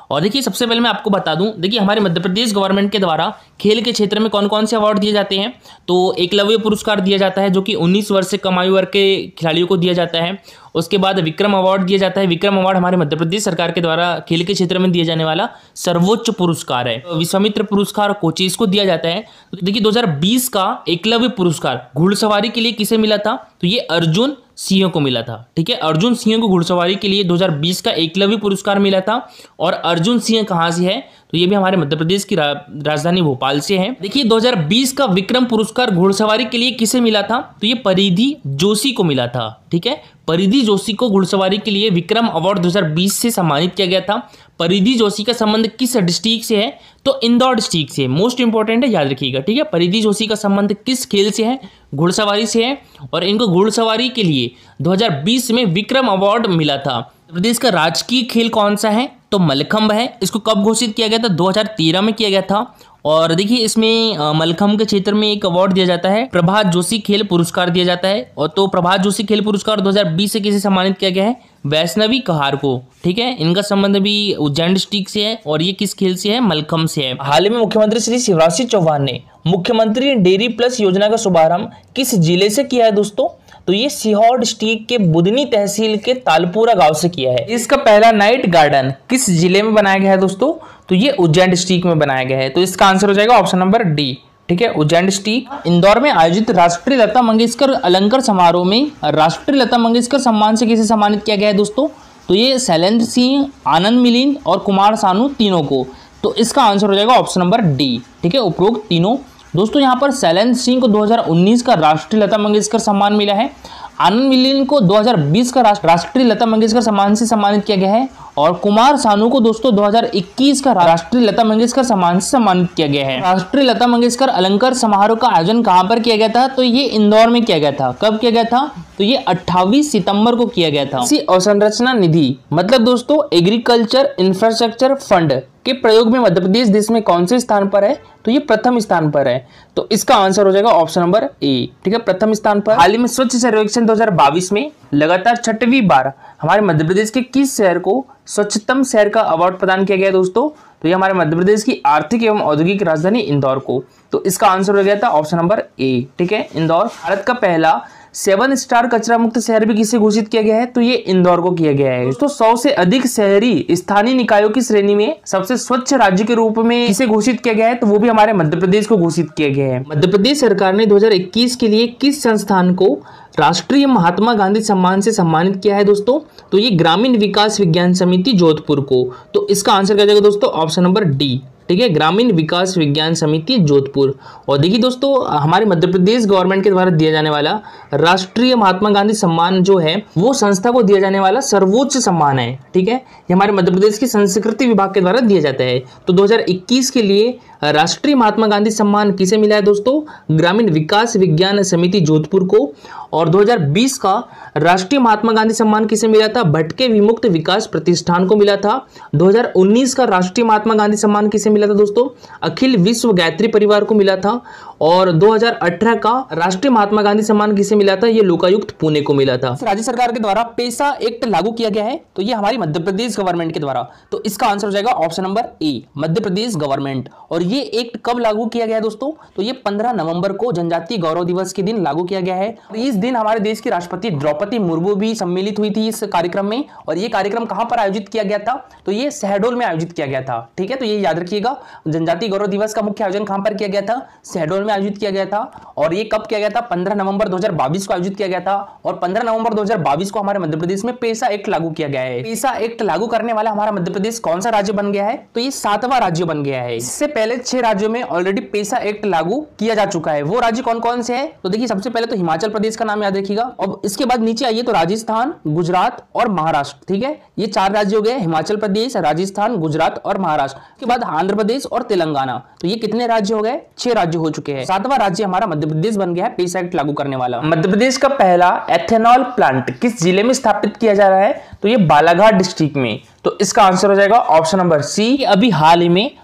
और देखिए सबसे पहले मैं आपको बता दूं, देखिए हमारे मध्य प्रदेश गवर्नमेंट के द्वारा खेल के क्षेत्र में कौन कौन से अवार्ड दिए जाते हैं। तो एकलव्य पुरस्कार दिया जाता है जो कि 19 वर्ष से कम आयु वर्ग के खिलाड़ियों को दिया जाता है। उसके बाद विक्रम अवार्ड दिया जाता है। विक्रम अवार्ड हमारे मध्य प्रदेश सरकार के द्वारा खेल के क्षेत्र में दिए जाने वाला सर्वोच्च पुरस्कार है। विश्वामित्र पुरस्कार कोचेस को दिया जाता है। तो देखिए 2020 का एकलव्य पुरस्कार घुड़सवारी के लिए किसे मिला था, तो ये अर्जुन सिंह को मिला था। ठीक है, अर्जुन सिंह को घुड़सवारी के लिए 2020 का एकलव्य पुरस्कार मिला था। और अर्जुन सिंह कहाँ से है, तो ये भी हमारे मध्य प्रदेश की राजधानी भोपाल से है। देखिए 2020 का विक्रम पुरस्कार घुड़सवारी के लिए किसे मिला था, तो ये परिधि जोशी को मिला था। ठीक है, परिधि जोशी को घुड़सवारी के लिए विक्रम अवार्ड 2020 से सम्मानित किया गया था। परिधि जोशी का संबंध किस डिस्ट्रिक्ट से है, तो इंदौर डिस्ट्रिक्ट से। मोस्ट इंपॉर्टेंट है, याद रखिएगा। ठीक है, परिधि जोशी का संबंध किस खेल से है, घुड़सवारी से है। और इनको घुड़सवारी के लिए 2020 में विक्रम अवार्ड मिला था। प्रदेश का राजकीय खेल कौन सा है, तो मल्लखंब है। इसको कब घोषित किया गया था, 2013 में किया गया था। और देखिए इसमें मल्लखंब के क्षेत्र में एक अवार्ड दिया जाता है, प्रभात जोशी खेल पुरस्कार दिया जाता है। और तो प्रभात जोशी खेल पुरस्कार 2020 से किसे सम्मानित किया गया है, वैष्णवी कहार को। ठीक है, इनका संबंध भी उज्जैन डिस्ट्रिक्ट से है। और ये किस खेल से है, मल्लखंब से है। हाल ही में मुख्यमंत्री श्री शिवराज सिंह चौहान ने मुख्यमंत्री डेयरी प्लस योजना का शुभारंभ किस जिले से किया है दोस्तों, तो ये सीहोर डिस्ट्रिक्ट के बुदनी तहसील के तालपुरा गांव से किया है। इसका पहला नाइट गार्डन किस जिले में बनाया गया है दोस्तों, तो ये उज्जैन डिस्ट्रिक्ट में बनाया गया है। तो इसका आंसर हो जाएगा ऑप्शन नंबर डी। ठीक है, उज्जैन डिस्ट्रिक्ट। इंदौर में आयोजित राष्ट्रीय लता मंगेशकर अलंकार समारोह में राष्ट्रीय लता मंगेशकर सम्मान से किसे सम्मानित किया गया है दोस्तों, तो ये शैलेंद्र सिंह, आनंद मिलिंद और कुमार सानू तीनों को। तो इसका आंसर हो जाएगा ऑप्शन नंबर डी। ठीक है, उपरोक्त तीनों। दोस्तों यहाँ पर शैलेंद्र सिंह को 2019 का राष्ट्रीय लता मंगेशकर सम्मान मिला है। आनंद मिलिंद को 2020 का राष्ट्रीय लता मंगेशकर सम्मान से सम्मानित किया गया है। और कुमार सानू को दोस्तों 2021 का राष्ट्रीय लता मंगेशकर सम्मान से सम्मानित किया गया है। राष्ट्रीय लता मंगेशकर अलंकार समारोह का आयोजन कहां पर किया गया था, तो ये इंदौर में किया गया था। कब किया गया था, तो ये 28 सितंबर को किया गया था। इसी अवसंरचना निधि मतलब दोस्तों एग्रीकल्चर इंफ्रास्ट्रक्चर फंड के प्रयोग में मध्य प्रदेश देश में कौन से स्थान पर है, तो ये प्रथम स्थान पर है। तो इसका आंसर हो जाएगा ऑप्शन नंबर ए। ठीक है, प्रथम स्थान पर। हाल ही में स्वच्छ सर्वेक्षण 2022 में लगातार 6वीं बार हमारे मध्य प्रदेश के किस शहर को स्वच्छतम शहर का अवार्ड प्रदान किया गया दोस्तों, तो ये हमारे मध्य प्रदेश की आर्थिक एवं औद्योगिक राजधानी इंदौर को। तो इसका आंसर हो गया था ऑप्शन नंबर ए। ठीक है, इंदौर। भारत का पहला 7 स्टार कचरा मुक्त शहर भी किसे घोषित किया गया है, तो ये इंदौर को किया गया है। दोस्तों 100 से अधिक शहरी स्थानीय निकायों की श्रेणी में सबसे स्वच्छ राज्य के रूप में किसे घोषित किया गया है, तो वो भी हमारे मध्य प्रदेश को घोषित किया गया है। मध्य प्रदेश सरकार ने 2021 के लिए किस संस्थान को राष्ट्रीय महात्मा गांधी सम्मान से सम्मानित किया है दोस्तों, तो ये ग्रामीण विकास विज्ञान समिति जोधपुर को। तो इसका आंसर क्या जाएगा दोस्तों, ऑप्शन नंबर डी। ठीक है, ग्रामीण विकास विज्ञान समिति जोधपुर। और देखिए दोस्तों हमारे मध्य प्रदेश गवर्नमेंट के द्वारा दिया जाने वाला राष्ट्रीय महात्मा गांधी सम्मान जो है वो संस्था को दिया जाने वाला सर्वोच्च सम्मान है। ठीक है, ये हमारे मध्य प्रदेश की संस्कृति विभाग के द्वारा दिया जाता है। तो 2021 के लिए राष्ट्रीय महात्मा गांधी सम्मान किसे मिला है दोस्तों, ग्रामीण विकास विज्ञान समिति जोधपुर को। और 2020 का राष्ट्रीय महात्मा गांधी सम्मान किसे मिला था, भटके विमुक्त विकास प्रतिष्ठान को मिला था। 2019 का राष्ट्रीय महात्मा गांधी सम्मान किसे मिला था दोस्तों, अखिल विश्व गायत्री परिवार को मिला था। और 2018 का राष्ट्रीय महात्मा गांधी सम्मान किसे मिला था, ये लोकायुक्त पुणे को मिला था। राज्य सरकार के द्वारा पेशा एक्ट लागू किया गया है, तो ये हमारी मध्य प्रदेश गवर्नमेंट के द्वारा। तो इसका आंसर हो जाएगा option number A, Madhya Pradesh government. और ये एक्ट कब लागू किया गया है दोस्तों, तो ये 15 नवंबर को जनजातीय गौरव दिवस के दिन लागू किया गया है। इस दिन हमारे देश की राष्ट्रपति द्रौपदी मुर्मू भी सम्मिलित हुई थी इस कार्यक्रम में। और ये कार्यक्रम कहां पर आयोजित किया गया था, तो ये शहडोल में आयोजित किया गया था। ठीक है, तो ये याद रखिएगा, जनजातीय गौरव दिवस का मुख्य आयोजन कहां पर किया गया था, शहडोल में आयोजित किया गया था। और ये कब किया गया था, 15 नवंबर 2022 को आयोजित किया गया था। और 15 नवंबर 2022 को हमारे मध्य प्रदेश में पेशा एक्ट लागू किया गया है। पेशा एक्ट लागू करने वाला हमारा मध्य प्रदेश कौन सा राज्य बन गया है, तो ये 7वां राज्य बन गया है। इससे पहले 6 राज्यों में ऑलरेडी पेशा एक्ट लागू किया जा चुका है। वो राज्य कौन कौन से हैं, तो देखिए सबसे पहले तो हिमाचल प्रदेश का नाम याद रखिएगा। और इसके बाद नीचे आइए तो राजस्थान, गुजरात और महाराष्ट्र। ठीक है, ये 4 राज्य हो गए, हिमाचल प्रदेश, राजस्थान, गुजरात और महाराष्ट्र। उसके बाद आंध्र प्रदेश और तेलंगाना। तो ये कितने राज्य हो गए, 6 राज्य हो चुके हैं। 7वां राज्य हमारा मध्य प्रदेश बन गया है पेशा एक्ट लागू करने वाला। मध्य प्रदेश का पहला एथेनॉल प्लांट किस जिले में स्थापित किया जा रहा है, तो ये बालाघाट डिस्ट्रिक्ट में। तो इसका आंसर हो जाएगा ऑप्शन नंबर सी। अभी हाल ही में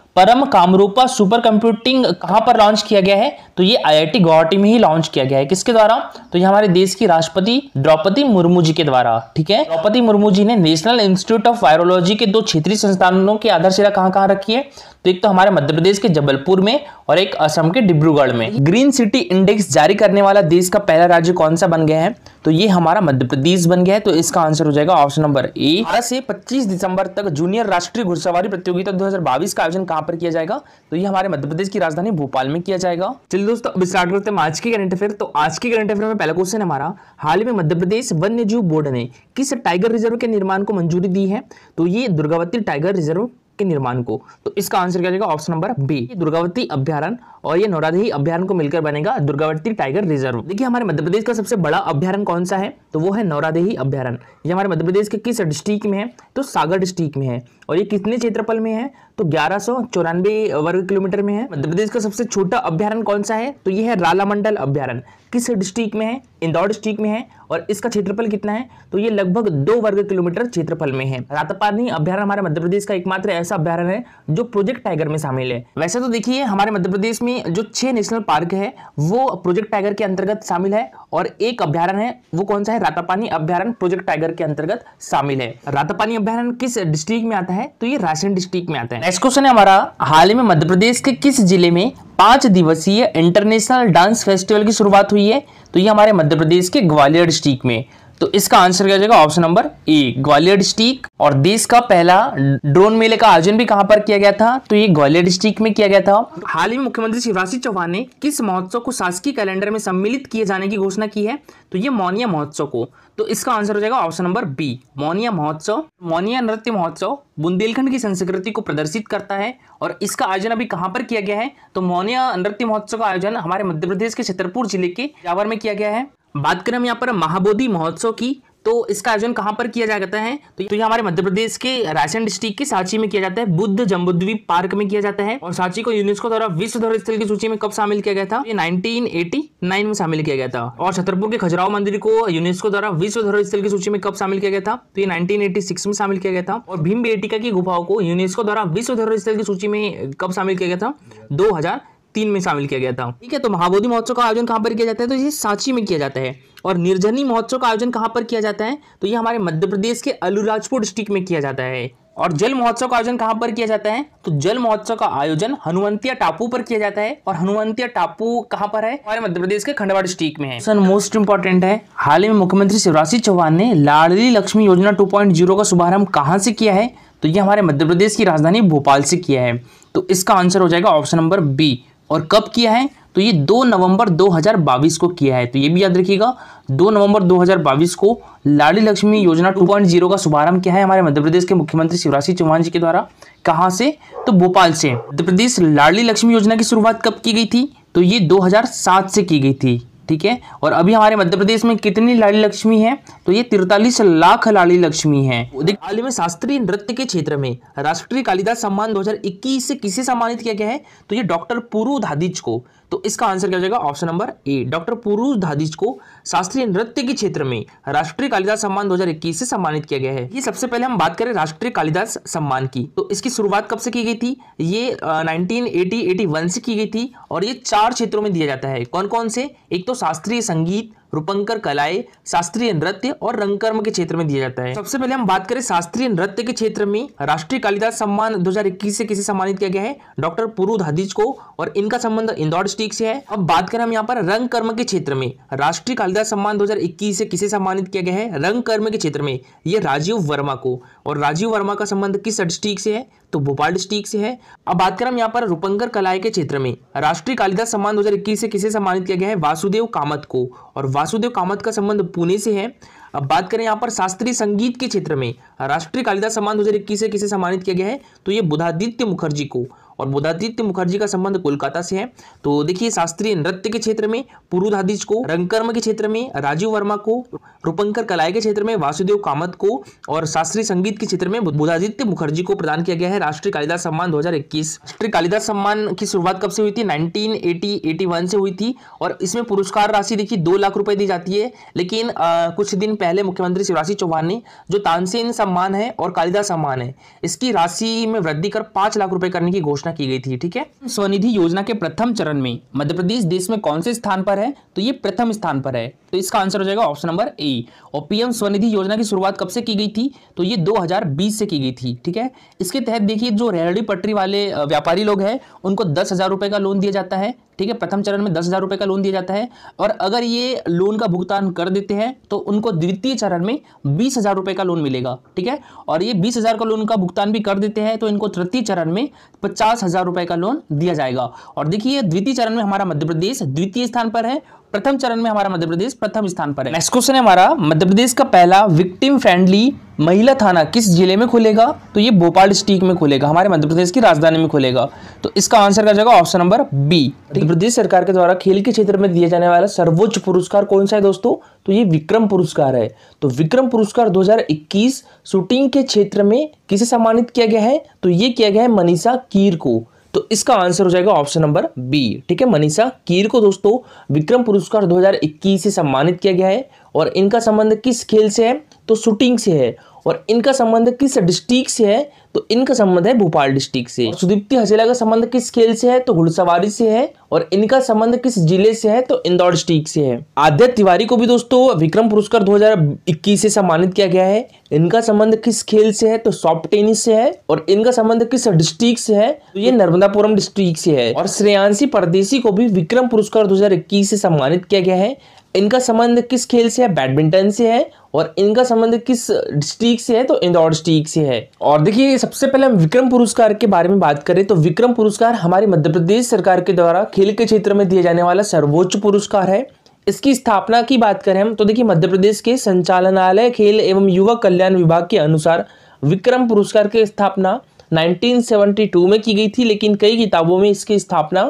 परम कामरूपा सुपर कंप्यूटिंग कहां पर लॉन्च किया गया है? तो ये आईआईटी गुवाहाटी में ही लॉन्च किया गया है। किसके द्वारा? तो ये हमारे देश की राष्ट्रपति द्रौपदी मुर्मू जी के द्वारा। ठीक है, द्रौपदी मुर्मू जी ने नेशनल इंस्टीट्यूट ऑफ वायरोलॉजी के 2 क्षेत्रीय संस्थानों की आधारशिला कहां रखी है? तो एक तो हमारे मध्य प्रदेश के जबलपुर में और एक असम के डिब्रूगढ़ में। ग्रीन सिटी इंडेक्स जारी करने वाला देश का पहला राज्य कौन सा बन गया है? तो ये हमारा मध्य प्रदेश बन गया है। तो इसका आंसर हो जाएगा ऑप्शन नंबर ए। 12 से 25 दिसंबर तक जूनियर राष्ट्रीय घुड़सवारी प्रतियोगिता 2022 का आयोजन कहां पर किया जाएगा? तो ये हमारे मध्य प्रदेश की राजधानी भोपाल में किया जाएगा। चलिए दोस्तों, अब स्टार्ट करते हैं आज के करंट अफेयर। तो आज के करंट अफेयर में पहला क्वेश्चन हमारा, हाल ही में मध्य प्रदेश वन्य जीव बोर्ड ने किस टाइगर रिजर्व के निर्माण को मंजूरी दी है? तो ये दुर्गावती टाइगर रिजर्व के निर्माण को। तो इसका आंसर क्या जाएगा? ऑप्शन नंबर बी, दुर्गावती अभ्यारण्य और ये नौरादेही अभ्यारण्य को मिलकर बनेगा दुर्गावती टाइगर रिजर्व। देखिए, हमारे मध्य प्रदेश का सबसे बड़ा अभ्यारण्य कौन सा है? तो वो है नौरादेही अभ्यारण्य। ये हमारे मध्य प्रदेश के किस डिस्ट्रिक्ट में है? तो सागर डिस्ट्रिक्ट में है। और ये कितने क्षेत्रफल में है? तो 1194 वर्ग किलोमीटर में है। मध्य प्रदेश का सबसे छोटा अभ्यारण्य कौन सा है? तो ये है रालामंडल अभ्यारण्य। किस डिस्ट्रिक्ट में है? इंदौर डिस्ट्रिक्ट में है। और इसका क्षेत्रफल कितना है? तो ये लगभग 2 वर्ग किलोमीटर क्षेत्रफल में है। रातापानी अभ्यारण्य हमारे मध्य प्रदेश का एकमात्र ऐसा अभ्यारण्य है जो प्रोजेक्ट टाइगर में शामिल है। वैसे तो देखिए, हमारे मध्य प्रदेश में जो 6 नेशनल पार्क है वो प्रोजेक्ट टाइगर के अंतर्गत शामिल है और एक अभ्यारण्य है, वो कौन सा है? रातापानी अभ्यारण्य प्रोजेक्ट टाइगर के अंतर्गत शामिल है। रातापानी अभ्यारण्य किस डिस्ट्रिक्ट में आता है? तो ये रायसेन डिस्ट्रिक्ट में आता है। नेक्स्ट क्वेश्चन है हमारा, हाल ही में मध्य प्रदेश के किस जिले में 5 दिवसीय इंटरनेशनल डांस फेस्टिवल की शुरुआत हुई है? तो ये हमारे मध्य प्रदेश के ग्वालियर डिस्ट्रिक्ट में। तो इसका आंसर क्या जाएगा? Option number A, Gwalior district. और देश का पहला ड्रोन मेले का आयोजन भी कहां पर किया गया था? तो ये ग्वालियर डिस्ट्रिक्ट में किया गया था। हाल ही में मुख्यमंत्री शिवराज सिंह चौहान ने किस महोत्सव को शासकीय कैलेंडर में सम्मिलित किए जाने की घोषणा की है? तो ये मौनिया महोत्सव को। तो इसका आंसर हो जाएगा ऑप्शन नंबर बी, मौनिया महोत्सव। मौनिया नृत्य महोत्सव बुंदेलखंड की संस्कृति को प्रदर्शित करता है और इसका आयोजन अभी कहां पर किया गया है? तो मौनिया नृत्य महोत्सव का आयोजन हमारे मध्य प्रदेश के छतरपुर जिले के जावर में किया गया है। बात करें हम यहाँ पर महाबोधि महोत्सव की, तो इसका आयोजन कहां पर किया जाता है? तो ये हमारे मध्य प्रदेश के रायसेन डिस्ट्रिक्ट के सांची में किया जाता है, बुद्ध जम्बूद्वीप पार्क में किया जाता है। और सांची को यूनेस्को द्वारा विश्व धरोहर स्थल की सूची में कब शामिल किया गया था? ये 1989 में शामिल किया गया था। और छतरपुर के खजुराहो मंदिर को यूनेस्को द्वारा विश्व धरोहर स्थल की सूची में कब शामिल किया गया था? तो ये 1986 में शामिल किया गया था। और भीमबेटका की गुफाओं को यूनेस्को द्वारा विश्व धरोहर स्थल की सूची में कब शामिल किया गया था? 2003 में शामिल किया गया था। ठीक है, तो महाबोधि महोत्सव का आयोजन कहां पर किया जाता है? तो ये सांची में किया जाता है। और निर्जनी महोत्सव का आयोजन कहां पर किया जाता है? तो ये हमारे मध्य प्रदेश के अलीराजपुर डिस्ट्रिक्ट में किया जाता है। और जल महोत्सव का आयोजन कहां पर किया जाता है? तो जल महोत्सव का आयोजन हनुवंतिया टापू पर किया जाता है। और हनुवंतिया टापू कहां पर है? हमारे मध्य प्रदेश के खंडवा डिस्ट्रिक्ट में है। क्वेश्चन मोस्ट इंपॉर्टेंट है, हाल ही में मुख्यमंत्री शिवराज सिंह चौहान ने लाडली लक्ष्मी योजना 2.0 का शुभारंभ कहां से किया है? तो ये हमारे मध्य प्रदेश की राजधानी भोपाल से किया है। तो इसका आंसर हो जाएगा ऑप्शन नंबर बी। और कब किया है? तो ये 2 नवंबर 2022 को किया है। तो ये भी याद रखिएगा, 2 नवंबर 2022 को लाडली लक्ष्मी योजना 2.0 का शुभारंभ किया है हमारे मध्य प्रदेश के मुख्यमंत्री शिवराज सिंह चौहान जी के द्वारा। कहां से? तो भोपाल से। मध्य प्रदेश लाडली लक्ष्मी योजना की शुरुआत कब की गई थी? तो ये 2007 से की गई थी। ठीक है, और अभी हमारे मध्य प्रदेश में कितनी लाडली लक्ष्मी है? तो ये 43 लाख लाडली लक्ष्मी है। हाल ही में शास्त्रीय नृत्य के क्षेत्र में राष्ट्रीय कालिदास सम्मान 2021 से किसे सम्मानित किया गया है? तो ये डॉक्टर पुरु धादिच को। तो इसका आंसर क्या हो जाएगा? Option number A, doctor Puru Dadhich को शास्त्रीय नृत्य के क्षेत्र में राष्ट्रीय कालिदास सम्मान 2021 से सम्मानित किया गया है। ये सबसे पहले हम बात करें राष्ट्रीय कालिदास सम्मान की, तो इसकी शुरुआत कब से की गई थी? ये 1981 से की गई थी। और ये 4 क्षेत्रों में दिया जाता है। कौन कौन से? एक तो शास्त्रीय संगीत, रूपंकर कलाएं, शास्त्रीय नृत्य और रंगकर्म के क्षेत्र में दिया जाता है। सबसे पहले हम बात करें शास्त्रीय नृत्य के क्षेत्र में राष्ट्रीय कालिदास सम्मान 2021 से किसे सम्मानित किया गया है? डॉक्टर पुरु धादिच को। और इनका संबंध इंदौर डिस्ट्रिक्ट से है। अब बात करें हम यहाँ पर रंगकर्म के क्षेत्र में राष्ट्रीय कालिदास सम्मान 2021 से किसे सम्मानित किया गया है? रंगकर्म के क्षेत्र में ये राजीव वर्मा को। और राजीव वर्मा का संबंध किस डिस्ट्रिक्ट से है? तो भोपाल डिस्ट्रिक्ट से है। अब बात करें हम यहाँ पर रूपंकर कलाएं के क्षेत्र में राष्ट्रीय कालिदास सम्मान 2021 से किसे सम्मानित किया गया है? वासुदेव कामत को। और वासुदेव कामत का संबंध पुणे से है। अब बात करें यहाँ पर शास्त्रीय संगीत के क्षेत्र में राष्ट्रीय कालिदास सम्मान 2021 से किसे सम्मानित किया गया है? तो ये बुधादित्य मुखर्जी को। और बुधादित्य मुखर्जी का संबंध कोलकाता से है। तो देखिए, शास्त्रीय नृत्य के क्षेत्र में पुरु धादिच को, रंगकर्म के क्षेत्र में राजीव वर्मा को, रूपंकर कलाएं के क्षेत्र में वासुदेव कामत को और शास्त्रीय संगीत के क्षेत्र में बुधादित्य मुखर्जी को प्रदान किया गया है राष्ट्रीय कालिदास सम्मान 2021। राष्ट्रीय कालिदास सम्मान की शुरुआत कब से हुई थी? 1981 से हुई थी। और इसमें पुरस्कार राशि देखिए 2 लाख रुपए दी जाती है। लेकिन कुछ दिन पहले मुख्यमंत्री शिवराज सिंह चौहान ने जो तानसेन सम्मान है और कालिदास सम्मान है, इसकी राशि में वृद्धि कर 5 लाख रुपए करने की घोषणा घोषणा की गई थी। ठीक है, स्वनिधि योजना के प्रथम चरण में मध्य प्रदेश देश में कौन से स्थान पर है? तो ये प्रथम स्थान पर है, तो इसका आंसर हो जाएगा ऑप्शन नंबर ए। और पीएम स्वनिधि योजना की शुरुआत कब से की गई थी? तो ये 2020 से की गई थी। ठीक है, इसके तहत देखिए जो रेहड़ी पटरी वाले व्यापारी लोग हैं उनको 10,000 रुपए का लोन दिया जाता है। ठीक है, प्रथम चरण में 10,000 रुपए का लोन दिया जाता है, और अगर ये लोन का भुगतान कर देते हैं तो उनको द्वितीय चरण में 20,000 रुपए का लोन मिलेगा। ठीक है, और ये 20,000 का लोन का भुगतान भी कर देते हैं तो इनको तृतीय चरण में 50,000 रुपए का लोन दिया जाएगा। और देखिए द्वितीय चरण में हमारा मध्य प्रदेश द्वितीय स्थान पर है, प्रथम चरण में हमारा मध्य प्रदेश प्रथम स्थान पर है। नेक्स्ट क्वेश्चन है हमारा, मध्य प्रदेश का पहला विक्टिम फ्रेंडली महिला थाना किस जिले में खुलेगा? तो ये भोपाल डिस्ट्रिक्ट में खुलेगा, हमारे मध्य प्रदेश की राजधानी में खुलेगा। तो इसका आंसर क्या जाएगा? Option number B. Madhya Pradesh सरकार के द्वारा खेल के क्षेत्र में दिया जाने वाला सर्वोच्च पुरस्कार कौन सा है दोस्तों? तो ये विक्रम पुरस्कार है। तो विक्रम पुरस्कार 2021 शूटिंग के क्षेत्र में किसे सम्मानित किया गया है? तो ये किया गया है मनीषा कीर को। तो इसका आंसर हो जाएगा ऑप्शन नंबर बी। ठीक है, मनीषा कीर को दोस्तों विक्रम पुरस्कार 2021 से सम्मानित किया गया है। और इनका संबंध किस खेल से है? तो शूटिंग से है। और इनका संबंध किस डिस्ट्रिक्ट से है? तो इनका संबंध है भोपाल डिस्ट्रिक्ट से। सुदीप्ति हजेला का संबंध किस खेल से है? तो घुड़सवारी से है। और इनका संबंध किस जिले से है? तो इंदौर डिस्ट्रिक्ट से है। आद्या तिवारी को भी दोस्तों विक्रम पुरस्कार 2021 से सम्मानित किया गया है। इनका संबंध किस खेल से है? तो सॉफ्ट टेनिस से है। और इनका संबंध किस डिस्ट्रिक्ट से है? तो ये नर्मदापुरम डिस्ट्रिक्ट से है। और श्रेयांशी परदेसी को भी विक्रम पुरस्कार 2021 से सम्मानित किया गया है। इनका संबंध किस खेल से है? बैडमिंटन से है। और इनका संबंध किस डिस्ट्रिक्ट से है? तो इंदौर डिस्ट्रिक्ट से है। और देखिए सबसे पहले हम विक्रम पुरस्कार के बारे में बात करें तो विक्रम पुरस्कार हमारी मध्य प्रदेश सरकार के द्वारा खेल के क्षेत्र में दिए जाने वाला सर्वोच्च पुरस्कार है। इसकी स्थापना की बात करें हम तो देखिए मध्य प्रदेश के संचालनालय खेल एवं युवा कल्याण विभाग के अनुसार विक्रम पुरस्कार की स्थापना 1972 में की गई थी, लेकिन कई किताबों में इसकी स्थापना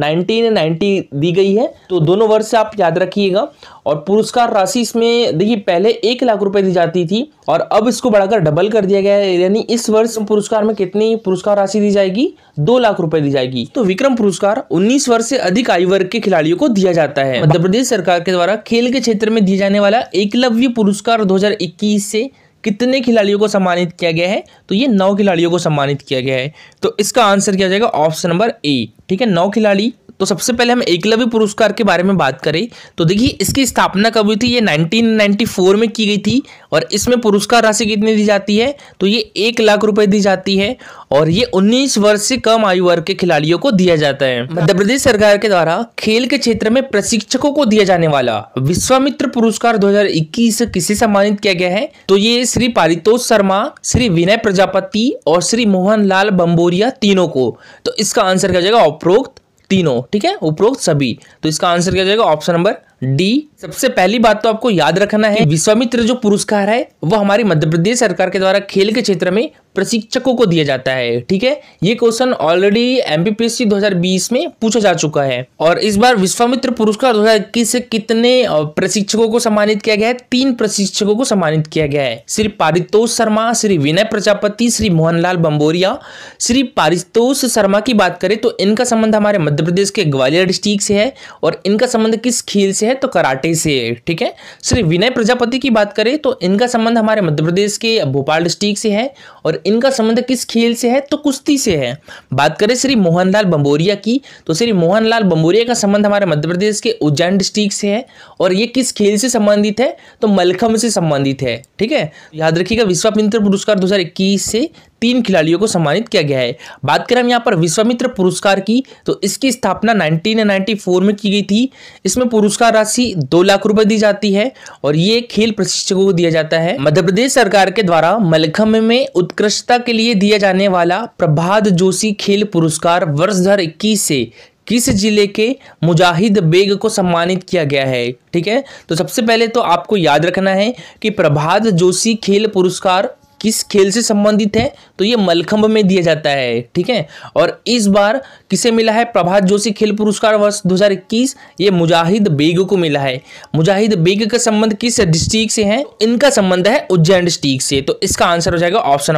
1990 दी गई है। तो दोनों वर्ष आप याद रखिएगा। और पुरस्कार राशि इसमें देखिए पहले 1 लाख रुपए दी जाती थी और अब इसको बढ़ाकर डबल कर दिया गया है, यानी इस वर्ष पुरस्कार में कितनी पुरस्कार राशि दी जाएगी? 2 लाख रुपए दी जाएगी। तो विक्रम पुरस्कार 19 वर्ष से अधिक आयु वर्ग के खिलाड़ियों को दिया जाता है। मध्य प्रदेश सरकार के द्वारा खेल के क्षेत्र में दिए जाने वाला एकलव्य पुरस्कार 2021 से कितने खिलाड़ियों को सम्मानित किया गया है? तो ये 9 खिलाड़ियों को सम्मानित किया गया है। तो इसका आंसर क्या हो जाएगा? Option number A. ठीक है, 9 खिलाड़ी। तो सबसे पहले हम एकलव्य पुरस्कार के बारे में बात करें तो देखिए इसकी स्थापना कब हुई थी? ये 1994 में की गई थी। और इसमें पुरस्कार राशि कितनी दी जाती है? तो ये 1 लाख रुपए दी जाती है। और ये 19 वर्ष से कम आयु वर्ग के खिलाड़ियों को दिया जाता है। मध्य प्रदेश सरकार के द्वारा खेल के क्षेत्र में प्रशिक्षकों को दिया जाने वाला विश्वामित्र पुरस्कार 2021 किसे सम्मानित किया गया है? तो ये श्री पारितोष शर्मा, श्री विनय प्रजापति और श्री मोहन लाल बंबोरिया तीनों को। तो इसका आंसर क्या हो जाएगा? उपरोक्त तीनों। ठीक है, उपरोक्त सभी। तो इसका आंसर क्या हो जाएगा? Option number D. सबसे पहली बात तो आपको याद रखना है विश्वामित्र जो पुरस्कार है वो हमारी मध्य प्रदेश सरकार के द्वारा खेल के क्षेत्र में प्रशिक्षकों को दिया जाता है। ठीक है, ये क्वेश्चन ऑलरेडी एमपीपीएससी 2020 में पूछा जा चुका है। और इस बार विश्वामित्र पुरस्कार 2021 से कितने प्रशिक्षकों को सम्मानित किया गया है? 3 प्रशिक्षकों को सम्मानित किया गया है। श्री पारितोष शर्मा, श्री विनय प्रजापति, श्री मोहनलाल बंबोरिया। श्री पारितोष शर्मा की बात करें तो इनका संबंध हमारे मध्य प्रदेश के ग्वालियर डिस्ट्रिक्ट से है। और इनका संबंध किस खेल से है? तो कराटे से है। ठीक है, श्री विनय प्रजापति की बात करें तो इनका संबंध हमारे मध्य प्रदेश के भोपाल डिस्ट्रिक्ट से है। और इनका संबंध किस खेल से है? तो कुश्ती से है। बात करें श्री मोहनलाल बंबोरिया की तो श्री मोहनलाल बंबोरिया का संबंध हमारे मध्य प्रदेश के उज्जैन डिस्ट्रिक्ट से है। और ये किस खेल से संबंधित है? तो मलखम्ब से संबंधित है। ठीक है, याद रखिएगा विश्वामित्र पुरस्कार 2021 से 3 खिलाड़ियों को सम्मानित किया गया है। बात करें हम यहाँ पर विश्वामित्र पुरस्कार की तो इसकी स्थापना 1994 में की गई थी। इसमें पुरस्कार राशि 2 लाख रुपए दी जाती है और ये खेल प्रशिक्षकों को दिया जाता है। मध्य प्रदेश सरकार के द्वारा मलखम्ब में उत्कृष्टता के लिए दिया जाने वाला प्रभात जोशी खेल पुरस्कार वर्ष 2021 से किस जिले के मुजाहिद बेग को सम्मानित किया गया है? ठीक है, तो सबसे पहले तो आपको याद रखना है कि प्रभात जोशी खेल पुरस्कार किस खेल से संबंधित है? तो ये मलखम्ब में दिया जाता है। ठीक है, और इस बार किसे मिला है प्रभात जोशी खेल पुरस्कार वर्ष 2021? ये मुजाहिद बेग को मिला है। मुजाहिद बेग का संबंध किस डिस्ट्रिक्ट से है? इनका संबंध है उज्जैन डिस्ट्रिक्ट से। तो इसका आंसर हो जाएगा ऑप्शन नंबर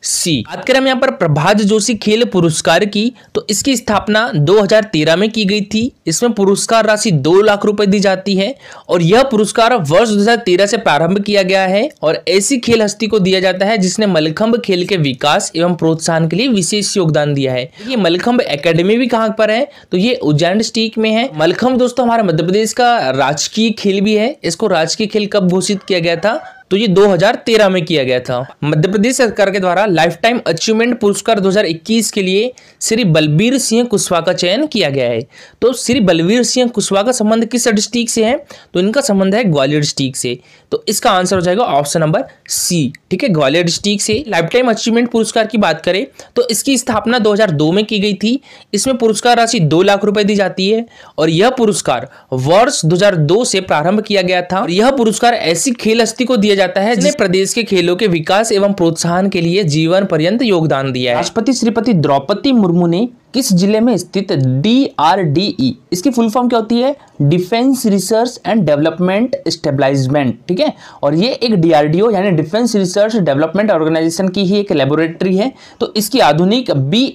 सी। बात करें हम यहाँ पर प्रभात जोशी खेल पुरस्कार की, तो इसकी स्थापना 2013 में की गई थी। इसमें पुरस्कार राशि 2 लाख रुपए दी जाती है और यह पुरस्कार वर्ष 2013 से प्रारंभ किया गया है और ऐसी खेल हस्ती को दिया जाता है जिसने मलखंभ खेल के विकास एवं प्रोत्साहन के लिए विशेष योगदान दिया है। ये मलखंभ एकेडमी भी कहाँ पर है, तो ये उज्जैन डिस्ट्रिक्ट में है। मलखंभ दोस्तों हमारे मध्य प्रदेश का राजकीय खेल भी है। इसको राजकीय खेल कब घोषित किया गया था, तो ये 2013 में किया गया था। मध्य प्रदेश सरकार के द्वारा लाइफ टाइम अचीवमेंट पुरस्कार 2021 के लिए श्री बलबीर सिंह कुशवाहा का चयन किया गया है। तो श्री बलबीर सिंह कुशवाहा का संबंध किस डिस्ट्रिक्ट से है, तो इनका संबंध है ग्वालियर डिस्ट्रिक्ट से। तो इसका आंसर हो जाएगा ऑप्शन नंबर सी। ठीक है, ग्वालियर डिस्ट्रिक्ट से। लाइफ टाइम अचीवमेंट पुरस्कार की बात करें तो इसकी स्थापना 2002 में की गई थी। इसमें पुरस्कार राशि 2 लाख रुपए दी जाती है और यह पुरस्कार वर्ष 2002 से प्रारंभ किया गया था और यह पुरस्कार ऐसी खेल हस्ती को दिया जाता है जिसने प्रदेश के खेलों के विकास एवं प्रोत्साहन के लिए जीवन पर्यंत योगदान दिया है। राष्ट्रपति श्रीमती द्रौपदी मुर्मू ने किस जिले में स्थित DRDE, इसकी फुल फॉर्म क्या होती है, defence research and development establishment, ठीक है, और ये एक DRDO यानी डिफेंस रिसर्च डेवलपमेंट ऑर्गेनाइजेशन की ही एक लेबोरेटरी है। तो इसकी आधुनिक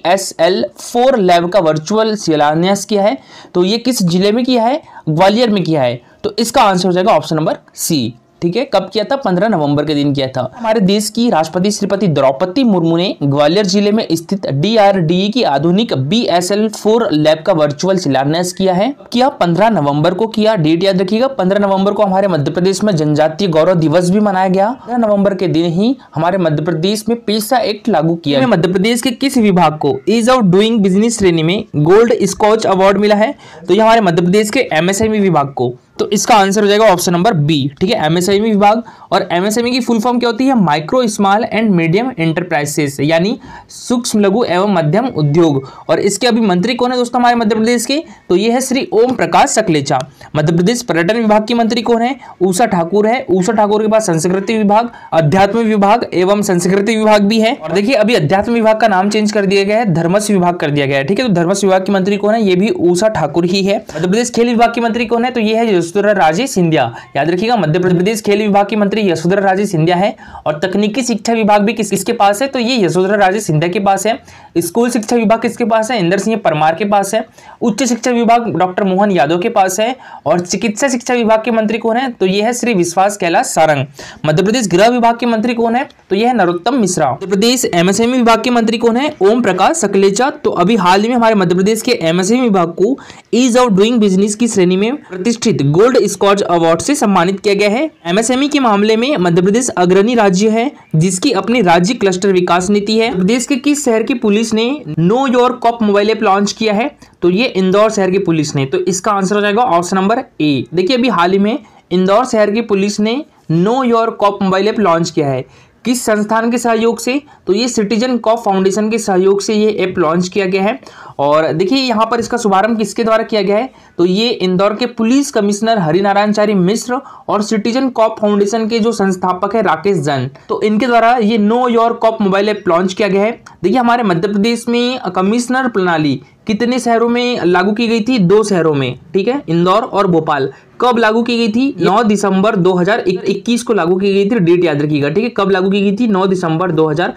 BSL-4 लैब का वर्चुअल शिलान्यास किया है। तो ये किस जिले में किया है, ग्वालियर में किया है। तो इसका आंसर हो जाएगा ऑप्शन नंबर सी। ठीक है, कब किया था, 15 नवंबर के दिन किया था। हमारे देश की राष्ट्रपति श्रीमती द्रौपदी मुर्मू ने ग्वालियर जिले में स्थित DRDE की आधुनिक BSL-4 लैब का वर्चुअल शिलान्यास किया है। किया 15 नवंबर को किया। डेट याद रखिएगा, 15 नवंबर को हमारे मध्य प्रदेश में जनजातीय गौरव दिवस भी मनाया गया। 15 नवंबर के दिन ही हमारे मध्य प्रदेश में पेशा एक्ट लागू किया। मध्य प्रदेश के किस विभाग को ईज ऑफ डूइंग बिजनेस श्रेणी में गोल्ड स्कॉच अवार्ड मिला है, तो ये हमारे मध्य प्रदेश के MSME विभाग को। तो इसका आंसर हो जाएगा ऑप्शन नंबर बी। ठीक है, MSME विभाग। और MSME की फुल फॉर्म क्या होती है, micro small and medium enterprises, यानी सूक्ष्म लघु एवं मध्यम उद्योग। और इसके अभी मंत्री कौन है दोस्तों हमारे मध्य प्रदेश के, तो ये है श्री ओम प्रकाश सकलेचा। मध्य प्रदेश पर्यटन विभाग की मंत्री कौन है, उषा ठाकुर है। उषा ठाकुर के पास संस्कृति विभाग, अध्यात्म विभाग एवं संस्कृति विभाग भी है। और देखिए अभी अध्यात्म विभाग का नाम चेंज कर दिया गया है, धर्मस्व विभाग कर दिया गया है। ठीक है, तो धर्मस्व विभाग की मंत्री कौन है, ये भी उषा ठाकुर ही है। मध्य प्रदेश खेल विभाग की मंत्री कौन है, तो ये है यशोधरा राजे सिंधिया। याद रखिएगा, मध्य प्रदेश खेल विभाग की मंत्री यशोधरा राजे सिंधिया है। और तकनीकी शिक्षा विभाग भी किसके पास है, तो ये यशोधरा राजे सिंधिया के पास है। स्कूल शिक्षा विभाग किसके पास है, इंदर सिंह परमार के पास है। उच्च शिक्षा विभाग डॉक्टर मोहन यादव के पास है। और चिकित्सा शिक्षा विभाग के मंत्री कौन है, तो ये है श्री विश्वास कैलाश सारंग। मध्य प्रदेश गृह विभाग के मंत्री कौन है, तो यह है नरोत्तम मिश्रा। मध्य प्रदेश MSME विभाग के मंत्री कौन है, ओम प्रकाश सकलेचा। तो अभी हाल ही में हमारे मध्य प्रदेश के MSME विभाग को ईज ऑफ डूइंग बिजनेस की श्रेणी में प्रतिष्ठित गोल्ड स्कॉच अवार्ड से सम्मानित किया गया है। MSME के मामले में मध्य प्रदेश अग्रणी राज्य है जिसकी अपनी राज्य क्लस्टर विकास नीति है। प्रदेश के किस शहर की पुलिस ने know your cop mobile app launch किया है, तो ये इंदौर शहर की पुलिस ने। तो इसका आंसर हो जाएगा ऑप्शन नंबर ए। देखिए अभी हाल ही में इंदौर शहर की पुलिस ने know your cop mobile app launch किया है। किस संस्थान के सहयोग से, तो ये सिटीजन कॉप फाउंडेशन के सहयोग से ये ऐप लॉन्च किया गया है। और देखिए यहाँ पर इसका शुभारंभ किसके द्वारा किया गया है, तो ये इंदौर के पुलिस कमिश्नर हरिनारायणचारी मिश्र और सिटीजन कॉप फाउंडेशन के जो संस्थापक है राकेश जैन, तो इनके द्वारा ये know your cop mobile app launch किया गया है। देखिए हमारे मध्य प्रदेश में कमिश्नर प्रणाली कितने शहरों में लागू की गई थी, 2 शहरों में। ठीक है, इंदौर और भोपाल। कब लागू की गई थी, 9 दिसंबर 2021 को लागू की गई थी। डेट याद रखिएगा। ठीक है, कब लागू की गई थी, 9 दिसंबर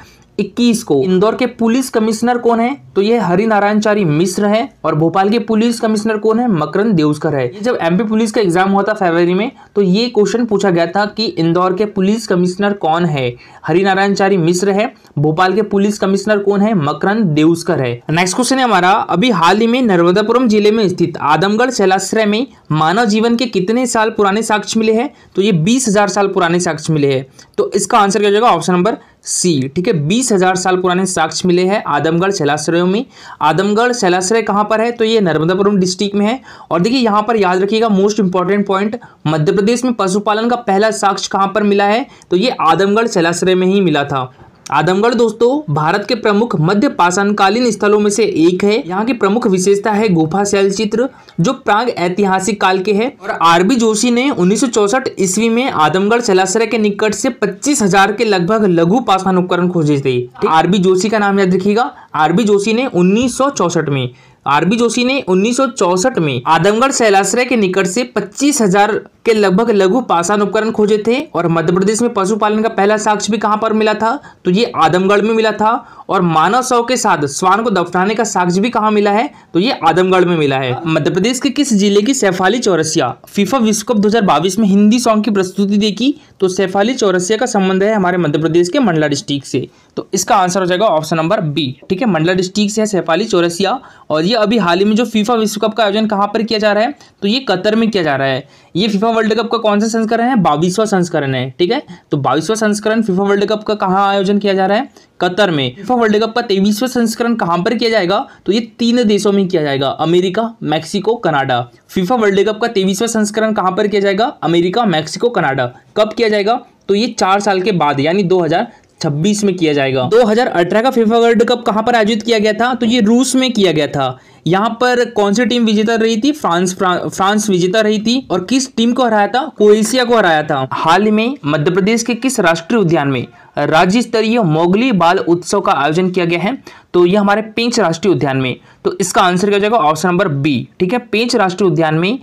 2021 को। इंदौर के पुलिस कमिश्नर कौन है, तो ये हरिनारायणचारी मिश्र है। और भोपाल के पुलिस कमिश्नर कौन है, मकरंद देउस्कर है। जब MP पुलिस का एग्जाम हुआ था फरवरी में, तो ये क्वेश्चन पूछा गया था कि इंदौर के पुलिस कमिश्नर कौन है, हरिनारायणचारी मिश्र है। भोपाल के पुलिस कमिश्नर कौन है, मकरंद देउस्कर है। नेक्स्ट क्वेश्चन है हमारा, अभी हाल ही में नर्मदापुरम जिले में स्थित आदमगढ़ शैलाश्रय में मानव जीवन के कितने साल पुराने साक्ष्य मिले हैं, तो ये 20,000 साल पुराने साक्ष्य मिले हैं। तो इसका आंसर क्या हो जाएगा, ऑप्शन नंबर सी। ठीक है, 20,000 साल पुराने साक्ष्य मिले हैं आदमगढ़ शैलाश्रयों में। आदमगढ़ शैलाश्रय कहाँ पर है, तो ये नर्मदापुरम डिस्ट्रिक्ट में है। और देखिए यहाँ पर याद रखिएगा most important point, Madhya Pradesh में पशुपालन का पहला साक्ष्य कहाँ पर मिला है, तो ये आदमगढ़ शैलाश्रय में ही मिला था। आदमगढ़ दोस्तों भारत के प्रमुख मध्य पाषाणकालीन स्थलों में से एक है। यहाँ की प्रमुख विशेषता है गुफा शैल चित्र जो प्राग ऐतिहासिक काल के हैं। और RB जोशी ने 1964 ईस्वी में आदमगढ़ शैलाश्रय के निकट से 25,000 के लगभग लघु पाषाण उपकरण खोजे थे। RB जोशी का नाम याद रखिएगा। RB जोशी ने 1964 में आरबी जोशी ने 1964 में आदमगढ़ शैलाश्रय के निकट से 25,000 के लगभग लघु पाषाण उपकरण खोजे थे। और मध्य प्रदेश में पशुपालन का पहला साक्ष्य भी कहां पर मिला था, तो ये आदमगढ़ में मिला था। और मानव शव के साथ श्वान को दफनाने का साक्ष्य भी कहां मिला है, तो ये आदमगढ़ में मिला है। मध्य प्रदेश के किस जिले की शेफाली चौरसिया फीफा विश्व कप 2022 में हिंदी सॉन्ग की प्रस्तुति देखी, तो शेफाली चौरसिया का संबंध है हमारे मध्य प्रदेश के मंडला डिस्ट्रिक्ट से। तो इसका आंसर हो जाएगा ऑप्शन नंबर बी। ठीक है, मंडला डिस्ट्रिक्ट से है शेफाली चौरसिया। और ये अभी हाल ही में जो फीफा विश्व कप का आयोजन कहां पर किया जा रहा है, तो ये कतर में किया जा रहा है। ये फीफा वर्ल्ड कप का कौन सा संस्करण है, 22वां संस्करण है। ठीक है, तो 22वां संस्करण फीफा वर्ल्ड कप का कहां आयोजन किया जा रहा है, कतर में। फीफा वर्ल्ड कप का 23वां संस्करण कहां पर किया जाएगा, तो ये 3 देशों में किया जाएगा, America, Mexico, Canada. FIFA world cup का 23वां संस्करण कहां पर किया जाएगा, अमेरिका, मैक्सिको, कनाडा। कब किया जाएगा, तो ये 4 साल के बाद यानी 2026 में किया जाएगा। 2018 का फीफा वर्ल्ड कप कहां पर आयोजित किया गया था, तो ये रूस में किया गया था। यहाँ पर कौन सी टीम विजेता रही थी, फ्रांस विजेता रही थी। और किस टीम को हराया था, क्रोएशिया को हराया था। हाल ही में मध्य प्रदेश के किस राष्ट्रीय उद्यान में राज्य स्तरीय मोगली बाल उत्सव का आयोजन किया गया है, तो ये हमारे पेंच राष्ट्रीय उद्यान में। तो इसका आंसर क्या हो जाएगा, ऑप्शन नंबर बी। ठीक है, पेंच राष्ट्रीय उद्यान में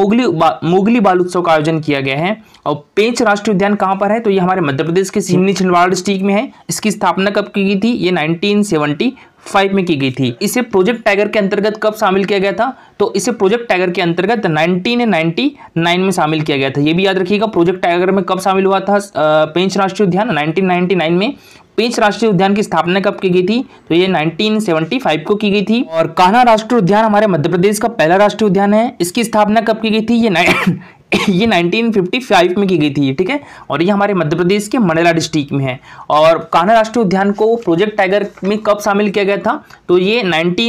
मोगली बाल उत्सव का आयोजन किया गया है। और पेंच राष्ट्रीय उद्यान कहां पर है, तो ये हमारे मध्य प्रदेश के सिवनी छिंदवाड़ा डिस्ट्रिक्ट में है। इसकी स्थापना कब की गई थी, ये 1975 में की गई थी। इसे प्रोजेक्ट टाइगर के अंतर्गत कब शामिल किया गया था, तो इसे प्रोजेक्ट टाइगर के अंतर्गत 1999 में शामिल किया गया था। ये भी याद रखिएगा, प्रोजेक्ट टाइगर में कब शामिल हुआ था पेंच राष्ट्रीय उद्यान, 1999 में। पेंच राष्ट्रीय उद्यान की स्थापना कब की गई थी, तो ये 1975 को की गई थी। और कान्हा राष्ट्रीय उद्यान हमारे मध्य प्रदेश का पहला राष्ट्रीय उद्यान है। इसकी स्थापना कब की गई थी, ये 1955 में की गई थी। ठीक है, और ये हमारे मध्य प्रदेश के मंडला डिस्ट्रिक्ट में है। और कान्हा राष्ट्रीय उद्यान को प्रोजेक्ट टाइगर में कब शामिल किया गया था, तो ये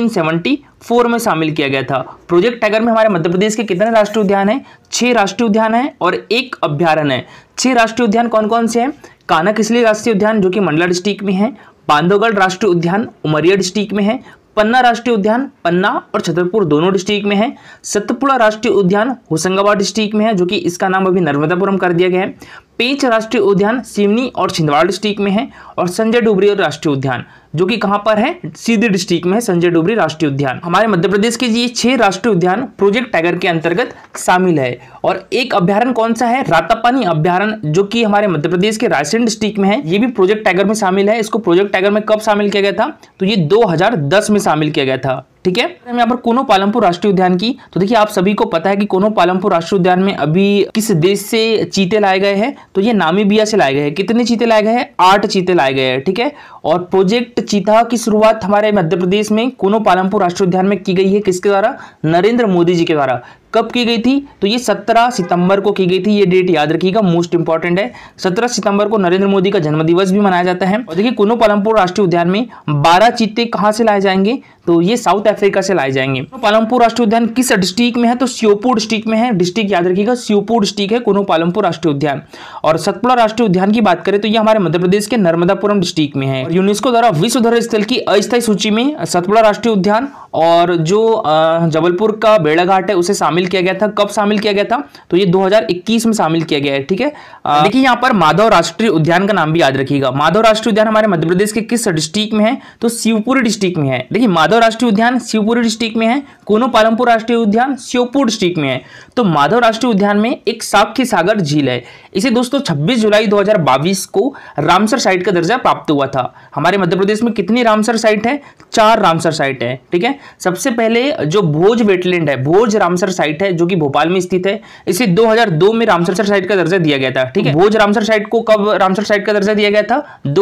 1974 में शामिल किया गया था। प्रोजेक्ट टाइगर में हमारे मध्य प्रदेश के कितने राष्ट्रीय उद्यान हैं, 6 राष्ट्रीय उद्यान है और 1 अभ्यारण्य है। 6 राष्ट्रीय उद्यान कौन कौन से हैं, कान्हा किसली राष्ट्रीय उद्यान जो कि मंडला डिस्ट्रिक्ट में है, बांधवगढ़ राष्ट्रीय उद्यान उमरिया डिस्ट्रिक्ट में है, पन्ना राष्ट्रीय उद्यान पन्ना और छतरपुर दोनों डिस्ट्रिक्ट में है, सतपुड़ा राष्ट्रीय उद्यान होशंगाबाद डिस्ट्रिक्ट में है जो कि इसका नाम अभी नर्मदापुरम कर दिया गया है, पेंच राष्ट्रीय उद्यान सिवनी और छिंदवाड़ा डिस्ट्रिक्ट में है, और संजय डुबरी राष्ट्रीय उद्यान जो कि कहां पर है, सीधी डिस्ट्रिक्ट में है संजय डुबरी राष्ट्रीय उद्यान। हमारे मध्य प्रदेश के ये 6 राष्ट्रीय उद्यान प्रोजेक्ट टाइगर के अंतर्गत शामिल है। और एक अभ्यारण्य कौन सा है, रातापानी अभ्यारण्य जो कि हमारे मध्य प्रदेश के रायसेन डिस्ट्रिक्ट में है, ये भी प्रोजेक्ट टाइगर में शामिल है। इसको प्रोजेक्ट टाइगर में कब शामिल किया गया था, तो ये 2010 में शामिल किया गया था। ठीक है, हम यहाँ पर कोनो पालमपुर राष्ट्रीय उद्यान की, तो देखिए आप सभी को पता है कि कोनो पालमपुर राष्ट्रीय उद्यान में अभी किस देश से चीते लाए गए हैं, तो ये नामीबिया से लाए गए हैं। कितने चीते लाए गए हैं, 8 चीते लाए गए हैं। ठीक है, और प्रोजेक्ट चीता की शुरुआत हमारे मध्य प्रदेश में कोनो पालमपुर राष्ट्रीय उद्यान में की गई है, किसके द्वारा, नरेंद्र मोदी जी के द्वारा। कब की गई थी, तो ये 17 सितंबर को की गई थी। ये डेट याद रखिएगा, मोस्ट इंपॉर्टेंट है। 17 सितंबर को नरेंद्र मोदी का जन्मदिवस भी मनाया जाता है। और देखिए कोनो पालमपुर राष्ट्रीय उद्यान में 12 चीते कहां से लाए जाएंगे, तो ये साउथ अफ्रीका से लाए जाएंगे। पालमपुर राष्ट्रीय उद्यान किस डिस्ट्रिक्ट में है, तो श्योपुर डिस्ट्रिक्ट में है। डिस्ट्रिक्ट याद रखिएगा, श्योपुर डिस्ट्रिक्ट है कोनो पालमपुर राष्ट्रीय उद्यान। और सतपुड़ा राष्ट्रीय उद्यान की बात करें तो ये हमारे मध्य प्रदेश के नर्मदापुरम डिस्ट्रिक्ट में है। यूनेस्को द्वारा विश्व धरोहर स्थल की अस्थायी सूची में सतपुड़ा राष्ट्रीय उद्यान और जो जबलपुर का बेड़ाघाट है उसे शामिल किया गया था। कब शामिल किया गया था, तो ये 2021 में शामिल किया गया है। ठीक है, देखिए यहाँ पर माधव राष्ट्रीय उद्यान का नाम भी याद रखिएगा। माधव राष्ट्रीय उद्यान हमारे मध्य प्रदेश के किस डिस्ट्रिक्ट में है, तो शिवपुरी डिस्ट्रिक्ट में है। देखिए माधव राष्ट्रीय उद्यान शिवपुरी डिस्ट्रिक्ट में है, कोनो पालमपुर राष्ट्रीय उद्यान श्योपुर डिस्ट्रिक्ट में है। तो माधव राष्ट्रीय उद्यान में एक साख्य सागर झील है। इसे दोस्तों 26 जुलाई 2022 को रामसर साइट का दर्जा प्राप्त हुआ था। हमारे मध्य प्रदेश में कितनी रामसर साइट है, 4 रामसर साइट है। ठीक है, सबसे पहले जो भोज वेटलैंड है, भोज रामसर साइट है जो कि भोपाल में स्थित है। इसे 2002 में रामसर साइट का दर्जा दिया गया था। ठीक है, भोज रामसर साइट को कब रामसर साइट का दर्जा दिया गया था,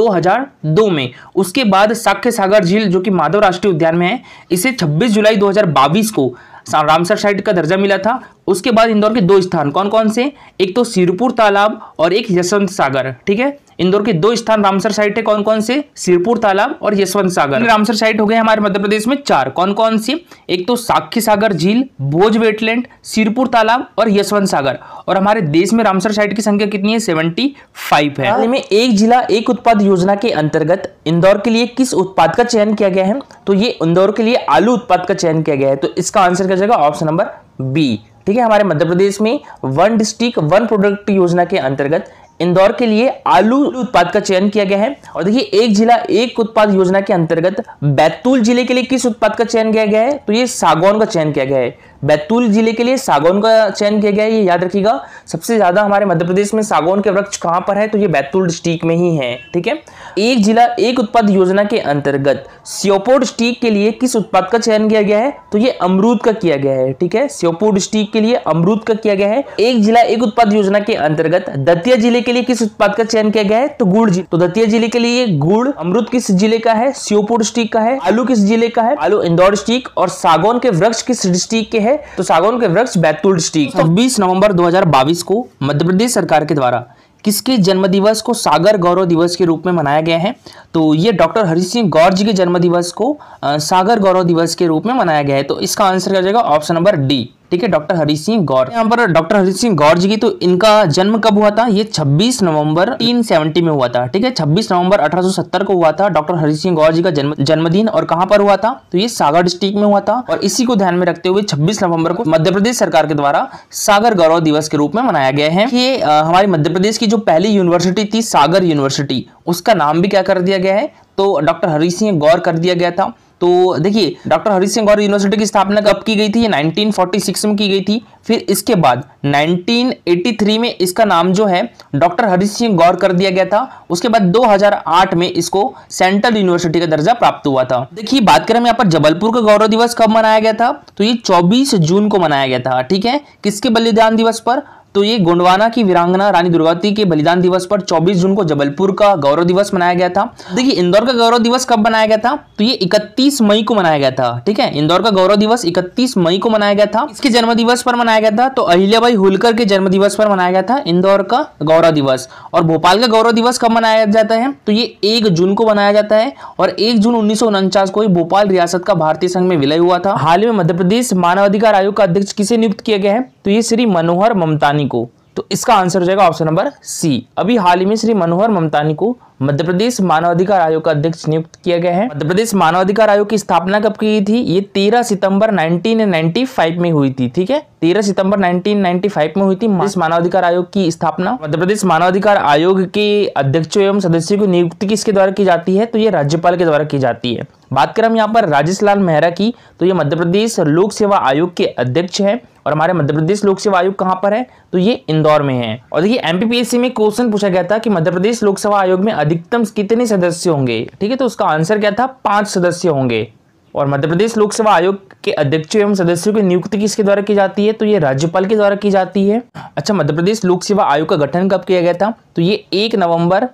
2002 में। उसके बाद साख्य सागर झील जो कि माधव राष्ट्रीय उद्यान में है, इसे 26 जुलाई 2022 को रामसर साइट का दर्जा मिला था। उसके बाद इंदौर के 2 स्थान कौन कौन से, एक तो सिरपुर तालाब और एक यशवंत सागर। ठीक है, इंदौर के 2 स्थान रामसर साइट है, कौन कौन से, सिरपुर तालाब और यशवंत सागर। रामसर साइट हो गए हमारे मध्य प्रदेश में 4, कौन कौन सी, एक तो साख्य सागर झील, भोज वेटलैंड, सिरपुर तालाब और यशवंत सागर। और हमारे देश में रामसर साइट की संख्या कितनी है, 75 है। हाल में एक जिला एक उत्पाद योजना के अंतर्गत इंदौर के लिए किस उत्पाद का चयन किया गया है, तो ये इंदौर के लिए आलू उत्पाद का चयन किया गया है। तो इसका आंसर क्या जाएगा, ऑप्शन नंबर बी। ठीक है, हमारे मध्य प्रदेश में 1 डिस्ट्रिक्ट 1 प्रोडक्ट योजना के अंतर्गत इंदौर के लिए आलू उत्पाद का चयन किया गया है। और देखिए एक जिला एक उत्पाद योजना के अंतर्गत बैतूल जिले के लिए किस उत्पाद का चयन किया गया है, तो ये सागौन का चयन किया गया है। बैतूल जिले के लिए सागौन का चयन किया गया है, ये याद रखिएगा। सबसे ज्यादा हमारे मध्य प्रदेश में सागौन के वृक्ष कहां पर है, तो ये बैतूल डिस्ट्रिक्ट में ही है। ठीक है, एक जिला एक उत्पाद योजना के अंतर्गत श्योपुर डिस्ट्रिक्ट के लिए किस उत्पाद का चयन किया गया है, तो ये अमरूद का किया गया है। ठीक है, श्योपुर डिस्ट्रिक्ट के लिए अमरूद का किया गया है। एक जिला एक उत्पाद योजना के अंतर्गत दतिया जिले के लिए किस उत्पाद का चयन किया गया है, तो गुड़। तो दतिया जिले के लिए गुड़। अमरूद किस जिले का है, श्योपुर डिस्ट्रिक्ट का है। आलू किस जिले का है, आलू इंदौर डिस्ट्रिक्ट। और सागौन के वृक्ष किस डिस्ट्रिक्ट के है, तो सागौन के वृक्ष बैतूल डिस्ट्रिक्ट। 26 नवंबर 2022 को मध्य प्रदेश सरकार के द्वारा किसके जन्म दिवस को सागर गौरव दिवस के रूप में मनाया गया है, तो ये डॉक्टर हरि सिंह गौर जी के जन्म दिवस को सागर गौरव दिवस के रूप में मनाया गया है। तो इसका आंसर क्या हो जाएगा, ऑप्शन नंबर डी। ठीक है, डॉक्टर हरि सिंह गौर। यहाँ पर डॉक्टर हरि सिंह गौर जी की, तो इनका जन्म कब हुआ था, ये 26 नवंबर 1870 में हुआ था। ठीक है, 26 नवंबर 1870 को हुआ था डॉक्टर हरि सिंह गौर जी का जन्मदिन। और कहां पर हुआ था, तो ये सागर डिस्ट्रिक्ट में हुआ था। और इसी को ध्यान में रखते हुए 26 नवंबर को मध्य प्रदेश सरकार के द्वारा सागर गौरव दिवस के रूप में मनाया गया है। ये हमारी मध्य प्रदेश की जो पहली यूनिवर्सिटी थी सागर यूनिवर्सिटी, उसका नाम भी क्या कर दिया गया है, तो डॉक्टर हरि सिंह गौर कर दिया गया था। तो देखिए डॉक्टर हरि सिंह गौर यूनिवर्सिटी की स्थापना कब की गई थी, ये 1946 में की गई थी। फिर इसके बाद 1983 में इसका नाम जो है डॉक्टर हरि सिंह गौर कर दिया गया था। उसके बाद 2008 में इसको सेंट्रल यूनिवर्सिटी का दर्जा प्राप्त हुआ था। देखिए बात करें यहाँ पर जबलपुर का गौरव दिवस कब मनाया गया था, तो ये 24 जून को मनाया गया था। ठीक है, किसके बलिदान दिवस पर, तो ये गोंडवाना की वीरांगना रानी दुर्गावती के बलिदान दिवस पर 24 जून को जबलपुर का गौरव दिवस मनाया गया था। देखिए इंदौर का गौरव दिवस कब मनाया गया था, तो ये 31 मई को मनाया गया था। ठीक है, इंदौर का गौरव दिवस 31 मई को मनाया गया था। इसके जन्म दिवस पर मनाया गया था, तो अहिल्याबाई होलकर के जन्म दिवस पर मनाया गया था इंदौर का गौरव दिवस। और भोपाल का गौरव दिवस कब मनाया जाता है, तो ये 1 जून को मनाया जाता है। और 1 जून 1949 को भोपाल रियासत का भारतीय संघ में विलय हुआ था। हाल ही में मध्य प्रदेश मानवाधिकार आयोग का अध्यक्ष किसे नियुक्त किया गया है, तो ये श्री मनोहर ममतानी को। तो इसका आंसर हो जाएगा ऑप्शन नंबर सी। अभी हाल ही में श्री मनोहर ममतानी को मध्य प्रदेश मानवाधिकार आयोग का अध्यक्ष नियुक्त किया गया है। मध्य प्रदेश मानवाधिकार आयोग की स्थापना कब की गई थी, ये 13 सितंबर 1995 में हुई थी। ठीक है, 13 सितंबर 1995 में हुई थी इस मानवाधिकार आयोग की स्थापना। मध्य प्रदेश मानवाधिकार आयोग के अध्यक्षों एवं सदस्यों की नियुक्ति किसके द्वारा की जाती है, तो ये राज्यपाल के द्वारा की जाती है। बात करें हम यहाँ पर राजेश लाल मेहरा की, तो ये मध्य प्रदेश लोक सेवा आयोग के अध्यक्ष है। और हमारे मध्य प्रदेश लोक सेवा आयोग कहां पर है, तो ये इंदौर में है। और देखिए एमपीपीएससी में क्वेश्चन पूछा गया था कि मध्य प्रदेश लोक सेवा आयोग में अधिकतम कितने सदस्य होंगे। ठीक है, तो उसका आंसर क्या था, 5 सदस्य होंगे। और मध्य प्रदेश लोक सेवा आयोग के अध्यक्षों एवं सदस्यों की नियुक्ति किसके द्वारा की जाती है, तो ये राज्यपाल के द्वारा की जाती है। अच्छा, मध्य प्रदेश लोक सेवा आयोग का गठन कब किया गया था, तो ये 1 नवंबर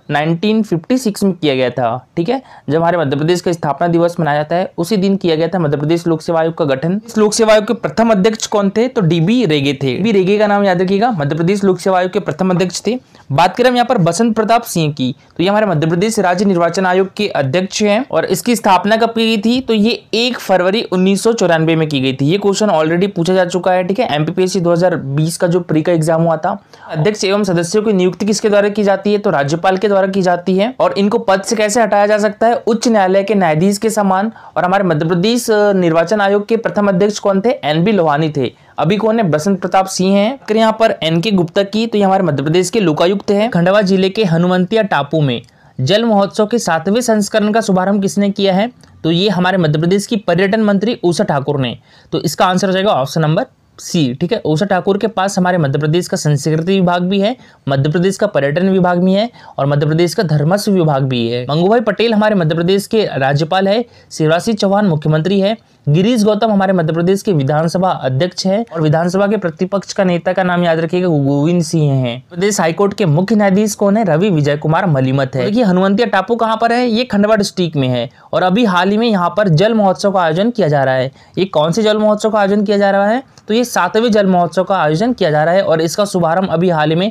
1956 में किया गया था। ठीक है, जब हमारे मध्य प्रदेश का स्थापना दिवस मनाया जाता है उसी दिन किया गया था मध्य प्रदेश लोक सेवा आयोग का गठन। इस लोक सेवा आयोग के प्रथम अध्यक्ष कौन थे, तो डीबी रेगे थे। डीबी रेगे का नाम याद रखिएगा, मध्य प्रदेश लोक सेवा आयोग के प्रथम अध्यक्ष थे। बात करें यहाँ पर बसंत प्रताप सिंह की, तो ये हमारे मध्य प्रदेश राज्य निर्वाचन आयोग के अध्यक्ष हैं। और इसकी स्थापना कब की गई थी, तो ये 1 फरवरी 1994 में की गई थी। ये क्वेश्चन ऑलरेडी पूछा जा चुका है। ठीक है, एमपीपीएससी 2020 का जो प्री का एग्जाम हुआ था। अध्यक्ष एवं सदस्यों की नियुक्ति किसके द्वारा की जाती है, तो राज्यपाल के द्वारा की जाती है। और इनको पद से कैसे हटाया जा सकता है, उच्च न्यायालय के न्यायाधीश के समान। और हमारे मध्य प्रदेश निर्वाचन आयोग के प्रथम अध्यक्ष कौन थे, एनबी लोहानी थे। अभी कौन है, बसंत प्रताप सिंह हैं। अगर यहाँ पर एनके गुप्ता की, तो ये हमारे मध्य प्रदेश के लोकायुक्त है। खंडवा जिले के हनुमंतिया टापू में जल महोत्सव के 7वें संस्करण का शुभारंभ किसने किया है, तो ये हमारे मध्य प्रदेश की पर्यटन मंत्री उषा ठाकुर ने। तो इसका आंसर हो जाएगा ऑप्शन नंबर सी। ठीक है, उषा ठाकुर के पास हमारे मध्य प्रदेश का संस्कृति विभाग भी है, मध्य प्रदेश का पर्यटन विभाग भी है और मध्य प्रदेश का धर्मस्व विभाग भी है। मंगूभाई पटेल हमारे मध्य प्रदेश के राज्यपाल है। शिवराज सिंह चौहान मुख्यमंत्री है। गिरीश गौतम हमारे मध्य प्रदेश के विधानसभा अध्यक्ष है। और विधानसभा के प्रतिपक्ष का नेता का नाम याद रखिएगा, गोविंद सिंह है। प्रदेश हाईकोर्ट के मुख्य न्यायाधीश कौन है, रवि विजय कुमार मलिमत है। देखिए हनुमंतिया टापू कहाँ पर है, ये खंडवा डिस्ट्रिक्ट में है। और अभी हाल ही में यहाँ पर जल महोत्सव का आयोजन किया जा रहा है। ये कौन से जल महोत्सव का आयोजन किया जा रहा है, तो ये 7वें जल महोत्सव का आयोजन किया जा रहा है। और इसका शुभारंभ अभी हाल ही में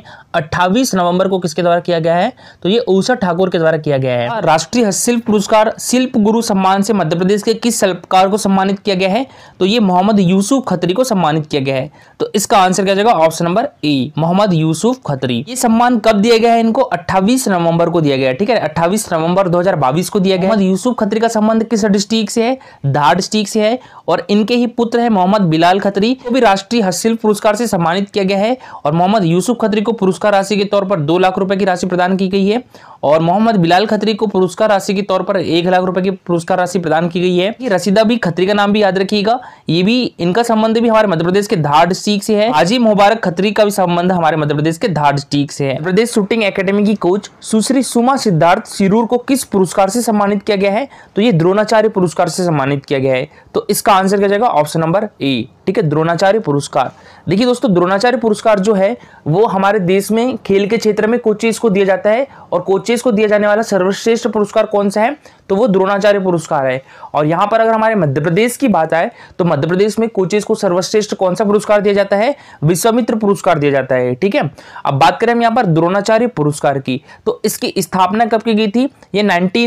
28 नवंबर को किसके द्वारा किया गया है, तो ये उषा ठाकुर के द्वारा किया गया है। राष्ट्रीय हस्तशिल्प पुरस्कार शिल्प गुरु सम्मान से मध्य प्रदेश के किस शिल्पकार को सम्मानित सम्मानित किया गया है? तो ये मोहम्मद यूसुफ खत्री को सम्मानित किया गया है। तो इसका आंसर क्या जाएगा? Option number A, Mohammad Yusuf Khatri. ये सम्मान कब दिया गया है इनको? 28 नवंबर को दिया गया है। ठीक है, 28 नवंबर 2022 को दिया गया। मोहम्मद यूसुफ खत्री का संबंध किस डिस्ट्रिक्ट से है? धार डिस्ट्रिक्ट से है। और इनके ही पुत्र है मोहम्मद बिलाल खत्री को भी राष्ट्रीय हस्तशिल्प पुरस्कार से सम्मानित किया गया है। और मोहम्मद यूसुफ खत्री को पुरस्कार राशि के तौर पर 2 लाख रुपए की राशि प्रदान की गई है। और मोहम्मद बिलाल खत्री को पुरस्कार राशि के तौर पर 1 लाख रुपए की पुरस्कार राशि प्रदान की गई है। ये रसीदा भी खत्री का नाम भी याद रखिएगा। ये भी इनका संबंध भी हमारे मध्य प्रदेश के धार डिस्ट्रिक्ट से है। हाजी मुबारक खत्री का भी संबंध हमारे मध्य प्रदेश के धार डिस्ट्रिक्ट से है। मध्य प्रदेश शूटिंग एकेडमी की कोच सुश्री सुमा सिद्धार्थ सिरूर को किस पुरस्कार से सम्मानित किया गया है? तो ये द्रोणाचार्य पुरस्कार से सम्मानित किया गया है। तो इसका आंसर क्या जाएगा? Option number A. ठीक है, द्रोणाचार्य पुरस्कार। देखिए दोस्तों, द्रोणाचार्य पुरस्कार जो है वो हमारे देश में खेल के क्षेत्र में कोचेस को दिया जाता है। और कोचेस को दिया जाने वाला सर्वश्रेष्ठ पुरस्कार कौन सा है? तो वो द्रोणाचार्य पुरस्कार है। और यहाँ पर अगर हमारे मध्य प्रदेश की बात आए तो मध्य प्रदेश में कोचेस को सर्वश्रेष्ठ कौन सा पुरस्कार दिया जाता है? विश्वामित्र पुरस्कार दिया जाता है। ठीक है, अब बात करें हम यहाँ पर द्रोणाचार्य पुरस्कार की, तो इसकी स्थापना कब की गई थी? ये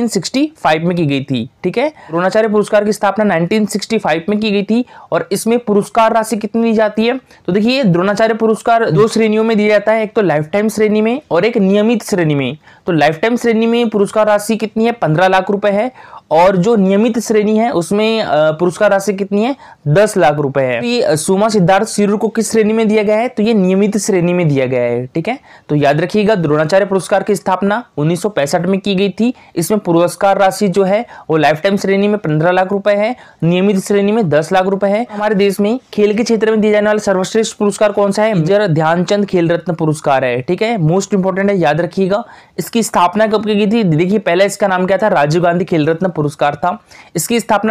1965 में की गई थी। ठीक है, द्रोणाचार्य पुरस्कार की स्थापना 1965 में की गई थी। और इसमें पुरस्कार राशि कितनी दी जाती है? तो देखिए, द्रोणाचार्य पुरस्कार 2 श्रेणियों में दिया जाता है, एक तो लाइफ टाइम श्रेणी में और एक नियमित श्रेणी में। तो लाइफ टाइम श्रेणी में पुरस्कार राशि कितनी है? 15 लाख रुपए है। और जो नियमित श्रेणी है उसमें पुरस्कार राशि कितनी है? 10 लाख रुपए है। ये सुमा सिद्धार्थ सिरूर को किस श्रेणी में दिया गया है? तो ये नियमित श्रेणी में दिया गया है। ठीक है, तो याद रखिएगा, द्रोणाचार्य पुरस्कार की स्थापना 1965 में की गई थी। इसमें पुरस्कार राशि जो है वो लाइफ टाइम श्रेणी में 15 लाख रुपए है, नियमित श्रेणी में 10 लाख रुपए है। हमारे देश में खेल के क्षेत्र में दिए जाने वाला सर्वश्रेष्ठ पुरस्कार कौन सा है? मेजर ध्यानचंद खेल रत्न पुरस्कार है। ठीक है, मोस्ट इंपोर्टेंट है, याद रखिएगा। इसकी स्थापना कब की गई थी? देखिए, पहले इसका नाम क्या था? राजीव गांधी खेल रत्न पुरस्कार था। इसकी स्थापना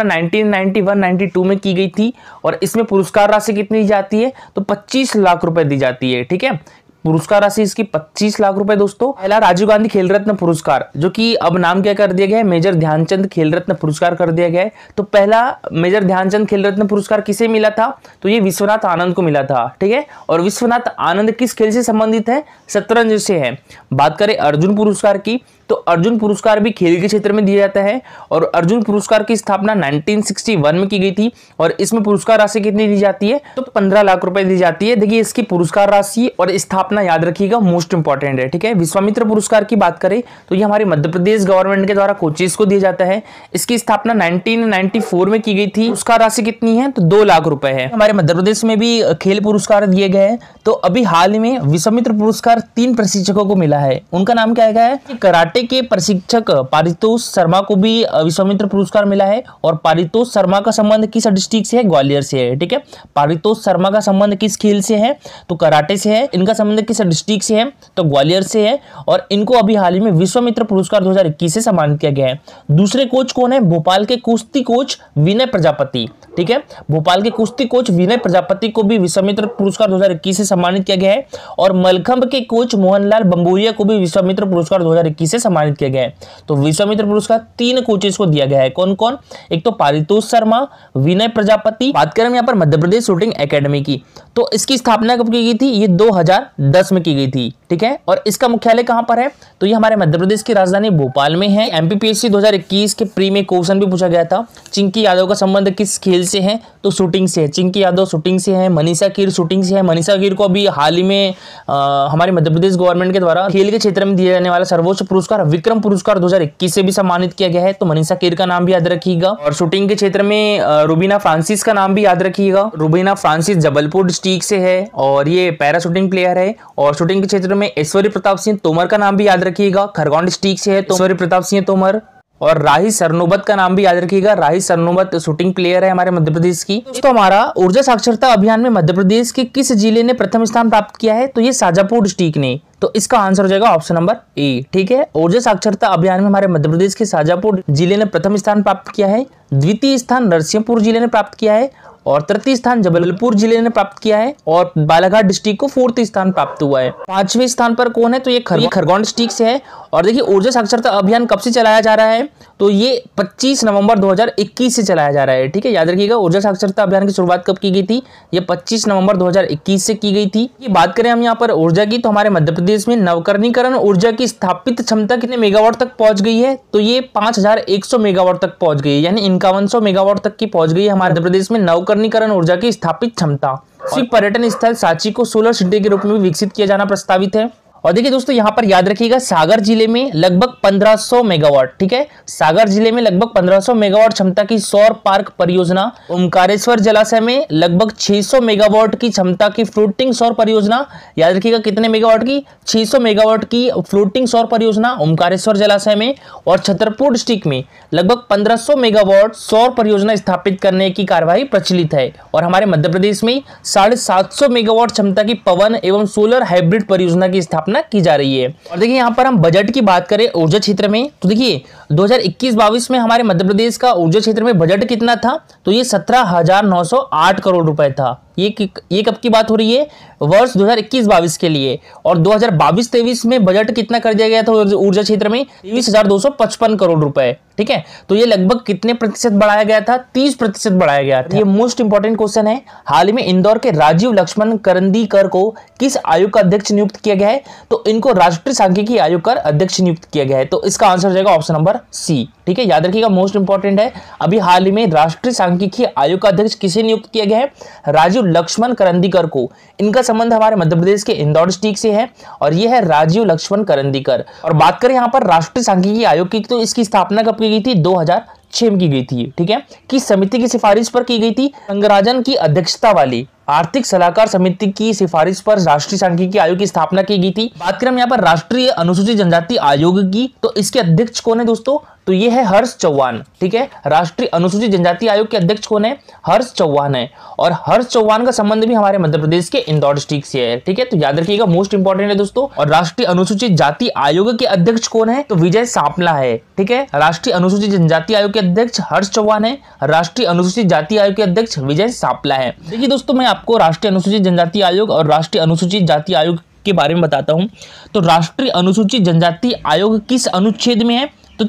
1991-92 में की गई थी। और इसमें पुरस्कार राशि कितनी दी जाती है? तो 25 लाख रुपए दी जाती है। ठीक है, पुरस्कार राशि इसकी 25 लाख रुपए दोस्तों। पहला राजीव गांधी खेल रत्न पुरस्कार, जो कि अब नाम क्या कर दिया गया है? मेजर ध्यानचंद खेल रत्न पुरस्कार कर दिया गया है। तो पहला मेजर ध्यानचंद खेल रत्न पुरस्कार किसे मिला था? तो ये विश्वनाथ आनंद को मिला था। ठीक है, और विश्वनाथ आनंद किस खेल से संबंधित है? शतरंज से है। बात करें अर्जुन पुरस्कार की, तो अर्जुन पुरस्कार भी खेल के क्षेत्र में दिया जाता है। और अर्जुन पुरस्कार की स्थापना 1961 में की गई थी। और इसमें पुरस्कार राशि कितनी दी जाती है? तो 15 लाख रुपए दी जाती है। देखिए, इसकी पुरस्कार राशि और स्थापना याद रखिएगा, मोस्ट इंपॉर्टेंट है। ठीक है, विश्वामित्र पुरस्कार की बात करें तो ये हमारे मध्य प्रदेश गवर्नमेंट के द्वारा कोचेस को दिया जाता है। इसकी स्थापना 1994 में की गई थी। पुरस्कार राशि कितनी है? तो 2 लाख रुपए है। हमारे मध्य प्रदेश में भी खेल पुरस्कार दिए गए हैं। तो अभी हाल ही में विश्वामित्र पुरस्कार 3 प्रशिक्षकों को मिला है। उनका नाम क्या है? कराटे के प्रशिक्षक पारितोष शर्मा को भी विश्वामित्र पुरस्कार मिला है। और पारितोष शर्मा का संबंध किस डिस्ट्रिक्ट से है? ग्वालियर से है। ठीक है, पारितोष शर्मा का संबंध किस खेल से है? तो कराटे से है। इनका संबंध किस डिस्ट्रिक्ट से है? तो ग्वालियर से है। और इनको अभी हाल ही में विश्वामित्र पुरस्कार 2021 से सम्मानित किया गया है। दूसरे कोच कौन है? भोपाल के कुश्ती कोच विनय प्रजापति। ठीक है, भोपाल के कुश्ती कोच विनय प्रजापति को भी विश्वामित्र पुरस्कार 2021 से सम्मानित किया गया है। और मलखंभ के कोच मोहनलाल बंबोरिया को भी विश्वामित्र पुरस्कार 2021 से सम्मानित किया गया है। तो विश्वामित्र पुरस्कार 3 कोचेस को दिया गया है। कौन कौन? एक तो पारितोष शर्मा, विनय प्रजापति। बात करें यहाँ पर मध्य प्रदेश शूटिंग एकेडमी की, तो इसकी स्थापना कब की गई थी? ये 2010 में की गई थी। ठीक है, और इसका मुख्यालय कहां पर है? तो ये हमारे मध्य प्रदेश की राजधानी भोपाल में है। एमपीपीएससी 2021 के प्री में क्वेश्चन भी पूछा गया था। चिंकी यादव का संबंध किस खेल से है? तो शूटिंग से है। चिंकी यादव शूटिंग से है। मनीषा कीर शूटिंग से है। मनीषा कीर को अभी हाल ही में हमारे मध्य प्रदेश गवर्नमेंट के द्वारा खेल के क्षेत्र में दिया जाने वाला सर्वोच्च पुरस्कार विक्रम पुरस्कार 2021 से भी सम्मानित किया गया है। तो मनीषा कीर का नाम भी याद रखिएगा। और शूटिंग के क्षेत्र में रुबीना फ्रांसिस का नाम भी याद रखिएगा। रुबीना फ्रांसिस जबलपुर डिस्ट्रिक्ट से है और ये पैरा शूटिंग प्लेयर है। और शूटिंग के क्षेत्र में ऐश्वर्य प्रताप सिंह तोमर का नाम भी याद रखिएगा। खरगोन डिस्ट्रिक्ट से है ऐश्वर्य प्रताप सिंह तोमर। और राही सरनोबत का नाम भी याद रखिएगा। राही सरनोबत शूटिंग प्लेयर है हमारे मध्य प्रदेश की। तो हमारा ऊर्जा साक्षरता अभियान में मध्य प्रदेश के किस जिले ने प्रथम स्थान प्राप्त किया है? तो ये शाजापुर डिस्ट्रिक्ट ने। तो इसका आंसर हो जाएगा ऑप्शन नंबर ए। ठीक है, ऊर्जा साक्षरता अभियान में हमारे मध्य प्रदेश के शाजापुर जिले ने प्रथम स्थान प्राप्त किया है। द्वितीय स्थान नरसिंहपुर जिले ने प्राप्त किया है। और तृतीय स्थान जबलपुर जिले ने प्राप्त किया है। और बालाघाट डिस्ट्रिक्ट को 4th स्थान प्राप्त हुआ है। 5वें स्थान पर कौन है? तो ये खरगोन डिस्ट्रिक्ट से है। और देखिए ऊर्जा साक्षरता अभियान कब से चलाया जा रहा है? तो ये 25 नवंबर 2021 से चलाया जा रहा है। ठीक है, याद रखिएगा ऊर्जा साक्षरता अभियान की शुरुआत कब की गई थी, ये 25 नवंबर 2021 से की गई थी। ये बात करें हम यहाँ पर ऊर्जा की, तो हमारे मध्य प्रदेश में नवकरणीकरण ऊर्जा की स्थापित क्षमता कितने मेगावाट तक पहुंच गई है, तो ये 5100 मेगावाट तक पहुंच गई है, यानी 5100 मेगावाट तक की पहुंच गई है हमारे मध्य प्रदेश में नवकरणीकरण ऊर्जा की स्थापित क्षमता। पर्यटन स्थल सांची को सोलर सिटी के रूप में विकसित किया जाना प्रस्तावित है। और देखिए दोस्तों यहाँ पर याद रखिएगा सागर जिले में लगभग 1500 मेगावाट, ठीक है, सागर जिले में लगभग 1500 मेगावाट क्षमता की सौर पार्क परियोजना। ओमकारेश्वर जलाशय में लगभग 600 मेगावाट की क्षमता की फ्लोटिंग सौर परियोजना। याद रखिएगा कितने मेगावाट की, 600 मेगावाट की फ्लोटिंग सौर परियोजना ओमकारेश्वर जलाशय में। और छतरपुर डिस्ट्रिक्ट में लगभग 1500 मेगावाट सौर परियोजना स्थापित करने की कार्यवाही प्रचलित है। और हमारे मध्य प्रदेश में 750 मेगावाट क्षमता की पवन एवं सोलर हाइब्रिड परियोजना की स्थापना की जा रही है। और देखिए यहाँ पर हम बजट की बात करें ऊर्जा क्षेत्र में, तो देखिए 2021-22 में हमारे मध्य प्रदेश का ऊर्जा क्षेत्र में बजट कितना था, तो ये 17,908 करोड़ रुपए था। ये कब की बात हो रही है, वर्ष 2021-22 के लिए। और 2022-23 में बजट कितना कर दिया गया था ऊर्जा क्षेत्र में, 23,255 करोड़ रुपए। ठीक है, तो ये लगभग कितने प्रतिशत बढ़ाया गया था, 30% बढ़ाया गया था। ये मोस्ट इंपॉर्टेंट क्वेश्चन है। हाल ही में इंदौर के राजीव लक्ष्मण करंदीकर को किस आयोग का अध्यक्ष नियुक्त किया गया है, तो इनको राष्ट्रीय सांख्यिकी आयोग का अध्यक्ष नियुक्त किया गया है। तो इसका आंसर हो जाएगा ऑप्शन नंबर सी। ठीक है, याद रखिएगा मोस्ट इंपॉर्टेंट है। अभी हाल ही में राष्ट्रीय सांख्यिकी आयोग का अध्यक्ष किसे नियुक्त किया गया है, राजीव लक्ष्मण करंदीकर को। इनका संबंध हमारे मध्य प्रदेश के इंदौर डिस्ट्रिक्ट से है और यह है राजीव लक्ष्मण करंदीकर। और बात करें यहाँ पर राष्ट्रीय सांख्यिकी आयोग की, तो इसकी स्थापना कब की गई थी, 2006 में की गई थी। ठीक है, किस समिति की सिफारिश पर की गई थी, रंगराजन की अध्यक्षता वाली आर्थिक सलाहकार समिति की सिफारिश पर राष्ट्रीय सांख्यिकी आयोग की स्थापना की गई थी। बात करें हम यहाँ पर राष्ट्रीय अनुसूचित जनजाति आयोग की, तो इसके अध्यक्ष कौन है दोस्तों, तो ये है हर्ष चौहान। ठीक है, राष्ट्रीय अनुसूचित जनजाति आयोग के अध्यक्ष कौन है, हर्ष चौहान है। और हर्ष चौहान का संबंध भी हमारे मध्य प्रदेश के इंदौर डिस्ट्रिक्ट से है। ठीक है, तो याद रखिएगा मोस्ट इंपॉर्टेंट है दोस्तों। और राष्ट्रीय अनुसूचित जाति आयोग के अध्यक्ष कौन है, तो विजय सापला है। ठीक है, राष्ट्रीय अनुसूचित जनजाति आयोग के अध्यक्ष हर्ष चौहान है, राष्ट्रीय अनुसूचित जाति आयोग के अध्यक्ष विजय सापला है। देखिए दोस्तों, मैं आपको राष्ट्रीय अनुसूचित जनजाति आयोग और राष्ट्रीय अनुसूचित जाति आयोग के बारे में बताता हूं। तो राष्ट्रीय अनुसूचित जनजाति आयोग किस अनुच्छेद में है, तो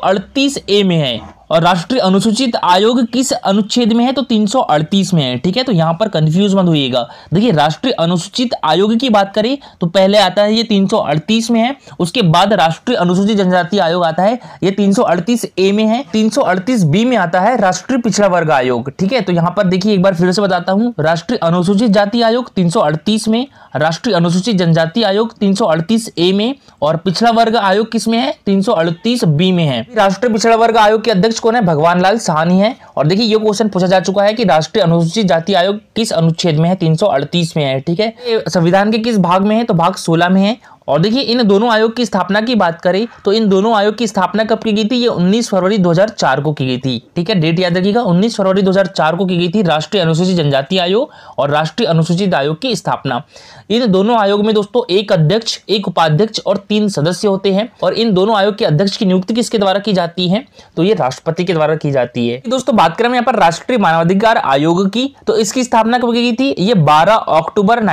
338A में है। और राष्ट्रीय अनुसूचित आयोग किस अनुच्छेद में है, तो 338 में है। ठीक है, तो यहाँ पर कंफ्यूज मत होइएगा। देखिए राष्ट्रीय अनुसूचित आयोग की बात करें तो पहले आता है ये 338 में है, उसके बाद राष्ट्रीय अनुसूचित जनजाति आयोग आता है, ये 338A में है। 338B में आता है राष्ट्रीय पिछड़ा वर्ग आयोग। ठीक है, तो यहाँ पर देखिए एक बार फिर से बताता हूँ, राष्ट्रीय अनुसूचित जाति आयोग 338 में, राष्ट्रीय अनुसूचित जनजाति आयोग 338A में, और पिछड़ा वर्ग आयोग किसमें है, 338B में है। राष्ट्रीय पिछड़ा वर्ग आयोग के अध्यक्ष कौन है, भगवान लाल साहनी है। और देखिए ये क्वेश्चन पूछा जा चुका है कि राष्ट्रीय अनुसूचित जाति आयोग किस अनुच्छेद में है, 338 में है। ठीक है, संविधान के किस भाग में है, तो भाग 16 में है। और देखिए इन दोनों आयोग की स्थापना की बात करें तो इन दोनों आयोग की स्थापना कब की गई थी, ये 19 फरवरी 2004 को की गई थी। ठीक है, डेट याद रखिएगा, 19 फरवरी 2004 को की गई थी राष्ट्रीय अनुसूचित जनजाति आयोग और राष्ट्रीय अनुसूचित आयोग की स्थापना। इन दोनों आयोग में दोस्तों एक अध्यक्ष, एक उपाध्यक्ष और 3 सदस्य होते हैं। और इन दोनों आयोग के अध्यक्ष की नियुक्ति किसके द्वारा की जाती है, तो ये राष्ट्रपति के द्वारा की जाती है। दोस्तों बात करें यहाँ पर राष्ट्रीय मानवाधिकार आयोग की, तो इसकी स्थापना कब की गई थी, ये 12 अक्टूबर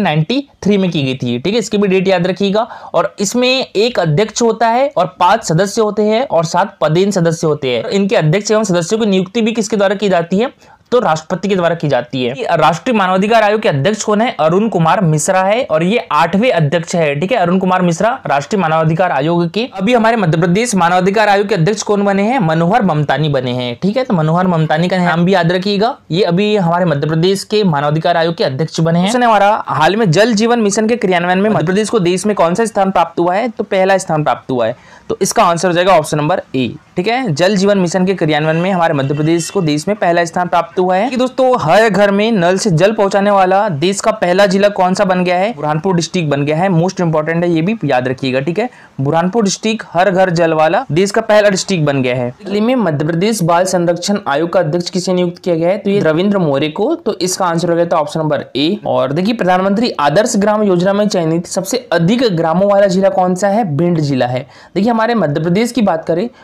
1993 में की गई थी। ठीक है, इसकी भी डेट याद रखिएगा। और इसमें एक अध्यक्ष होता है और 5 सदस्य होते हैं और 7 पदेन सदस्य होते हैं। इनके अध्यक्ष एवं सदस्यों की नियुक्ति भी किसके द्वारा की जाती है, तो राष्ट्रपति के द्वारा की जाती है। राष्ट्रीय मानवाधिकार आयोग के अध्यक्ष कौन है, अरुण कुमार मिश्रा है और ये 8वें अध्यक्ष है। ठीक है, अरुण कुमार मिश्रा राष्ट्रीय मानवाधिकार आयोग के। अभी हमारे मध्य प्रदेश मानवाधिकार आयोग के अध्यक्ष कौन बने हैं, मनोहर ममतानी बने हैं। ठीक है, तो मनोहर ममतानी का नाम भी याद रखिएगा, ये अभी हमारे मध्य प्रदेश के मानवाधिकार आयोग के अध्यक्ष बने हैं। हमारा हाल में जल जीवन मिशन के क्रियान्वयन में मध्य प्रदेश को देश में कौन सा स्थान प्राप्त हुआ है, तो पहला स्थान प्राप्त हुआ है। तो इसका आंसर हो जाएगा ऑप्शन नंबर ए। ठीक है, जल जीवन मिशन के क्रियान्वयन में हमारे मध्य प्रदेश को देश में पहला स्थान प्राप्त हुआ है। कि दोस्तों हर घर में नल से जल पहुंचाने वाला देश का पहला जिला कौन सा बन गया है, बुरहानपुर डिस्ट्रिक्ट बन गया है। मोस्ट इंपॉर्टेंट है, ये भी याद रखिएगा। ठीक है, बुरहानपुर डिस्ट्रिक्ट हर घर जल वाला देश का पहला डिस्ट्रिक्ट बन गया है। दिल्ली में मध्य प्रदेश बाल संरक्षण आयोग का अध्यक्ष किसे नियुक्त किया गया है, तो ये रविंद्र मौर्य को। तो इसका आंसर हो गया था ऑप्शन नंबर ए। और देखिए प्रधानमंत्री आदर्श ग्राम योजना में चयनित सबसे अधिक ग्रामों वाला जिला कौन सा है, भिंड जिला है। देखिए हमारे मध्य प्रदेश की बात करें तो हमारे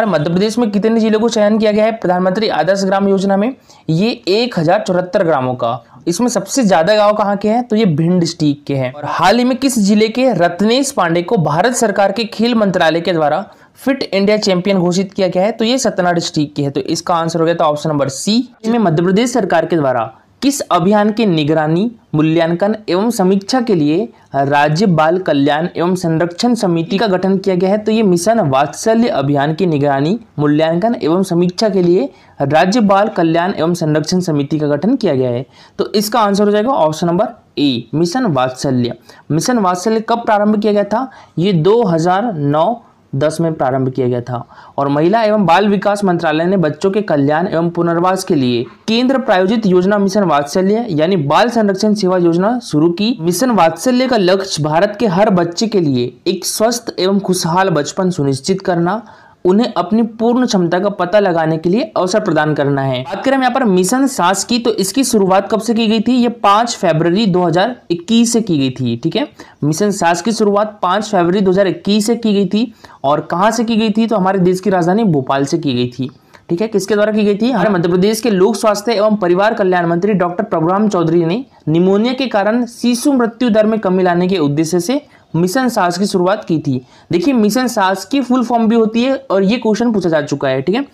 मध्य प्रदेश में कितने जिलों को चयन किया गया है प्रधानमंत्री आदर्श ग्राम योजना में? ये 1074 ग्रामों का। इसमें सबसे ज्यादा गांव कहाँ के हैं? तो ये भिंड डिस्ट्रिक्ट के हैं। और हाल ही में किस जिले के रत्नेश पांडे को भारत सरकार के खेल मंत्रालय के द्वारा फिट इंडिया चैंपियन घोषित किया गया है? तो ये सतना डिस्ट्रिक्ट की है। तो इसका आंसर हो गया था ऑप्शन नंबर सी। इसमें मध्य प्रदेश सरकार के द्वारा किस अभियान की निगरानी, मूल्यांकन एवं समीक्षा के लिए राज्य बाल कल्याण एवं संरक्षण समिति का गठन किया गया है? तो ये मिशन वात्सल्य अभियान की निगरानी, मूल्यांकन एवं समीक्षा के लिए राज्य बाल कल्याण एवं संरक्षण समिति का गठन किया गया है। तो इसका आंसर हो जाएगा option number A, mission Vatsalya. Mission Vatsalya कब प्रारंभ किया गया था? ये 2009-10 में प्रारंभ किया गया था। और महिला एवं बाल विकास मंत्रालय ने बच्चों के कल्याण एवं पुनर्वास के लिए केंद्र प्रायोजित योजना मिशन वात्सल्य यानी बाल संरक्षण सेवा योजना शुरू की। मिशन वात्सल्य का लक्ष्य भारत के हर बच्चे के लिए एक स्वस्थ एवं खुशहाल बचपन सुनिश्चित करना, उन्हें अपनी पूर्ण क्षमता का पता लगाने के लिए अवसर प्रदान करना है। बात करें यहाँ पर मिशन सास की, तो इसकी शुरुआत कब से की गई थी? ये 5 फरवरी 2021 से की गई थी। ठीक है, मिशन सास की शुरुआत 5 फरवरी 2021 से की गई थी। और कहाँ से की गई थी? तो हमारे देश की राजधानी भोपाल से की गई थी। ठीक है, किसके द्वारा की गई थी? हमारे मध्य प्रदेश के लोक स्वास्थ्य एवं परिवार कल्याण मंत्री डॉक्टर प्रभुराम चौधरी ने निमोनिया के कारण शिशु मृत्यु दर में कमी लाने के उद्देश्य से मिशन सास की शुरुआत की थी। देखिए, मिशन सास की फुल फॉर्म भी होती है और ये क्वेश्चन पूछा जा चुका है। ठीक है,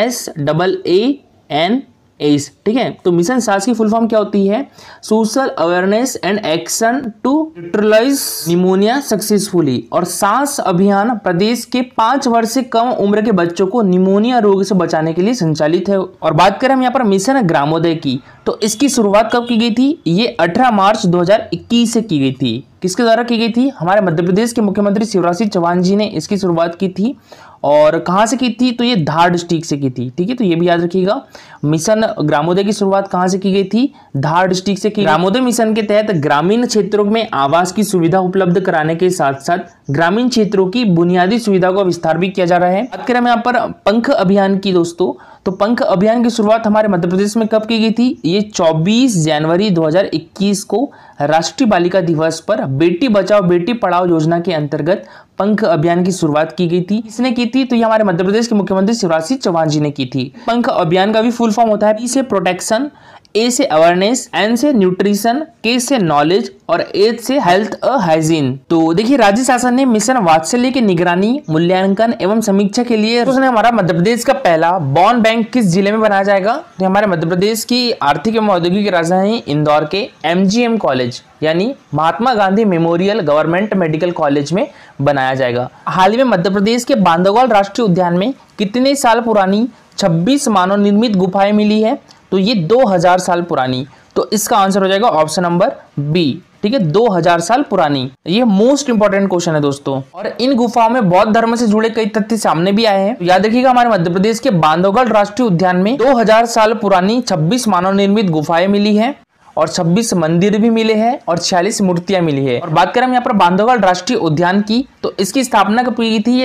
SAANS। ठीक है, तो मिशन सास की फुल फॉर्म क्या होती है? Social awareness and action to neutralise pneumonia successfully. और सास अभियान प्रदेश के 5 वर्ष से कम उम्र के बच्चों को निमोनिया रोग से बचाने के लिए संचालित है। और बात करें हम यहाँ पर मिशन ग्रामोदय की, तो इसकी शुरुआत कब की गई थी? ये 18 मार्च 2021 से की गई थी। किसके द्वारा की गई थी? हमारे मध्य प्रदेश के मुख्यमंत्री शिवराज सिंह चौहान जी ने इसकी शुरुआत की थी। और कहाँ से की थी? तो ये धार डिस्ट्रिक्ट से की थी। ठीक है, तो ये भी याद रखिएगा, मिशन ग्रामोदय की शुरुआत कहाँ से की गई थी? धार डिस्ट्रिक्ट से की। ग्रामोदय मिशन के तहत ग्रामीण क्षेत्रों में आवास की सुविधा उपलब्ध कराने के साथ साथ ग्रामीण क्षेत्रों की बुनियादी सुविधा का विस्तार भी किया जा रहा है। बात करें यहाँ पर पंख अभियान की दोस्तों, तो पंख अभियान की शुरुआत हमारे मध्य प्रदेश में कब की गई थी? ये 24 जनवरी 2021 को राष्ट्रीय बालिका दिवस पर बेटी बचाओ बेटी पढ़ाओ योजना के अंतर्गत पंख अभियान की शुरुआत की गई थी। किसने की थी? तो ये हमारे मध्य प्रदेश के मुख्यमंत्री शिवराज सिंह चौहान जी ने की थी। पंख अभियान का भी फुल फॉर्म होता है P से प्रोटेक्शन, A से अवेयरनेस, N से न्यूट्रिशन, K से नॉलेज और H से हेल्थ हाइजीन। तो देखिए, राज्य शासन ने मिशन वात्सल्य की निगरानी, मूल्यांकन एवं समीक्षा के लिए उसने हमारा मध्य प्रदेश का पहला बॉन बैंक किस जिले में बनाया जाएगा? तो हमारे मध्य प्रदेश की आर्थिक एवं औद्योगिक राजधानी इंदौर के MGM कॉलेज यानी Mahatma Gandhi memorial government medical college में बनाया जाएगा। हाल ही में मध्य प्रदेश के बांधवगढ़ राष्ट्रीय उद्यान में कितने साल पुरानी 26 मानव निर्मित गुफाएं मिली है? तो ये 2000 साल पुरानी। तो इसका आंसर हो जाएगा ऑप्शन नंबर बी। ठीक है, 2000 साल पुरानी। ये मोस्ट इंपॉर्टेंट क्वेश्चन है दोस्तों। और इन गुफाओं में बौद्ध धर्म से जुड़े कई तथ्य सामने भी आए हैं। तो याद रखिएगा, हमारे मध्य प्रदेश के बांधवगढ़ राष्ट्रीय उद्यान में 2000 साल पुरानी 26 मानव निर्मित गुफाएं मिली है और 26 मंदिर भी मिले हैं और 46 मूर्तियां मिली है। और बात करें हम यहाँ पर बांधवगढ़ राष्ट्रीय उद्यान की, तो इसकी स्थापना कब की गई थी? ये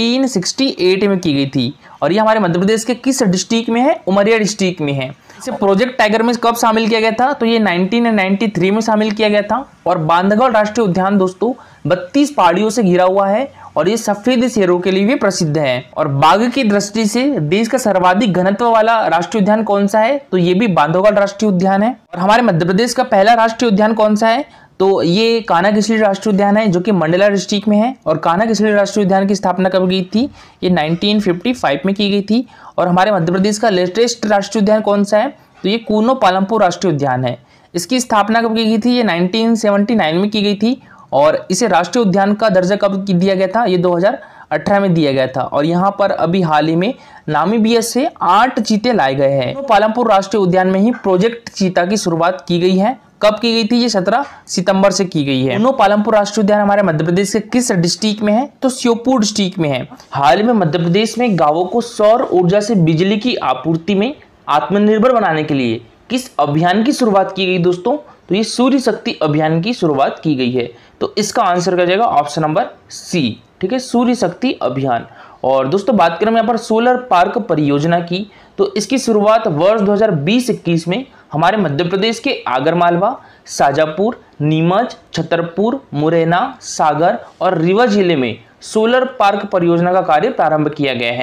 1968 में की गई थी। और ये हमारे मध्य प्रदेश के किस डिस्ट्रिक्ट में है? उमरिया डिस्ट्रिक्ट में है। इसे प्रोजेक्ट टाइगर में कब शामिल किया गया था? तो ये 1993 में शामिल किया गया था। और बांधवगढ़ राष्ट्रीय उद्यान दोस्तों 32 पहाड़ियों से घिरा हुआ है और ये सफेद शेरों के लिए भी प्रसिद्ध है। और बाघ की दृष्टि से देश का सर्वाधिक घनत्व वाला राष्ट्रीय उद्यान कौन सा है? तो ये भी बांधवगढ़ राष्ट्रीय उद्यान है। और हमारे मध्य प्रदेश का पहला राष्ट्रीय उद्यान कौन सा है? तो ये कान्हा किसली राष्ट्रीय उद्यान है, जो कि मंडला डिस्ट्रिक्ट में है। और कान्हा किसली राष्ट्रीय उद्यान की स्थापना कब की थी? ये 1955 में की गई थी। और हमारे मध्य प्रदेश का लेटेस्ट राष्ट्रीय उद्यान कौन सा है? तो ये कूनो पालमपुर राष्ट्रीय उद्यान है। इसकी स्थापना कब की गई थी? ये 1979 में की गई थी। और इसे राष्ट्रीय उद्यान का दर्जा कब दिया गया था? ये 2018 में दिया गया था। और यहाँ पर अभी हाल ही में नामीबिया से 8 चीते लाए गए हैं। तो पालमपुर राष्ट्रीय उद्यान में ही प्रोजेक्ट चीता की शुरुआत की गई है। कब की गई थी? ये 17 सितंबर से की गई है। पालमपुर राष्ट्रीय उद्यान हमारे मध्य प्रदेश के किस डिस्ट्रिक्ट में है? तो श्योपुर डिस्ट्रिक्ट में है। हाल में मध्य प्रदेश में गांवों को सौर ऊर्जा से बिजली की आपूर्ति में आत्मनिर्भर बनाने के लिए किस अभियान की शुरुआत की गई दोस्तों? तो ये सूर्य शक्ति अभियान की शुरुआत की गई है। तो इसका आंसर क्या जाएगा? Option number C. ठीक है, सूर्य शक्ति अभियान। और दोस्तों बात करें यहाँ पर सोलर पार्क परियोजना की, तो इसकी शुरुआत वर्ष 2020-21 में हमारे मध्य प्रदेश के आगरमालवा, शाजापुर, नीमच, छतरपुर, मुरैना, सागर और रीवा जिले में सोलर पार्क परियोजना का कार्य प्रारंभ किया गया है।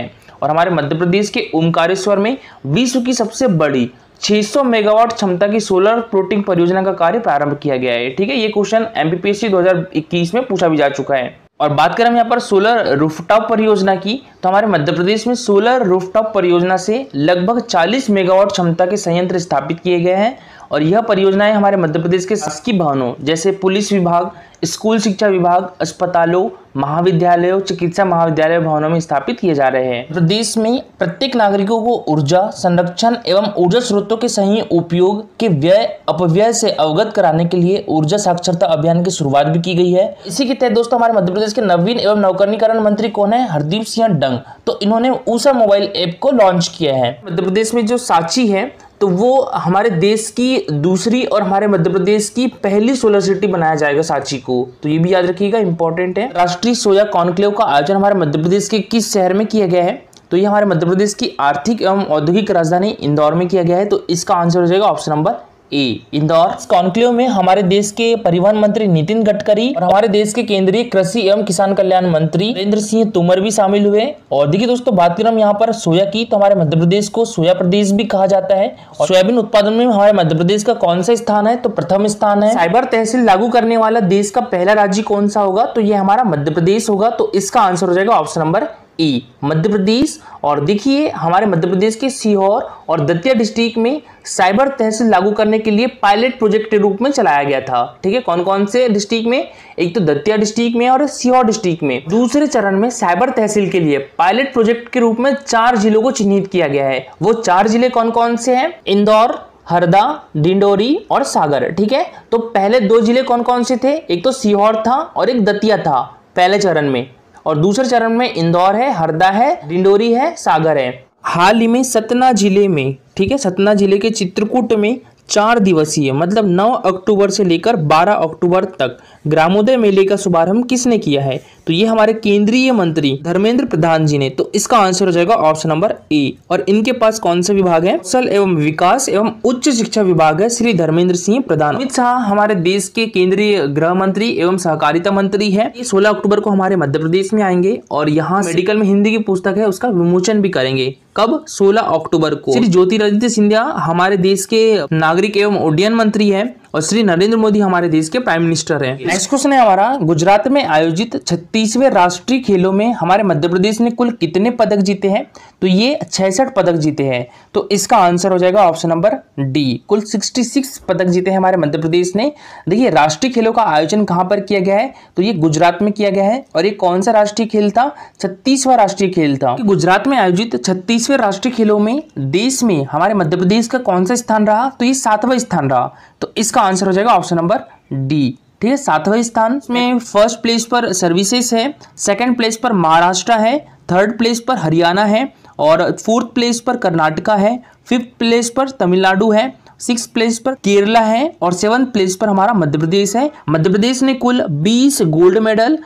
और हमारे मध्य प्रदेश के ओमकारेश्वर में विश्व की सबसे बड़ी 600 मेगावाट क्षमता की सोलर फ्लोटिंग परियोजना का कार्य प्रारंभ किया गया है। ठीक है, ये क्वेश्चन एमपीपीएससी 2021 में पूछा भी जा चुका है। और बात करें हम यहाँ पर सोलर रूफटॉप परियोजना की, तो हमारे मध्य प्रदेश में सोलर रूफटॉप परियोजना से लगभग 40 मेगावाट क्षमता के संयंत्र स्थापित किए गए हैं। और यह परियोजनाएं हमारे मध्य प्रदेश के शासकीय भवनों जैसे पुलिस विभाग, स्कूल शिक्षा विभाग, अस्पतालों, महाविद्यालयों, चिकित्सा महाविद्यालय भवनों में स्थापित किए जा रहे हैं। प्रदेश में प्रत्येक नागरिकों को ऊर्जा संरक्षण एवं ऊर्जा स्रोतों के सही उपयोग के व्यय अपव्यय से अवगत कराने के लिए ऊर्जा साक्षरता अभियान की शुरुआत भी की गई है। इसी के तहत दोस्तों हमारे मध्य प्रदेश के नवीन एवं नवकरणीकरण मंत्री कौन है? हरदीप सिंह डंग। तो इन्होंने ऊषा मोबाइल ऐप को लॉन्च किया है। मध्य प्रदेश में जो सांची है तो वो हमारे देश की दूसरी और हमारे मध्य प्रदेश की पहली सोलर सिटी बनाया जाएगा सांची को, तो ये भी याद रखिएगा, इंपॉर्टेंट है। राष्ट्रीय सोया कॉन्क्लेव का आयोजन हमारे मध्य प्रदेश के किस शहर में किया गया है? तो ये हमारे मध्य प्रदेश की आर्थिक एवं औद्योगिक राजधानी इंदौर में किया गया है। तो इसका आंसर हो जाएगा option number A, Indore. Conclave में हमारे देश के परिवहन मंत्री नितिन गडकरी और हमारे देश के केंद्रीय कृषि एवं किसान कल्याण मंत्री नरेंद्र सिंह तोमर भी शामिल हुए। और देखिए दोस्तों, बात करें हम यहाँ पर सोया की, तो हमारे मध्य प्रदेश को सोया प्रदेश भी कहा जाता है। और सोयाबीन उत्पादन में हमारे मध्य प्रदेश का कौन सा स्थान है? तो प्रथम स्थान है। साइबर तहसील लागू करने वाला देश का पहला राज्य कौन सा होगा? तो ये हमारा मध्य प्रदेश होगा। तो इसका आंसर हो जाएगा option number A, Madhya Pradesh. और देखिए हमारे मध्य प्रदेश के सीहोर और दतिया डिस्ट्रिक्ट में साइबर तहसील लागू करने के लिए पायलट प्रोजेक्ट के रूप में चलाया गया था। ठीक है, कौन कौन से डिस्ट्रिक्ट में? एक तो दतिया डिस्ट्रिक्ट में और सीहोर डिस्ट्रिक्ट में। दूसरे चरण में साइबर तहसील के लिए पायलट प्रोजेक्ट के रूप में 4 जिलों को चिन्हित किया गया है। वो 4 जिले कौन कौन से हैं? इंदौर, हरदा, डिंडोरी और सागर। ठीक है, तो पहले 2 जिले कौन कौन से थे? एक तो सीहोर था और एक दतिया था पहले चरण में, और दूसरे चरण में इंदौर है, हरदा है, डिंडोरी है, सागर है। हाल ही में सतना जिले में, ठीक है, सतना जिले के चित्रकूट में 4 दिवसीय मतलब 9 अक्टूबर से लेकर 12 अक्टूबर तक ग्रामोदय मेले का शुभारंभ किसने किया है? तो ये हमारे केंद्रीय मंत्री धर्मेंद्र प्रधान जी ने। तो इसका आंसर हो जाएगा ऑप्शन नंबर ए। और इनके पास कौन सा विभाग है? कौशल एवं विकास एवं उच्च शिक्षा विभाग है, श्री धर्मेंद्र सिंह प्रधान। अमित शाह हमारे देश के केंद्रीय गृह मंत्री एवं सहकारिता मंत्री है। 16 अक्टूबर को हमारे मध्य प्रदेश में आएंगे और यहाँ मेडिकल में हिंदी की पुस्तक है उसका विमोचन भी करेंगे। कब? 16 अक्टूबर को। श्री ज्योतिरादित्य सिंधिया हमारे देश के नागरिक एवं उड्डयन मंत्री है और श्री नरेंद्र मोदी हमारे देश के प्राइम मिनिस्टर हैं। नेक्स्ट क्वेश्चन है हमारा, गुजरात में आयोजित 36वें राष्ट्रीय खेलों में हमारे मध्य प्रदेश ने कुल कितने पदक जीते हैं? तो ये 66 पदक जीते हैं। तो इसका आंसर हो जाएगा ऑप्शन नंबर डी, कुल 66 पदक जीते हैं हमारे मध्य प्रदेश ने। देखिए राष्ट्रीय खेलों का आयोजन कहां पर किया गया है? तो ये गुजरात में किया गया है। और ये कौन सा राष्ट्रीय खेल था? 36वां राष्ट्रीय खेल था। गुजरात में आयोजित 36वें राष्ट्रीय खेलों में देश में हमारे मध्य प्रदेश का कौन सा स्थान रहा? तो ये 7वां स्थान रहा। तो इसका आंसर हो जाएगा ऑप्शन नंबर डी। ठीक है, 7वें स्थान में फर्स्ट प्लेस पर सर्विसेज है, सेकंड प्लेस पर महाराष्ट्र है, थर्ड प्लेस पर हरियाणा है और 4th प्लेस पर कर्नाटका है, 5th प्लेस पर तमिलनाडु है, 6th प्लेस पर केरला है और 7th प्लेस पर हमारा मध्य प्रदेश है। मध्य प्रदेश ने कुल 20 गोल्ड मेडल,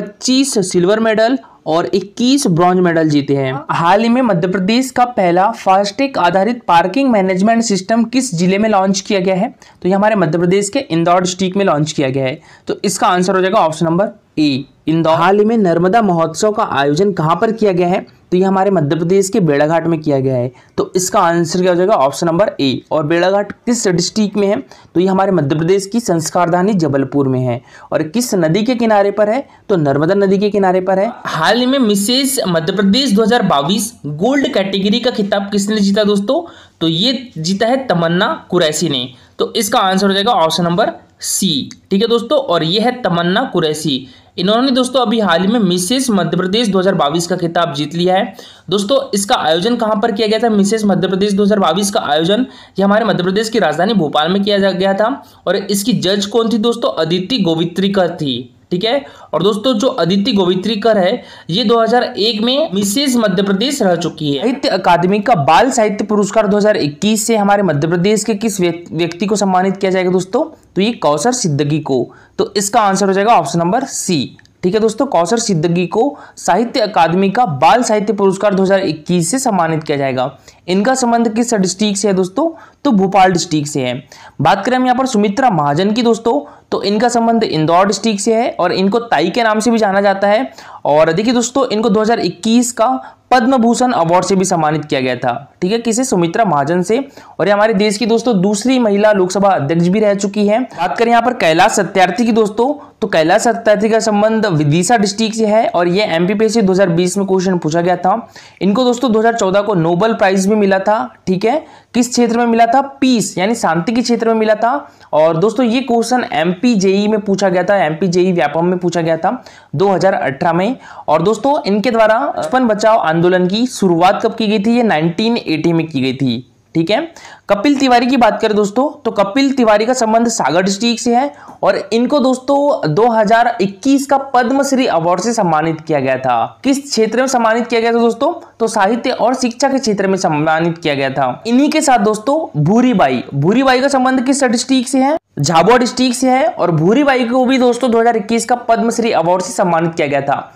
25 सिल्वर मेडल और 21 ब्रॉन्ज मेडल जीते हैं। हाल ही में मध्य प्रदेश का पहला फास्टैग आधारित पार्किंग मैनेजमेंट सिस्टम किस जिले में लॉन्च किया गया है? तो ये हमारे मध्य प्रदेश के इंदौर डिस्ट्रिक्ट में लॉन्च किया गया है। तो इसका आंसर हो जाएगा ऑप्शन नंबर ए, इंदौर। हाल ही में नर्मदा महोत्सव का आयोजन कहां पर किया गया है? तो ये हमारे मध्य प्रदेश के बेड़ाघाट में किया गया है। तो इसका आंसर क्या हो जाएगा? Option number A. और बेड़ाघाट किस डिस्ट्रिक्ट में है? तो ये हमारे मध्य प्रदेश की संस्कारधानी जबलपुर में है। और किस नदी के किनारे पर है? तो नर्मदा नदी के किनारे पर है। हाल ही में Mrs Madhya Pradesh 2022 gold category का खिताब किसने जीता दोस्तों? तो ये जीता है तमन्ना कुरैशी ने। तो इसका आंसर हो जाएगा ऑप्शन नंबर सी। ठीक है दोस्तों, और ये है तमन्ना कुरैशी। इन्होंने दोस्तों अभी हाल ही में मिसेस मध्य प्रदेश 2022 का खिताब जीत लिया है। दोस्तों इसका आयोजन कहां पर किया गया था? मिसेस मध्य प्रदेश 2022 का आयोजन ये हमारे मध्य प्रदेश की राजधानी भोपाल में किया गया था। और इसकी जज कौन थी दोस्तों? अदिति गोवित्रीकर थी। ठीक है, और दोस्तों जो अदिति गोवित्रीकर है ये 2001 में मिसेस मध्य प्रदेश रह चुकी है। साहित्य अकादमी का बाल साहित्य पुरस्कार 2021 से हमारे मध्य प्रदेश के किस व्यक्ति को सम्मानित किया जाएगा दोस्तों? तो ये कौसर सिद्दगी को। तो इसका आंसर हो जाएगा ऑप्शन नंबर सी। ठीक है दोस्तों, कौसर सिद्दगी को साहित्य अकादमी का बाल साहित्य पुरस्कार 2021 से सम्मानित किया जाएगा। इनका संबंध किस डिस्ट्रिक्ट से है दोस्तों? तो भोपाल डिस्ट्रिक्ट से है। बात करें हम यहाँ पर सुमित्रा महाजन की दोस्तों, तो इनका संबंध इंदौर डिस्ट्रिक्ट से है और इनको ताई के नाम से भी जाना जाता है। और देखिए दोस्तों इनको 2021 का पद्म भूषण अवार्ड से भी सम्मानित किया गया था। ठीक है, किसे? सुमित्रा महाजन से। और ये हमारे देश की दोस्तों दूसरी महिला लोकसभा अध्यक्ष भी रह चुकी है। बात करें यहाँ पर कैलाश सत्यार्थी की दोस्तों, तो कैलाश सत्यार्थी का संबंध विदिशा डिस्ट्रिक्ट से है और ये एमपीपीएससी 2020 में क्वेश्चन पूछा गया था। इनको दोस्तों 2014 को नोबेल प्राइज भी मिला था। ठीक है, किस क्षेत्र में मिला था? पीस यानी शांति के क्षेत्र में मिला था। और दोस्तों ये क्वेश्चन एमपी जेई में पूछा गया था, एमपी जेई व्यापम में पूछा गया था 2018 में। और दोस्तों इनके द्वारा बचपन बचाओ आंदोलन की शुरुआत कब की गई थी? ये 1980 में की गई थी। ठीक है, कपिल तिवारी की बात करें दोस्तों, तो कपिल तिवारी का संबंध सागर डिस्ट्रिक्ट से है और इनको दोस्तों 2021 का पद्मश्री अवार्ड से सम्मानित किया गया था। किस क्षेत्र में सम्मानित किया गया था दोस्तों? तो साहित्य और शिक्षा के क्षेत्र में सम्मानित किया गया था। इन्हीं के साथ दोस्तों भूरीबाई का संबंध किस डिस्ट्रिक्ट से है? झाबुआ डिस्ट्रिक्ट से है और भूरीबाई को भी दोस्तों 2021 का पद्मश्री अवार्ड से सम्मानित किया गया था।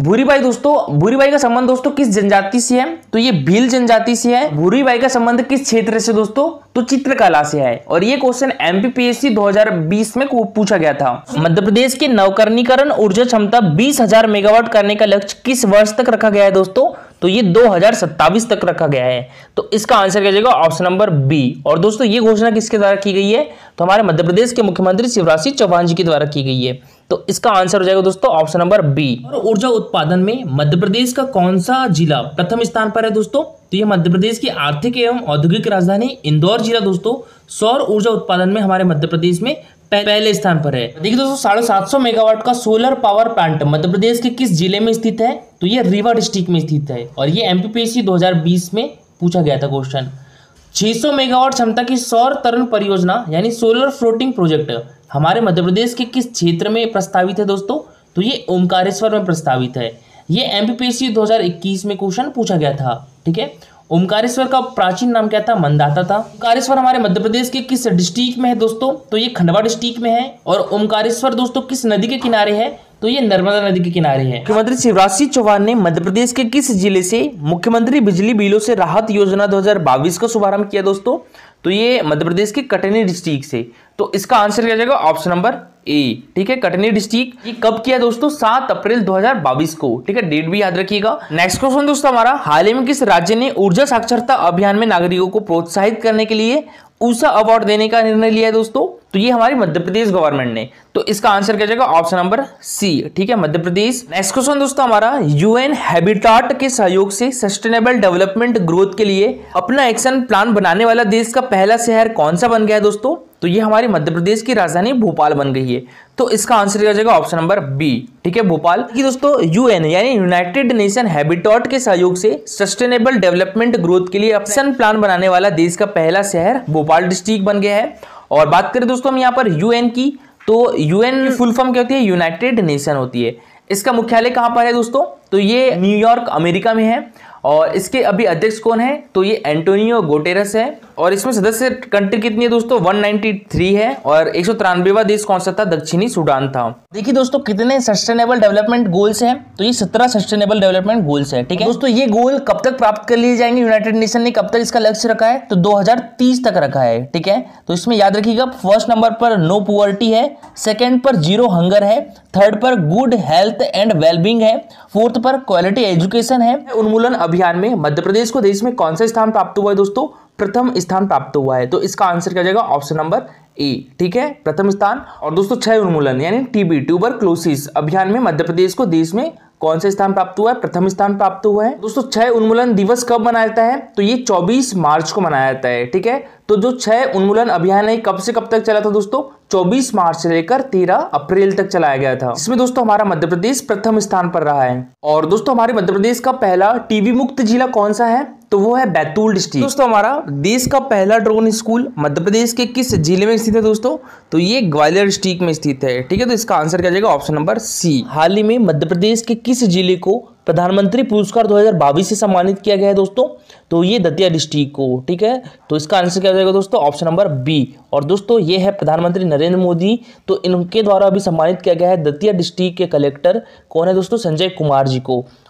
भूरीबाई का संबंध दोस्तों किस जनजाति से है? तो ये भील जनजाति से है। भूरीबाई का संबंध किस क्षेत्र से दोस्तों? तो चित्रकला से है। और ये क्वेश्चन एमपीपीएससी 2020 में पूछा गया था। मध्य प्रदेश की नवकरणीकरण ऊर्जा क्षमता 20,000 मेगावाट करने का लक्ष्य किस वर्ष तक रखा गया है दोस्तों? तो ये 2027 तक रखा गया है। तो इसका आंसर क्या जाएगा? Option number B. और दोस्तों ये घोषणा किसके द्वारा की गई है? तो हमारे मध्य प्रदेश के मुख्यमंत्री शिवराज सिंह चौहान जी के द्वारा की गई है। तो इसका आंसर हो जाएगा दोस्तों ऑप्शन नंबर बी। और ऊर्जा उत्पादन में मध्य प्रदेश का कौन सा जिला प्रथम स्थान पर है दोस्तों? तो ये मध्य प्रदेश की आर्थिक एवं औद्योगिक राजधानी इंदौर जिला दोस्तों सौर ऊर्जा उत्पादन में हमारे मध्य प्रदेश में पहले स्थान पर है। देखिए दोस्तों 750 मेगावाट का solar power plant Madhya Pradesh के किस जिले में स्थित है? तो ये रीवा डिस्ट्रिक्ट में स्थित है और ये एमपीपीएससी 2020 में पूछा गया था क्वेश्चन। 600 मेगावाट क्षमता की सौर तरंग परियोजना यानी सोलर फ्लोटिंग प्रोजेक्ट हमारे मध्य प्रदेश के किस क्षेत्र में प्रस्तावित है दोस्तों? तो ये ओमकारेश्वर में प्रस्तावित है। ये एमपीपीएससी 2021 में क्वेश्चन पूछा गया था। ठीक है, ओमकारेश्वर का प्राचीन नाम क्या था? मंदाता था। ओमकारेश्वर हमारे मध्य प्रदेश के किस डिस्ट्रिक्ट में है दोस्तों? तो ये खंडवा डिस्ट्रिक्ट में है। और ओमकारेश्वर दोस्तों किस नदी के किनारे है? तो ये नर्मदा नदी के किनारे है। मुख्यमंत्री शिवराज सिंह चौहान ने मध्य प्रदेश के किस जिले से मुख्यमंत्री बिजली बिलों से राहत योजना 2022 का शुभारंभ किया दोस्तों? तो ये मध्य प्रदेश के कटनी डिस्ट्रिक्ट से। तो इसका आंसर क्या जाएगा? Option number A. ठीक है, कटनी डिस्ट्रिक्ट। ये कब किया दोस्तों? 7 अप्रैल 2022 को। ठीक है, डेट भी याद रखिएगा। नेक्स्ट क्वेश्चन दोस्तों हमारा, हाल ही में किस राज्य ने ऊर्जा साक्षरता अभियान में नागरिकों को प्रोत्साहित करने के लिए ऊषा अवार्ड देने का निर्णय लिया है दोस्तों? तो ये हमारी मध्य प्रदेश गवर्नमेंट ने। तो इसका आंसर क्या जाएगा? Option number C. ठीक है, मध्य प्रदेश। नेक्स्ट क्वेश्चन दोस्तों हमारा, यूएन हैबिटाट के सहयोग से सस्टेनेबल डेवलपमेंट ग्रोथ के लिए अपना एक्शन प्लान बनाने वाला देश का पहला शहर कौन सा बन गया है दोस्तों? तो ये हमारे मध्य प्रदेश की राजधानी भोपाल बन गई है। तो इसका आंसर क्या जाएगा? Option number B. ठीक है, भोपाल की दोस्तों यूएन यानी यूनाइटेड नेशन हैबिटाट के सहयोग से सस्टेनेबल डेवलपमेंट ग्रोथ के लिए एक्शन प्लान बनाने वाला देश का पहला शहर भोपाल डिस्ट्रिक्ट बन गया है। और बात करें दोस्तों हम यहाँ पर यूएन की, तो यूएन की फुल फॉर्म क्या होती है? यूनाइटेड नेशन होती है। इसका मुख्यालय कहाँ पर है दोस्तों? तो ये न्यूयॉर्क अमेरिका में है। और इसके अभी अध्यक्ष कौन है? तो ये एंटोनियो गुटेरेस है। और इसमें सदस्य कंट्री कितनी है दोस्तों? 193 है। और 193वां देश कौन सा था? दक्षिणी सूडान था। देखिए दोस्तों कितने सस्टेनेबल डेवलपमेंट गोल्स हैं? तो ये 17 सस्टेनेबल डेवलपमेंट गोल्स है। ठीक है दोस्तों, ये गोल कब तक प्राप्त कर लिए जाएंगे? यूनाइटेड नेशन ने कब तक इसका लक्ष्य रखा है? तो 2030 तक रखा है। ठीक है, तो इसमें याद रखिएगा फर्स्ट नंबर पर नो पुअर्टी है, सेकेंड पर जीरो हंगर है, थर्ड पर गुड हेल्थ एंड वेलबींग है, फोर्थ पर क्वालिटी एजुकेशन है। उन्मूलन अभियान में मध्य प्रदेश को देश में कौन सा स्थान प्राप्त हुआ है दोस्तों? प्रथम स्थान प्राप्त हुआ है। तो इसका आंसर क्या जाएगा? Option number A. ठीक है, प्रथम स्थान। और दोस्तों क्षय उन्मूलन यानी टीबी ट्यूबरक्लोसिस अभियान में मध्य प्रदेश को देश में कौन सा स्थान प्राप्त हुआ है? प्रथम स्थान प्राप्त हुआ है। दोस्तों क्षय उन्मूलन दिवस कब मनाया जाता है? तो ये 24 मार्च को मनाया जाता है। ठीक है, तो जो क्षय उन्मूलन अभियान है कब से कब तक चला था दोस्तों? 24 मार्च से लेकर 13 अप्रैल तक चलाया गया था। इसमें दोस्तों हमारा मध्य प्रदेश प्रथम स्थान पर रहा है। और दोस्तों हमारे मध्य प्रदेश का पहला टीबी मुक्त जिला कौन सा है? तो वो है बैतूल डिस्ट्रिक्ट। दोस्तों हमारा देश का पहला ड्रोन स्कूल मध्य प्रदेश के किस जिले में स्थित है दोस्तों? तो ये ग्वालियर डिस्ट्रिक्ट में स्थित है। ठीक है, तो इसका आंसर क्या जाएगा? ऑप्शन नंबर सी। हाल ही में मध्य प्रदेश के किस जिले को प्रधानमंत्री पुरस्कार 2022 से सम्मानित किया गया है दोस्तों? तो ये दतिया डिस्ट्रिक्ट को। ठीक है, तो इसका आंसर क्या हो जाएगा दोस्तों? Option number B. और दोस्तों ये है प्रधानमंत्री नरेंद्र मोदी, तो इनके द्वारा भी सम्मानित किया गया है दतिया डिस्ट्रिक्ट के कलेक्टर कौन है दोस्तों? संजय कुमार जी को।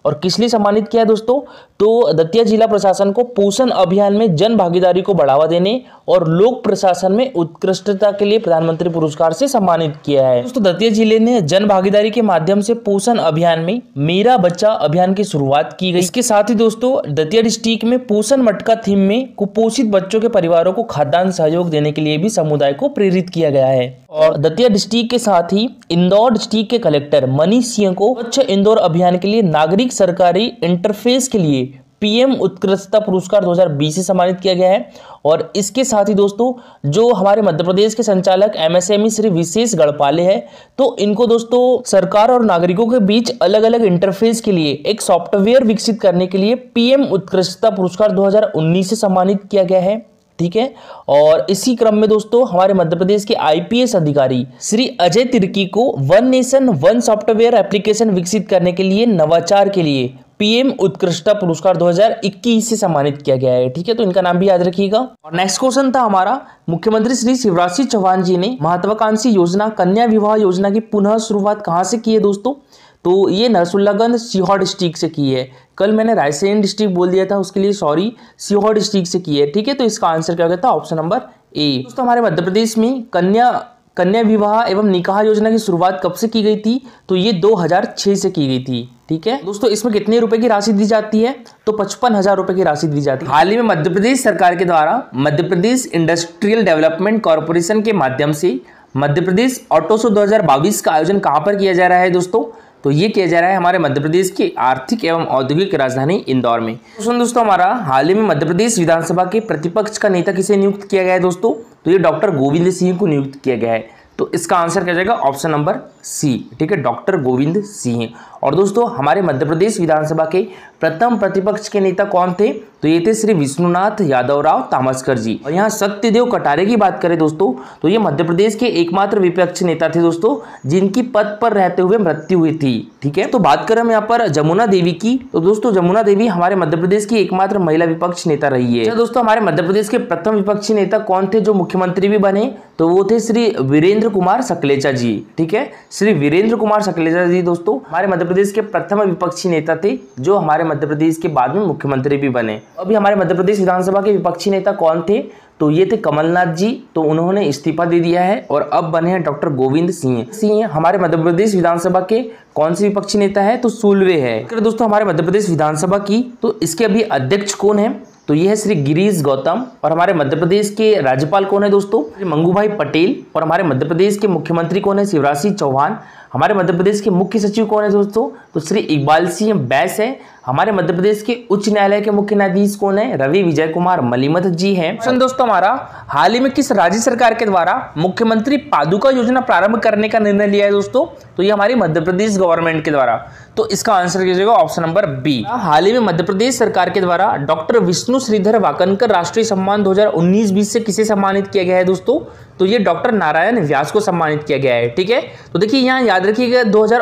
और किस लिए सम्मानित किया है दोस्तों? तो दतिया जिला प्रशासन को पोषण अभियान में जन भागीदारी को बढ़ावा देने और लोक प्रशासन में उत्कृष्टता के लिए प्रधानमंत्री पुरस्कार से सम्मानित किया है। दोस्तों दतिया जिले ने जन भागीदारी के माध्यम से पोषण अभियान में मेरा बच्चा अभियान की शुरुआत की गई। इसके साथ ही दोस्तों दतिया डिस्ट्रिक्ट में पोषण मटका थीम में कुपोषित बच्चों के परिवारों को खाद्यान्न सहयोग देने के लिए भी समुदाय को प्रेरित किया गया है। और दतिया डिस्ट्रिक्ट के साथ ही इंदौर डिस्ट्रिक्ट के कलेक्टर मनीष सिंह को स्वच्छ इंदौर अभियान के लिए नागरिक सरकारी इंटरफेस के लिए पीएम उत्कृष्टता पुरस्कार 2020 से सम्मानित किया गया है। और इसके साथ ही दोस्तों जो हमारे मध्य प्रदेश के संचालक एमएसएमई श्री विशेष गढ़पाले हैं, तो इनको दोस्तों सरकार और नागरिकों के बीच अलग अलग इंटरफेस के लिए एक सॉफ्टवेयर विकसित करने के लिए पीएम उत्कृष्टता पुरस्कार 2019 से सम्मानित किया गया है। ठीक है। और इसी क्रम में दोस्तों हमारे मध्य प्रदेश के आईपीएस अधिकारी श्री अजय तिर्की को one nation one software application विकसित करने के लिए नवाचार के लिए पीएम उत्कृष्टता पुरस्कार 2021 से सम्मानित किया गया है। ठीक है, तो इनका नाम भी याद रखिएगा। और नेक्स्ट क्वेश्चन था हमारा, मुख्यमंत्री श्री शिवराज सिंह चौहान जी ने महत्वाकांक्षी योजना कन्या विवाह योजना की पुनः शुरुआत कहां से की है दोस्तों? तो ये नरसुल्लागंज सीहोर डिस्ट्रिक्ट से की है। कल मैंने रायसेन डिस्ट्रिक्ट बोल दिया था, उसके लिए सॉरी, सीहोर डिस्ट्रिक्ट से की है। ठीक है, तो इसका आंसर क्या होता है? Option number A. दोस्तों हमारे मध्य प्रदेश में कन्या विवाह एवं निकाह योजना की शुरुआत कब से की गई थी? तो ये 2006 से की गई थी। ठीक है दोस्तों, इसमें कितने रुपए की राशि दी जाती है? तो 55,000 रुपए की राशि दी जाती है। हाल ही में मध्य प्रदेश सरकार के द्वारा Madhya Pradesh industrial development corporation के माध्यम से मध्य प्रदेश ऑटो शो 2022 का आयोजन कहां पर किया जा रहा है दोस्तों? तो ये किया जा रहा है हमारे मध्य प्रदेश की आर्थिक एवं औद्योगिक राजधानी इंदौर में। दोस्तों हमारा हाल ही में मध्य प्रदेश विधानसभा के प्रतिपक्ष का नेता किसे नियुक्त किया गया है दोस्तों? तो ये डॉक्टर गोविंद सिंह को नियुक्त किया गया है। तो इसका आंसर क्या जाएगा? Option number C. ठीक है, डॉक्टर गोविंद सिंह। और दोस्तों हमारे मध्य प्रदेश विधानसभा के प्रथम प्रतिपक्ष के नेता कौन थे? तो ये थे श्री विष्णुनाथ यादवराव तामस्कर जी। और यहाँ सत्यदेव कटारे की बात करें दोस्तों, तो ये मध्य प्रदेश के एकमात्र विपक्ष नेता थे दोस्तों जिनकी पद पर रहते हुए मृत्यु हुई थी। ठीक है, तो बात करें हम यहाँ पर जमुना देवी की, तो दोस्तों जमुना देवी हमारे मध्य प्रदेश की एकमात्र महिला विपक्ष नेता रही है। दोस्तों हमारे मध्य प्रदेश के प्रथम विपक्षी नेता कौन थे जो मुख्यमंत्री भी बने? तो वो थे श्री वीरेंद्र कुमार सकलेचा जी। ठीक है, श्री वीरेंद्र कुमार सकलेचा जी दोस्तों हमारे मध्य प्रदेश के प्रथम विपक्षी नेता थे जो हमारे मध्य प्रदेश के बाद में मुख्यमंत्री भी बने। अभी हमारे मध्य प्रदेश विधानसभा के विपक्षी नेता कौन थे? तो ये थे कमलनाथ जी, तो उन्होंने इस्तीफा दे दिया है और अब बने हैं डॉक्टर गोविंद सिंह। हमारे मध्य प्रदेश विधानसभा के कौन से विपक्षी नेता है? तो सूलवे है। अगर दोस्तों हमारे मध्य प्रदेश विधानसभा की, तो इसके अभी अध्यक्ष कौन है? तो ये है श्री गिरीश गौतम। और हमारे मध्य प्रदेश के राज्यपाल कौन है दोस्तों? मंगूभाई पटेल। और हमारे मध्य प्रदेश के मुख्यमंत्री कौन है? शिवराज सिंह चौहान। हमारे मध्य प्रदेश के मुख्य सचिव कौन है दोस्तों? तो श्री इकबाल सिंह बैस है। हमारे मध्य प्रदेश के उच्च न्यायालय के मुख्य न्यायाधीश कौन है? रवि विजय कुमार मलिमथ जी हैं। दोस्तों हमारा हाल ही में किस राज्य सरकार के द्वारा मुख्यमंत्री पादुका योजना प्रारंभ करने का निर्णय लिया है दोस्तों? तो ये हमारी मध्य प्रदेश गवर्नमेंट के द्वारा। तो इसका आंसर कीजिएगा ऑप्शन नंबर बी। हाल ही में मध्य प्रदेश सरकार के द्वारा डॉक्टर विष्णु श्रीधर वाकनकर राष्ट्रीय सम्मान 2019-20 से किसे सम्मानित किया गया है दोस्तों? तो ये डॉक्टर नारायण व्यास को सम्मानित किया गया है। ठीक है, तो देखिए यहाँ याद रखिएगा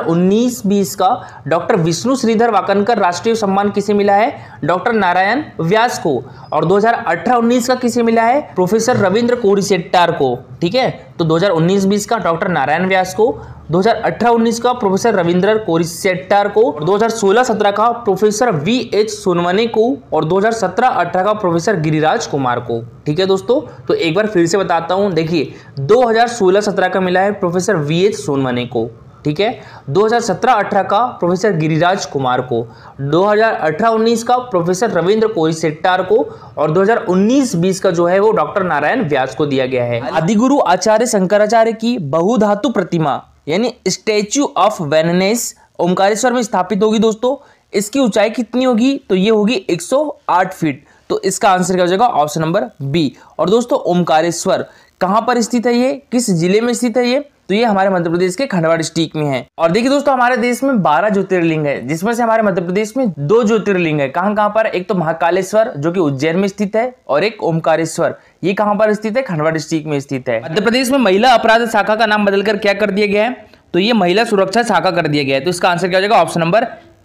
2019-20 का डॉक्टर विष्णु श्रीधर वाकनकर राष्ट्रीय सम्मान किसे मिला है? डॉक्टर नारायण व्यास को। और 2018-19 का किसे मिला है? प्रोफेसर रविंद्र कोरिसेट्टार को। ठीक है, तो 2019-20 का डॉक्टर नारायण व्यास को, 2018-19 का प्रोफेसर रविंद्र कोरिसेट्टार को, 2016-17 का प्रोफेसर VH सोनवने को और 2017-18 का प्रोफेसर गिरिराज कुमार को। ठीक है दोस्तों, तो एक बार फिर से बताता हूं, देखिए 2016-17 का मिला है प्रोफेसर VH सोनवने को। ठीक है, 2017-18 का प्रोफेसर गिरिराज कुमार को, 2018-19 का प्रोफेसर रविंद्र कोरिसेट्टार को और 2019-20 का जो है वो डॉक्टर नारायण व्यास को दिया गया है। आदिगुरु आचार्य शंकराचार्य की बहुधातु प्रतिमा यानी स्टैच्यू ऑफ वेननेस ओमकारेश्वर में स्थापित होगी दोस्तों। इसकी ऊंचाई कितनी होगी? तो ये होगी 108 फीट। तो इसका आंसर क्या हो जाएगा? Option number B. और दोस्तों ओमकारेश्वर कहां पर स्थित है? ये किस जिले में स्थित है? ये तो ये हमारे मध्य प्रदेश के खंडवा डिस्ट्रिक्ट में है। और देखिए दोस्तों हमारे देश में 12 ज्योतिर्लिंग है, जिसमें से हमारे मध्य प्रदेश में 2 ज्योतिर्लिंग है। कहां पर? एक तो महाकालेश्वर जो कि उज्जैन में स्थित है और एक ओमकारेश्वर, ये कहां पर स्थित है? खंडवा डिस्ट्रिक्ट में स्थित है। मध्य प्रदेश में महिला अपराध शाखा का नाम बदलकर क्या कर दिया गया है? तो ये महिला सुरक्षा शाखा कर दिया गया है। तो इसका आंसर क्या हो जाएगा? ऑप्शन नंबर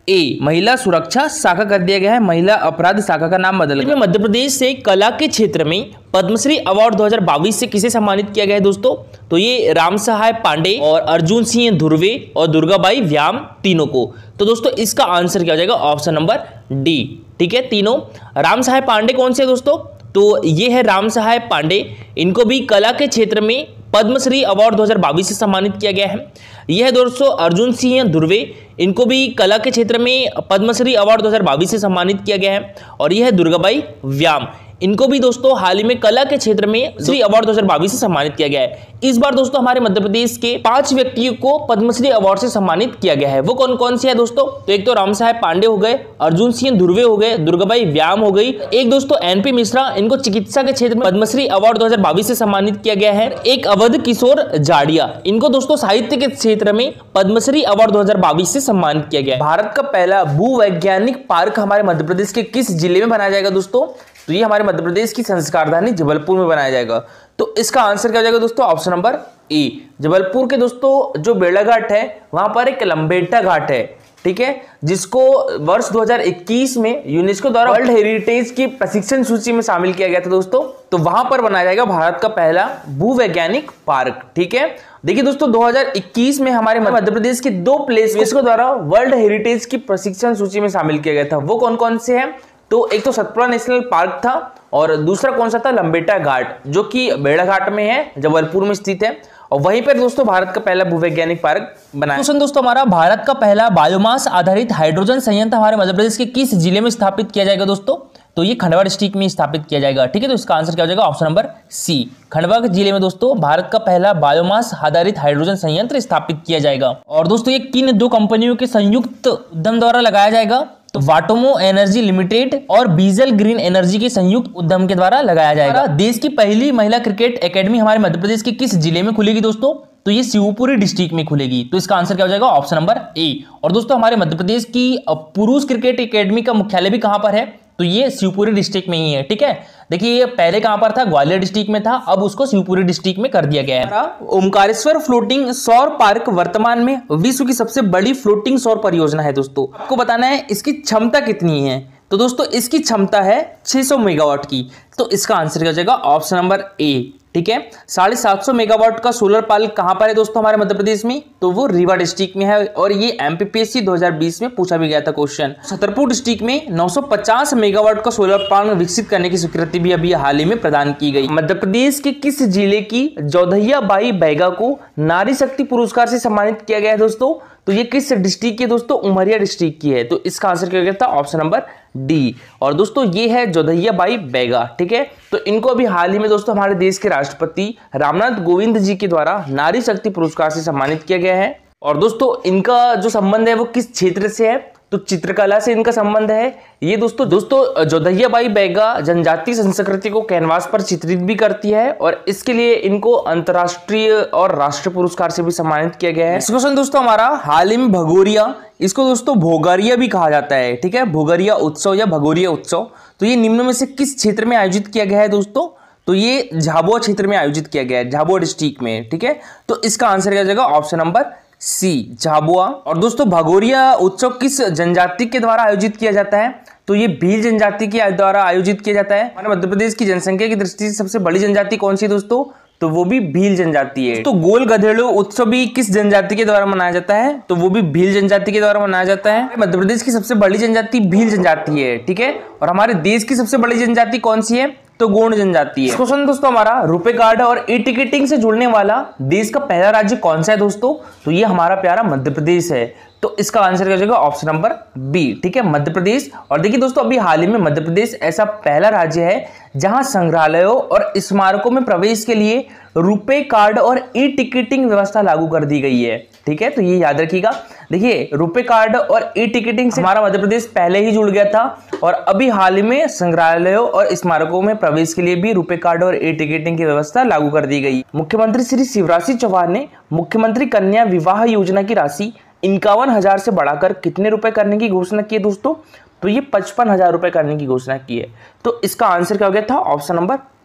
ए महिला सुरक्षा शाखा कर दिया गया है, महिला अपराध शाखा का नाम बदल गया। मध्य प्रदेश से कला के क्षेत्र में पद्मश्री अवार्ड 2022 से किसे सम्मानित किया गया है दोस्तों? तो ये राम सहाय पांडे और अर्जुन सिंह धुर्वे और दुर्गाबाई व्याम, तीनों को। तो दोस्तों इसका आंसर क्या हो जाएगा? Option number D. ठीक है, तीनों। राम सहाय पांडे कौन से दोस्तों? तो ये है राम सहाय पांडे, इनको भी कला के क्षेत्र में पद्मश्री अवार्ड 2022 से सम्मानित किया गया है। यह है दोस्तों अर्जुन सिंह धुर्वे, इनको भी कला के क्षेत्र में पद्मश्री अवार्ड 2022 से सम्मानित किया गया है। और यह है दुर्गाबाई व्याम, इनको भी दोस्तों हाल ही में कला के क्षेत्र में श्री अवार्ड 2022 से सम्मानित किया गया है। इस बार दोस्तों हमारे मध्य प्रदेश के 5 व्यक्तियों को पद्मश्री अवार्ड से सम्मानित किया गया है। वो कौन कौन से है दोस्तों? तो एक तो राम सहाय पांडे हो गए, अर्जुन सिंह धुर्वे हो गए, दुर्गाबाई व्याम हो गई, एक दोस्तों एनपी मिश्रा, इनको चिकित्सा के क्षेत्र में पद्मश्री अवार्ड 2022 से सम्मानित किया गया है। एक अवध किशोर जाड़िया, इनको दोस्तों साहित्य के क्षेत्र में पद्मश्री अवार्ड 2022 से सम्मानित किया गया है। भारत का पहला भूवैज्ञानिक पार्क हमारे मध्य प्रदेश के किस जिले में बनाया जाएगा दोस्तों? तो ये हमारे मध्य प्रदेश की संस्कार राजधानी जबलपुर में बनाया जाएगा। तो इसका आंसर क्या हो जाएगा दोस्तों? ऑप्शन नंबर ए। जबलपुर के दोस्तों जो बेड़ाघाट है वहां पर एक लंबेटा घाट है, ठीक है, जिसको वर्ष 2021 में यूनेस्को द्वारा वर्ल्ड हेरिटेज की प्रशिक्षण सूची में शामिल किया गया था दोस्तों। तो वहां पर बनाया जाएगा भारत का पहला भूवैज्ञानिक पार्क। ठीक है, देखिए दोस्तों 2021 में हमारे मध्य प्रदेश के 2 प्लेस यूनेस्को द्वारा वर्ल्ड हेरिटेज की प्रशिक्षण सूची में शामिल किया गया था। वो कौन कौन से हैं? तो एक तो सतपुड़ा नेशनल पार्क था और दूसरा कौन सा था? लंबेटा घाट, जो कि बेड़ाघाट में है, जबलपुर में स्थित है। और वहीं पर दोस्तों भारत का पहला भूवैज्ञानिक पार्क बनाया। क्वेश्चन दोस्तों हमारा, भारत का पहला बायोमास आधारित हाइड्रोजन संयंत्र हमारे मध्य प्रदेश के किस जिले में स्थापित किया जाएगा दोस्तों? तो ये खंडवा डिस्ट्रिक्ट में स्थापित किया जाएगा। ठीक है, तो इसका आंसर क्या हो जाएगा? ऑप्शन नंबर सी। खंडवा के जिले में दोस्तों भारत का पहला बायोमास आधारित हाइड्रोजन संयंत्र स्थापित किया जाएगा। और दोस्तों ये किन 2 कंपनियों के संयुक्त उद्यम द्वारा लगाया जाएगा? तो वाटोमो एनर्जी लिमिटेड और बीजल ग्रीन एनर्जी के संयुक्त उद्यम के द्वारा लगाया जाएगा। देश की पहली महिला क्रिकेट एकेडमी हमारे मध्य प्रदेश के किस जिले में खुलेगी दोस्तों? तो ये शिवपुरी डिस्ट्रिक्ट में खुलेगी। तो इसका आंसर क्या हो जाएगा? Option number A. और दोस्तों हमारे मध्य प्रदेश की पुरुष क्रिकेट एकेडमी का मुख्यालय भी कहां पर है? तो ये शिवपुरी डिस्ट्रिक्ट में ही है। ठीक है, देखिए ये पहले कहां पर था? ग्वालियर डिस्ट्रिक्ट में था, अब उसको शिवपुरी डिस्ट्रिक्ट में कर दिया गया है। ओमकारेश्वर फ्लोटिंग सौर पार्क वर्तमान में विश्व की सबसे बड़ी फ्लोटिंग सौर परियोजना है दोस्तों। आपको बताना है इसकी क्षमता कितनी है। तो दोस्तों इसकी क्षमता है 600 मेगावाट की। तो इसका आंसर क्या हो जाएगा? Option number A. ठीक है, 750 मेगावाट का सोलर पार्क कहां पर है दोस्तों हमारे मध्य प्रदेश में? तो वो रीवा डिस्ट्रिक्ट में है। और ये एमपीपीएससी 2020 में पूछा भी गया था क्वेश्चन। छतरपुर डिस्ट्रिक्ट में 950 मेगावाट का सोलर पार्क विकसित करने की स्वीकृति भी अभी हाल ही में प्रदान की गई। मध्य प्रदेश के किस जिले की जोधैया बाई बैगा को नारी शक्ति पुरस्कार से सम्मानित किया गया है दोस्तों? तो ये किस डिस्ट्रिक्ट की है दोस्तों? उमरिया डिस्ट्रिक्ट की है। तो इसका आंसर क्या था? Option number D. और दोस्तों ये है जोधैया बाई बैगा। ठीक है, तो इनको अभी हाल ही में दोस्तों हमारे देश के राष्ट्रपति रामनाथ कोविंद जी के द्वारा नारी शक्ति पुरस्कार से सम्मानित किया गया है। और दोस्तों इनका जो संबंध है वो किस क्षेत्र से है? तो चित्रकला से इनका संबंध है। ये दोस्तों जोधैया बाई बैगा जनजातीय संस्कृति को कैनवास पर चित्रित भी करती है और इसके लिए इनको अंतर्राष्ट्रीय और राष्ट्रीय पुरस्कार से भी सम्मानित किया गया है। क्वेश्चन दोस्तों हमारा, हाल ही में भगोरिया, इसको दोस्तों भोगारिया भी कहा जाता है। ठीक है, भोगारिया उत्सव या भगोरिया उत्सव, तो ये निम्न में से किस क्षेत्र में आयोजित किया गया है दोस्तों? तो ये झाबुआ क्षेत्र में आयोजित किया गया है, झाबुआ डिस्ट्रिक्ट में। ठीक है, तो इसका आंसर क्या जाएगा? Option number C, Jhabua. और दोस्तों भगोरिया उत्सव किस जनजाति के द्वारा आयोजित किया जाता है? तो ये भील जनजाति के द्वारा आयोजित किया जाता है। हमारे मध्य प्रदेश की जनसंख्या की दृष्टि से सबसे बड़ी जनजाति कौन सी है दोस्तों? तो वो भी भील जनजाति है। तो गोल गधेड़ू उत्सव भी किस जनजाति के द्वारा मनाया जाता है? तो वो भी भील जनजाति के द्वारा मनाया जाता है। मध्य प्रदेश की सबसे बड़ी जनजाति भील जनजाति है। ठीक है, और हमारे देश की सबसे बड़ी जनजाति कौन सी है? तो गोंड जनजाति है। क्वेश्चन दोस्तों हमारा, रुपे कार्ड और ई टिकटिंग से जुड़ने वाला देश का पहला राज्य कौन सा है दोस्तों? तो ये हमारा प्यारा मध्य प्रदेश है। तो इसका आंसर क्या हो जाएगा? Option number B. ठीक है, मध्य प्रदेश। और देखिए दोस्तों अभी हाल ही में मध्य प्रदेश ऐसा पहला राज्य है जहां संग्रहालयों और स्मारकों में प्रवेश के लिए रुपे कार्ड और ई टिकटिंग व्यवस्था लागू कर दी गई है। ठीक है, तो ये याद रखिएगा। देखिए रुपे कार्ड और ई टिकटिंग से हमारा मध्य प्रदेश पहले ही जुड़ गया था और अभी हाल ही में संग्रहालयों और स्मारकों में प्रवेश के लिए भी रुपे कार्ड और ई टिकटिंग की व्यवस्था लागू कर दी गई। मुख्यमंत्री श्री शिवराज सिंह चौहान ने मुख्यमंत्री कन्या विवाह योजना की राशि 51,000 से बढ़ाकर कितने रुपए करने की घोषणा की है दोस्तों? तो ये 55,000 रुपए करने की घोषणा की है। तो इसका आंसर क्या हो गया था? Option number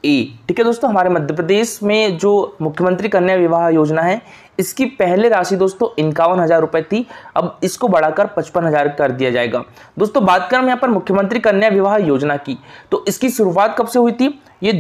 A. ठीक है दोस्तों, हमारे मध्य प्रदेश में जो मुख्यमंत्री कन्या विवाह योजना है, इसकी पहले राशि दोस्तों 51,000 रुपए थी, अब इसको बढ़ाकर 55,000 कर दिया जाएगा। दोस्तों बात करें यहाँ पर मुख्यमंत्री कन्या विवाह योजना की, तो इसकी शुरुआत कब से हुई थी? ये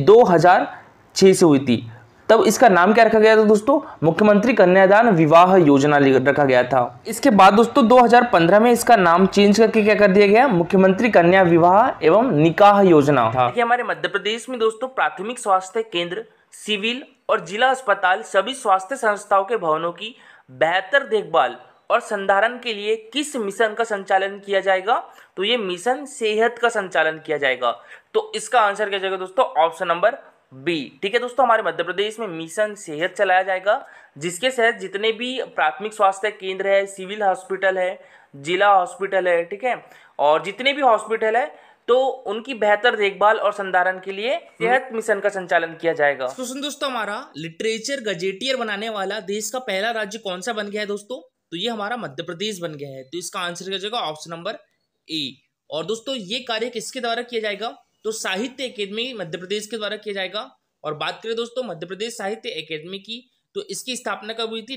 2006 से हुई थी। तब इसका नाम क्या रखा गया था दोस्तों? मुख्यमंत्री कन्यादान विवाह योजना रखा गया था। इसके बाद दोस्तों 2015 में इसका नाम चेंज करके क्या कर दिया गया? मुख्यमंत्री कन्या विवाह एवं निकाह योजना था। देखिए हमारे मध्य प्रदेश में दोस्तों प्राथमिक स्वास्थ्य केंद्र, सिविल और जिला अस्पताल सभी स्वास्थ्य संस्थाओं के भवनों की बेहतर देखभाल और संधारण के लिए किस मिशन का संचालन किया जाएगा? तो ये मिशन सेहत का संचालन किया जाएगा। तो इसका आंसर क्या जाएगा दोस्तों? Option number B. ठीक है दोस्तों, हमारे मध्य प्रदेश में मिशन सेहत चलाया जाएगा, जिसके तहत जितने भी प्राथमिक स्वास्थ्य केंद्र है, सिविल हॉस्पिटल है, जिला हॉस्पिटल है, ठीक है, और जितने भी हॉस्पिटल है, तो उनकी बेहतर देखभाल और संधारण के लिए सेहत मिशन का संचालन किया जाएगा। क्वेश्चन दोस्तों हमारा, लिटरेचर गजेटियर बनाने वाला देश का पहला राज्य कौन सा बन गया है दोस्तों? तो ये हमारा मध्य प्रदेश बन गया है। तो इसका आंसर क्या जाएगा? Option number A. और दोस्तों ये कार्य किसके द्वारा किया जाएगा? तो साहित्य अकेदमी मध्य प्रदेश के द्वारा किया जाएगा। और बात करें दोस्तों मध्य प्रदेश साहित्य अकेदमी की, तो इसकी स्थापना कब हुई थी?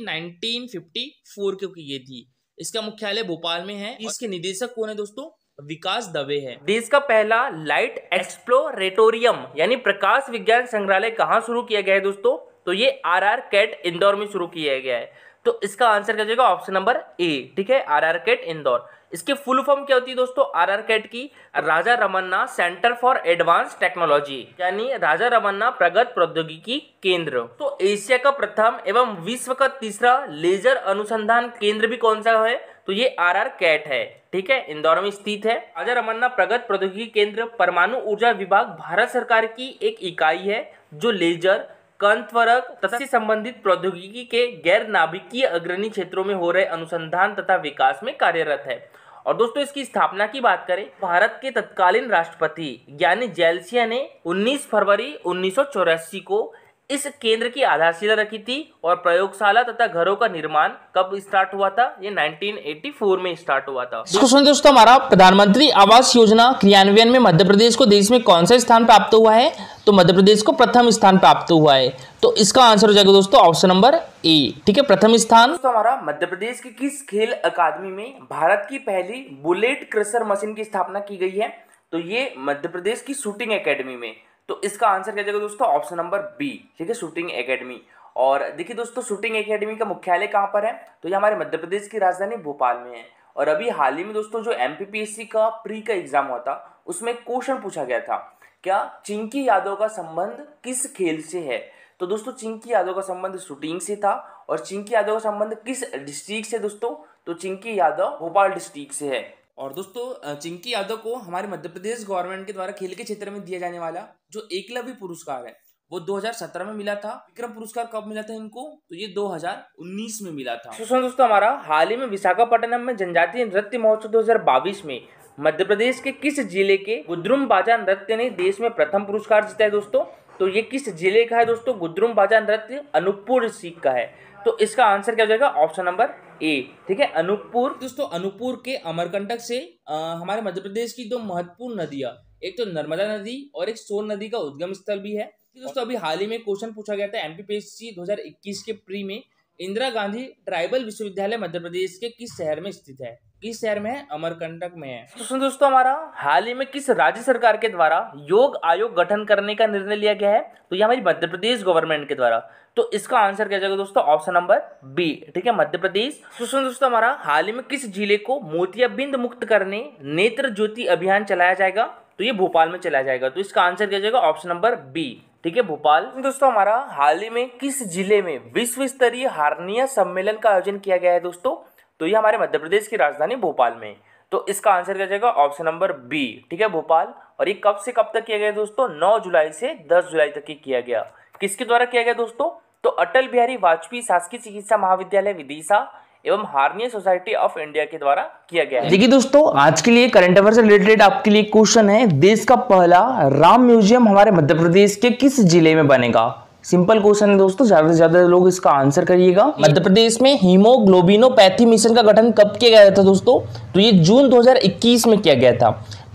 1954 को की थी। इसका मुख्यालय भोपाल में है। इसके निदेशक कौन है दोस्तों? विकास दवे है। देश का पहला लाइट एक्सप्लोरेटोरियम यानी प्रकाश विज्ञान संग्रहालय कहाँ शुरू किया गया है दोस्तों? तो ये RR कैट इंदौर में शुरू किया गया है। तो इसका आंसर क्या जाएगा? Option number A. ठीक है, RR कैट इंदौर। इसके फुल फॉर्म क्या होती है दोस्तों RR कैट की? Raja Ramanna centre for advance technology, यानी राजा रमन्ना प्रगत प्रौद्योगिकी केंद्र। तो एशिया का प्रथम एवं विश्व का तीसरा लेजर अनुसंधान केंद्र भी कौन सा है? तो ये RR कैट है। ठीक है, इंदौर में स्थित है। राजा रमन्ना प्रगत प्रौद्योगिकी केंद्र परमाणु ऊर्जा विभाग भारत सरकार की एक इकाई है जो लेजर, कंतवरक तथा संबंधित प्रौद्योगिकी के गैर नाभिकीय अग्रणी क्षेत्रों में हो रहे अनुसंधान तथा विकास में कार्यरत है। और दोस्तों इसकी स्थापना की बात करें, भारत के तत्कालीन राष्ट्रपति यानी जेलसिया ने 19 फरवरी 1984 को इस केंद्र की आधारशिला रखी थी। और प्रयोगशाला तथा घरों का निर्माण कब स्टार्ट हुआ था? ये 1984 में स्टार्ट हुआ था। क्वेश्चन दोस्तों हमारा, प्रधानमंत्री आवास योजना क्रियान्वयन में मध्य प्रदेश को देश में कौन सा स्थान प्राप्त हुआ है? तो मध्य प्रदेश को प्रथम स्थान प्राप्त हुआ है। तो इसका आंसर हो जाएगा दोस्तों ऑप्शन नंबर ए। ठीक है, प्रथम स्थान। दोस्तों हमारा, मध्य प्रदेश की किस खेल अकादमी में भारत की पहली बुलेट क्रशर मशीन की स्थापना की गई है? तो ये मध्य प्रदेश की शूटिंग एकेडमी में। तो इसका आंसर क्या जाएगा दोस्तों? Option number B. ठीक है, शूटिंग एकेडमी। और देखिए दोस्तों शूटिंग एकेडमी का मुख्यालय कहाँ पर है? तो ये हमारे मध्य प्रदेश की राजधानी भोपाल में है। और अभी हाल ही में दोस्तों जो MPPSC का प्री का एग्जाम हुआ था, उसमें क्वेश्चन पूछा गया था, क्या चिंकी यादव का संबंध किस खेल से है? तो दोस्तों चिंकी यादव का संबंध शूटिंग से था। और चिंकी यादव का संबंध किस डिस्ट्रिक्ट से दोस्तों? तो चिंकी यादव भोपाल डिस्ट्रिक्ट से है। और दोस्तों चिंकी यादव को हमारे मध्य प्रदेश गवर्नमेंट के द्वारा खेल के क्षेत्र में दिया जाने वाला जो एकलव्य पुरस्कार है वो 2017 में मिला था। विक्रम पुरस्कार कब मिला था इनको? तो ये 2019 में मिला था। दोस्तों हमारा, हाल ही में विशाखापट्टनम में जनजातीय नृत्य महोत्सव 2022 में मध्य प्रदेश के किस जिले के गुद्रुम बाजा नृत्य ने देश में प्रथम पुरस्कार जीता है दोस्तों? तो ये किस जिले का है दोस्तों? गुद्रुम बाजा नृत्य अनूपपुर डिस्ट्रिक्ट का है। तो इसका आंसर क्या हो जाएगा? Option number A. ठीक है, अनूपपुर। दोस्तों अनूपपुर के अमरकंटक से हमारे मध्य प्रदेश की दो महत्वपूर्ण नदियां, एक तो नर्मदा नदी और एक सोन नदी का उद्गम स्थल भी है। दोस्तों अभी हाल ही में क्वेश्चन पूछा गया था MPPSC 2021 के प्री में, इंदिरा गांधी ट्राइबल विश्वविद्यालय मध्य प्रदेश के किस शहर में स्थित है? किस शहर में है? अमरकंटक में है। दोस्तों हमारा, हाल ही में किस राज्य सरकार के द्वारा योग आयोग गठन करने का निर्णय लिया गया है? तो ये हमारी मध्य प्रदेश गवर्नमेंट के द्वारा। तो इसका आंसर क्या जाएगा दोस्तों? Option number B. ठीक है, मध्य प्रदेश। दोस्तों हमारा, हाल ही में किस जिले को मोतियाबिंद मुक्त करने नेत्र ज्योति अभियान चलाया जाएगा? तो ये भोपाल में चलाया जाएगा। तो इसका आंसर क्या जाएगा? Option number B. ठीक है, भोपाल। दोस्तों हमारा, हाल ही में किस जिले में विश्व स्तरीय हार्निया सम्मेलन का आयोजन किया गया है दोस्तों? तो ये हमारे मध्य प्रदेश की राजधानी भोपाल में। तो इसका आंसर क्या जाएगा? Option number B. ठीक है, भोपाल। और ये कब से कब तक किया गया दोस्तों? 9 जुलाई से 10 जुलाई तक किया गया। किसके द्वारा किया गया दोस्तों? तो अटल बिहारी वाजपेयी शासकीय चिकित्सा महाविद्यालय विदिशा एवं हार्निया सोसाइटी ऑफ इंडिया के द्वारा किया गया है। देखिए दोस्तों, आज के लिए करंट अफेयर से रिलेटेड आपके लिए क्वेश्चन है, देश का पहला राम म्यूजियम हमारे मध्य प्रदेश के किस जिले में बनेगा? सिंपल क्वेश्चन है दोस्तों, ज्यादा से ज्यादा लोग इसका आंसर करिएगा। मध्य प्रदेश में हीमोग्लोबिनोपैथी मिशन का गठन कब किया गया था दोस्तों? तो ये जून 2021 में किया गया था।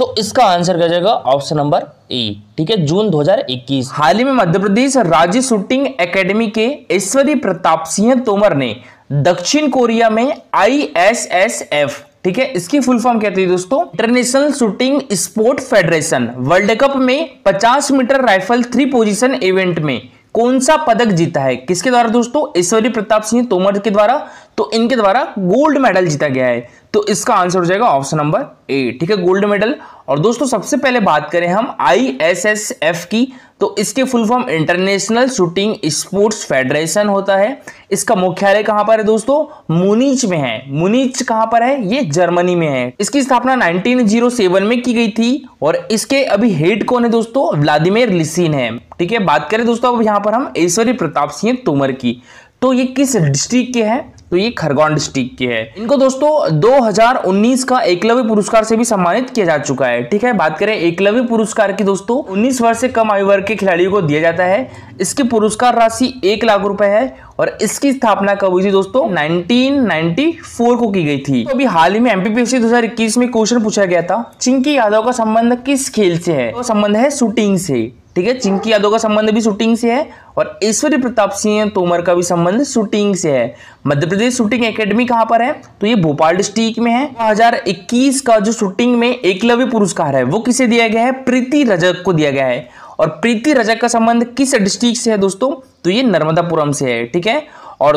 तो इसका आंसर क्या जाएगा ऑप्शन नंबर ए। ठीक है, जून 2021। हाल ही में मध्य प्रदेश राज्य शूटिंग एकेडमी के ऐश्वर्य प्रताप सिंह तोमर ने दक्षिण कोरिया में ISSF, ठीक है, इसकी फुल फॉर्म क्या थी दोस्तों, international shooting sport federation, world cup में 50 मीटर राइफल 3 पोजीशन इवेंट में कौन सा पदक जीता है? किसके द्वारा दोस्तों? ऐश्वर्य प्रताप सिंह तोमर के द्वारा। तो इनके द्वारा गोल्ड मेडल जीता गया है। तो इसका आंसर हो जाएगा ऑप्शन नंबर ए। ठीक है, गोल्ड मेडल। और दोस्तों सबसे पहले बात करें हम ISSF की, तो इसके full form international shooting sports federation होता है। इसका मुख्यालय कहां पर है दोस्तों? मुनीच में है। मुनीच कहां पर है? ये जर्मनी में है। इसकी स्थापना 1907 में की गई थी और इसके अभी हेड कौन है दोस्तों? व्लादिमीर लिसिन है। ठीक है, बात करें दोस्तों अब यहां पर हम ऐश्वर्य प्रताप सिंह तोमर की, तो ये किस डिस्ट्रिक्ट के हैं? तो ये खरगोन डिस्ट्रिक्ट के है। इनको दोस्तों 2019 का एकलव्य पुरस्कार से भी सम्मानित किया जा चुका है। ठीक है, बात करें एकलव्य पुरस्कार की दोस्तों, 19 वर्ष से कम आयु वर्ग के खिलाड़ियों को दिया जाता है। इसकी पुरस्कार राशि 1 लाख रुपए है और इसकी स्थापना कब हुई थी दोस्तों? 1994 को की गई थी। तो अभी हाल ही में MPPSC 2021 में क्वेश्चन पूछा गया था, चिंकी यादव का संबंध किस खेल से है? तो संबंध है शूटिंग से। ठीक है, चिंकी यादव का संबंध भी शूटिंग से है और ऐश्वर्य प्रताप सिंह तोमर का भी संबंध शूटिंग से है। मध्य प्रदेश शूटिंग एकेडमी कहां पर है? तो ये भोपाल डिस्ट्रिक्ट में है। 2021 का जो शूटिंग में एकलव्य पुरस्कार है वो किसे दिया गया है? प्रीति रजक को दिया गया है। और प्रीति रजक का संबंध किस डिस्ट्रिक्ट से है दोस्तों? तो ये नर्मदापुरम से है। ठीक है, और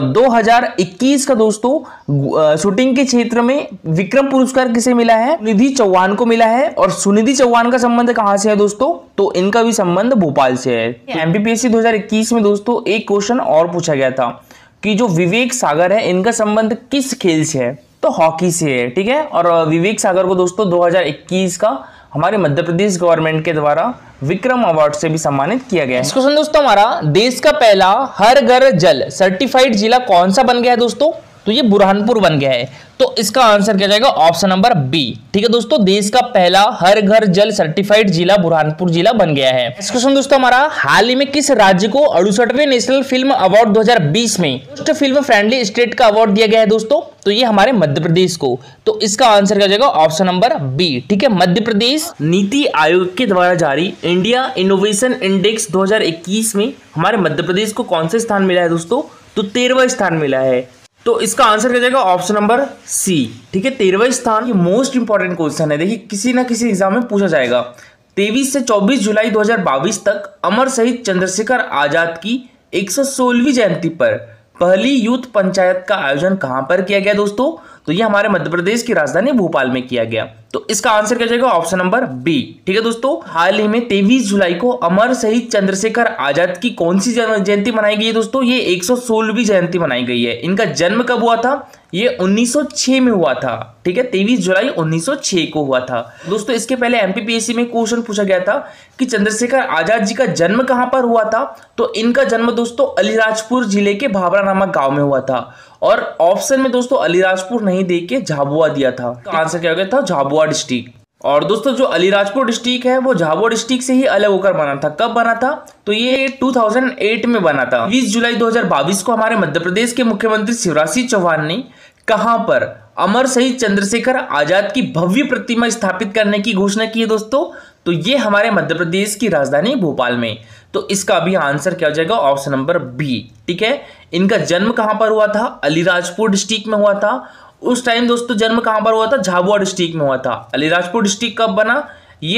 2021 का दोस्तों शूटिंग के क्षेत्र में विक्रम पुरस्कार किसे मिला है? सुनिधि चौहान को मिला है। और सुनिधि चौहान का संबंध कहां से है दोस्तों? तो इनका भी संबंध भोपाल से है। MPPSC 2021 में दोस्तों एक क्वेश्चन और पूछा गया था कि जो विवेक सागर है इनका संबंध किस खेल से है? तो हॉकी से है। ठीक है, और विवेक सागर को दोस्तों 2021 का हमारे मध्य प्रदेश गवर्नमेंट के द्वारा विक्रम अवार्ड से भी सम्मानित किया गया है। क्वेश्चन दोस्तों हमारा, देश का पहला हर घर जल सर्टिफाइड जिला कौन सा बन गया है दोस्तों? तो ये बुरहानपुर बन गया है। तो इसका आंसर क्या जाएगा? Option number B. ठीक है दोस्तों, देश का पहला हर घर जल सर्टिफाइड जिला बुरहानपुर जिला बन गया है। नेक्स्ट क्वेश्चन दोस्तों हमारा, हाल ही में किस राज्य को 68वें नेशनल फिल्म अवार्ड 2020 में मोस्ट फिल्म फ्रेंडली स्टेट का अवार्ड दिया गया है दोस्तों? तो ये हमारे मध्य प्रदेश को। तो इसका आंसर क्या जाएगा? Option number B. ठीक है, मध्य प्रदेश। नीति आयोग के द्वारा जारी इंडिया इनोवेशन इंडेक्स 2021 में हमारे मध्य प्रदेश को कौन सा स्थान मिला है दोस्तों? तो 13वां स्थान मिला है। तो इसका आंसर क्या जाएगा? Option number C. ठीक है, 13वां स्थान। ये मोस्ट इंपॉर्टेंट क्वेश्चन है, देखिए किसी ना किसी एग्जाम में पूछा जाएगा। 23 से 24 जुलाई 2022 तक अमर शहीद चंद्रशेखर आजाद की 116वीं जयंती पर पहली यूथ पंचायत का आयोजन कहां पर किया गया दोस्तों? तो ये हमारे मध्य प्रदेश की राजधानी भोपाल में किया गया। तो इसका आंसर क्या जाएगा? Option number B. ठीक है दोस्तों, हाल ही में 23 जुलाई को अमर शहीद चंद्रशेखर आजाद की कौन सी जयंती मनाई गई है दोस्तों? ये 116वीं जयंती मनाई गई है। इनका जन्म कब हुआ था? ये 1906 में हुआ था। ठीक है, 23 जुलाई 1906 को हुआ था दोस्तों। इसके पहले MPPSC में क्वेश्चन पूछा गया था कि चंद्रशेखर आजाद जी का जन्म कहां पर हुआ था? तो इनका जन्म दोस्तों अलीराजपुर जिले के भाभरा नामक गांव में हुआ था। और ऑप्शन में दोस्तों अलीराजपुर नहीं दे के झाबुआ दिया था। तो आंसर क्या हो गया था? झाबुआ डिस्ट्रिक्ट। और दोस्तों जो अलीराजपुर डिस्ट्रिक्ट है वो झाबुआ डिस्ट्रिक्ट से ही अलग होकर बना था। कब बना था? तो ये 2008 में बना था। 20 जुलाई 2022 को हमारे मध्य प्रदेश के मुख्यमंत्री शिवराज सिंह चौहान ने कहां पर अमर शहीद चंद्रशेखर आजाद की भव्य प्रतिमा स्थापित करने की घोषणा की है दोस्तों? तो ये हमारे मध्य प्रदेश की राजधानी भोपाल में। तो इसका भी आंसर क्या हो जाएगा? Option number B. ठीक है, इनका जन्म कहां पर हुआ था? अलीराजपुर डिस्ट्रिक्ट में हुआ था। उस टाइम दोस्तों जन्म कहां पर हुआ था? झाबुआ डिस्ट्रिक्ट में हुआ था। अलीराजपुर डिस्ट्रिक्ट कब बना? ये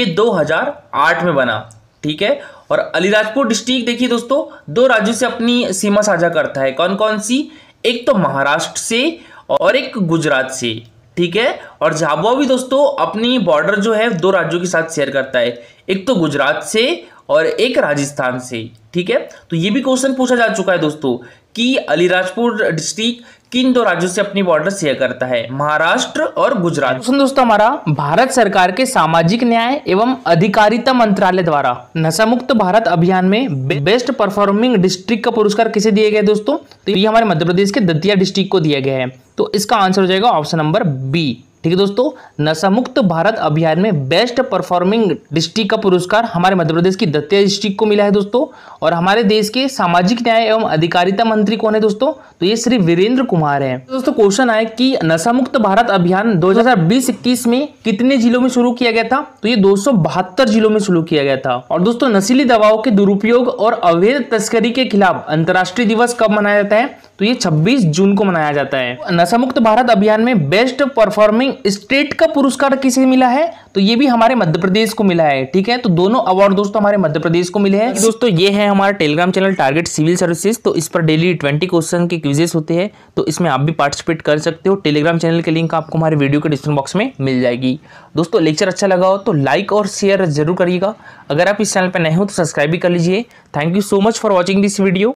2008 में बना। ठीक है, और अलीराजपुर डिस्ट्रिक्ट देखिए दोस्तों 2 राज्यों से अपनी सीमा साझा करता है। कौन कौन सी? एक तो महाराष्ट्र से और एक गुजरात से। ठीक है, और झाबुआ भी दोस्तों अपनी बॉर्डर जो है 2 राज्यों के साथ शेयर करता है, एक तो गुजरात से और एक राजस्थान से। ठीक है, तो ये भी क्वेश्चन पूछा जा चुका है दोस्तों कि अलीराजपुर डिस्ट्रिक्ट किन 2 राज्यों से अपनी बॉर्डर शेयर करता है, महाराष्ट्र और गुजरात। दोस्तों हमारा, भारत सरकार के सामाजिक न्याय एवं अधिकारिता मंत्रालय द्वारा नशा मुक्त भारत अभियान में बेस्ट परफॉर्मिंग डिस्ट्रिक्ट का पुरस्कार किसे दिया गया दोस्तों? तो ये हमारे मध्य प्रदेश के दतिया डिस्ट्रिक्ट को दिया गया है। तो इसका आंसर हो जाएगा ऑप्शन नंबर बी। ठीक है दोस्तों, नशा मुक्त भारत अभियान में बेस्ट परफॉर्मिंग डिस्ट्रिक्ट का पुरस्कार हमारे मध्य प्रदेश की दतिया डिस्ट्रिक्ट को मिला है दोस्तों। और हमारे देश के सामाजिक न्याय एवं अधिकारिता मंत्री कौन है दोस्तों? तो ये श्री वीरेंद्र कुमार है। दोस्तों क्वेश्चन आए कि नशा मुक्त भारत अभियान 2020-21 में कितने जिलों में शुरू किया गया था? तो ये 272 जिलों में शुरू किया गया था। और दोस्तों नशीली दवाओं के दुरुपयोग और अवैध तस्करी के खिलाफ अंतर्राष्ट्रीय दिवस कब मनाया जाता है? तो ये 26 जून को मनाया जाता है। नशा मुक्त भारत अभियान में बेस्ट परफॉर्मिंग स्टेट का पुरस्कार किसे मिला है? तो ये भी हमारे मध्य प्रदेश को मिला है। ठीक है, तो दोनों अवार्ड दोस्तों हमारे मध्य प्रदेश को मिले हैं। दोस्तों ये है हमारा Telegram channel target civil services. तो इस पर डेली 20 क्वेश्चन के क्विजेस होते हैं, तो इसमें आप भी पार्टिसिपेट कर सकते हो। टेलीग्राम चैनल के लिंक आपको हमारे वीडियो के डिस्क्रिप्शन बॉक्स में मिल जाएगी। दोस्तों लेक्चर अच्छा लगा हो तो लाइक और शेयर जरूर करिएगा। अगर आप इस चैनल पर नए हो तो सब्सक्राइब भी कर लीजिए। Thank you so much for watching this video.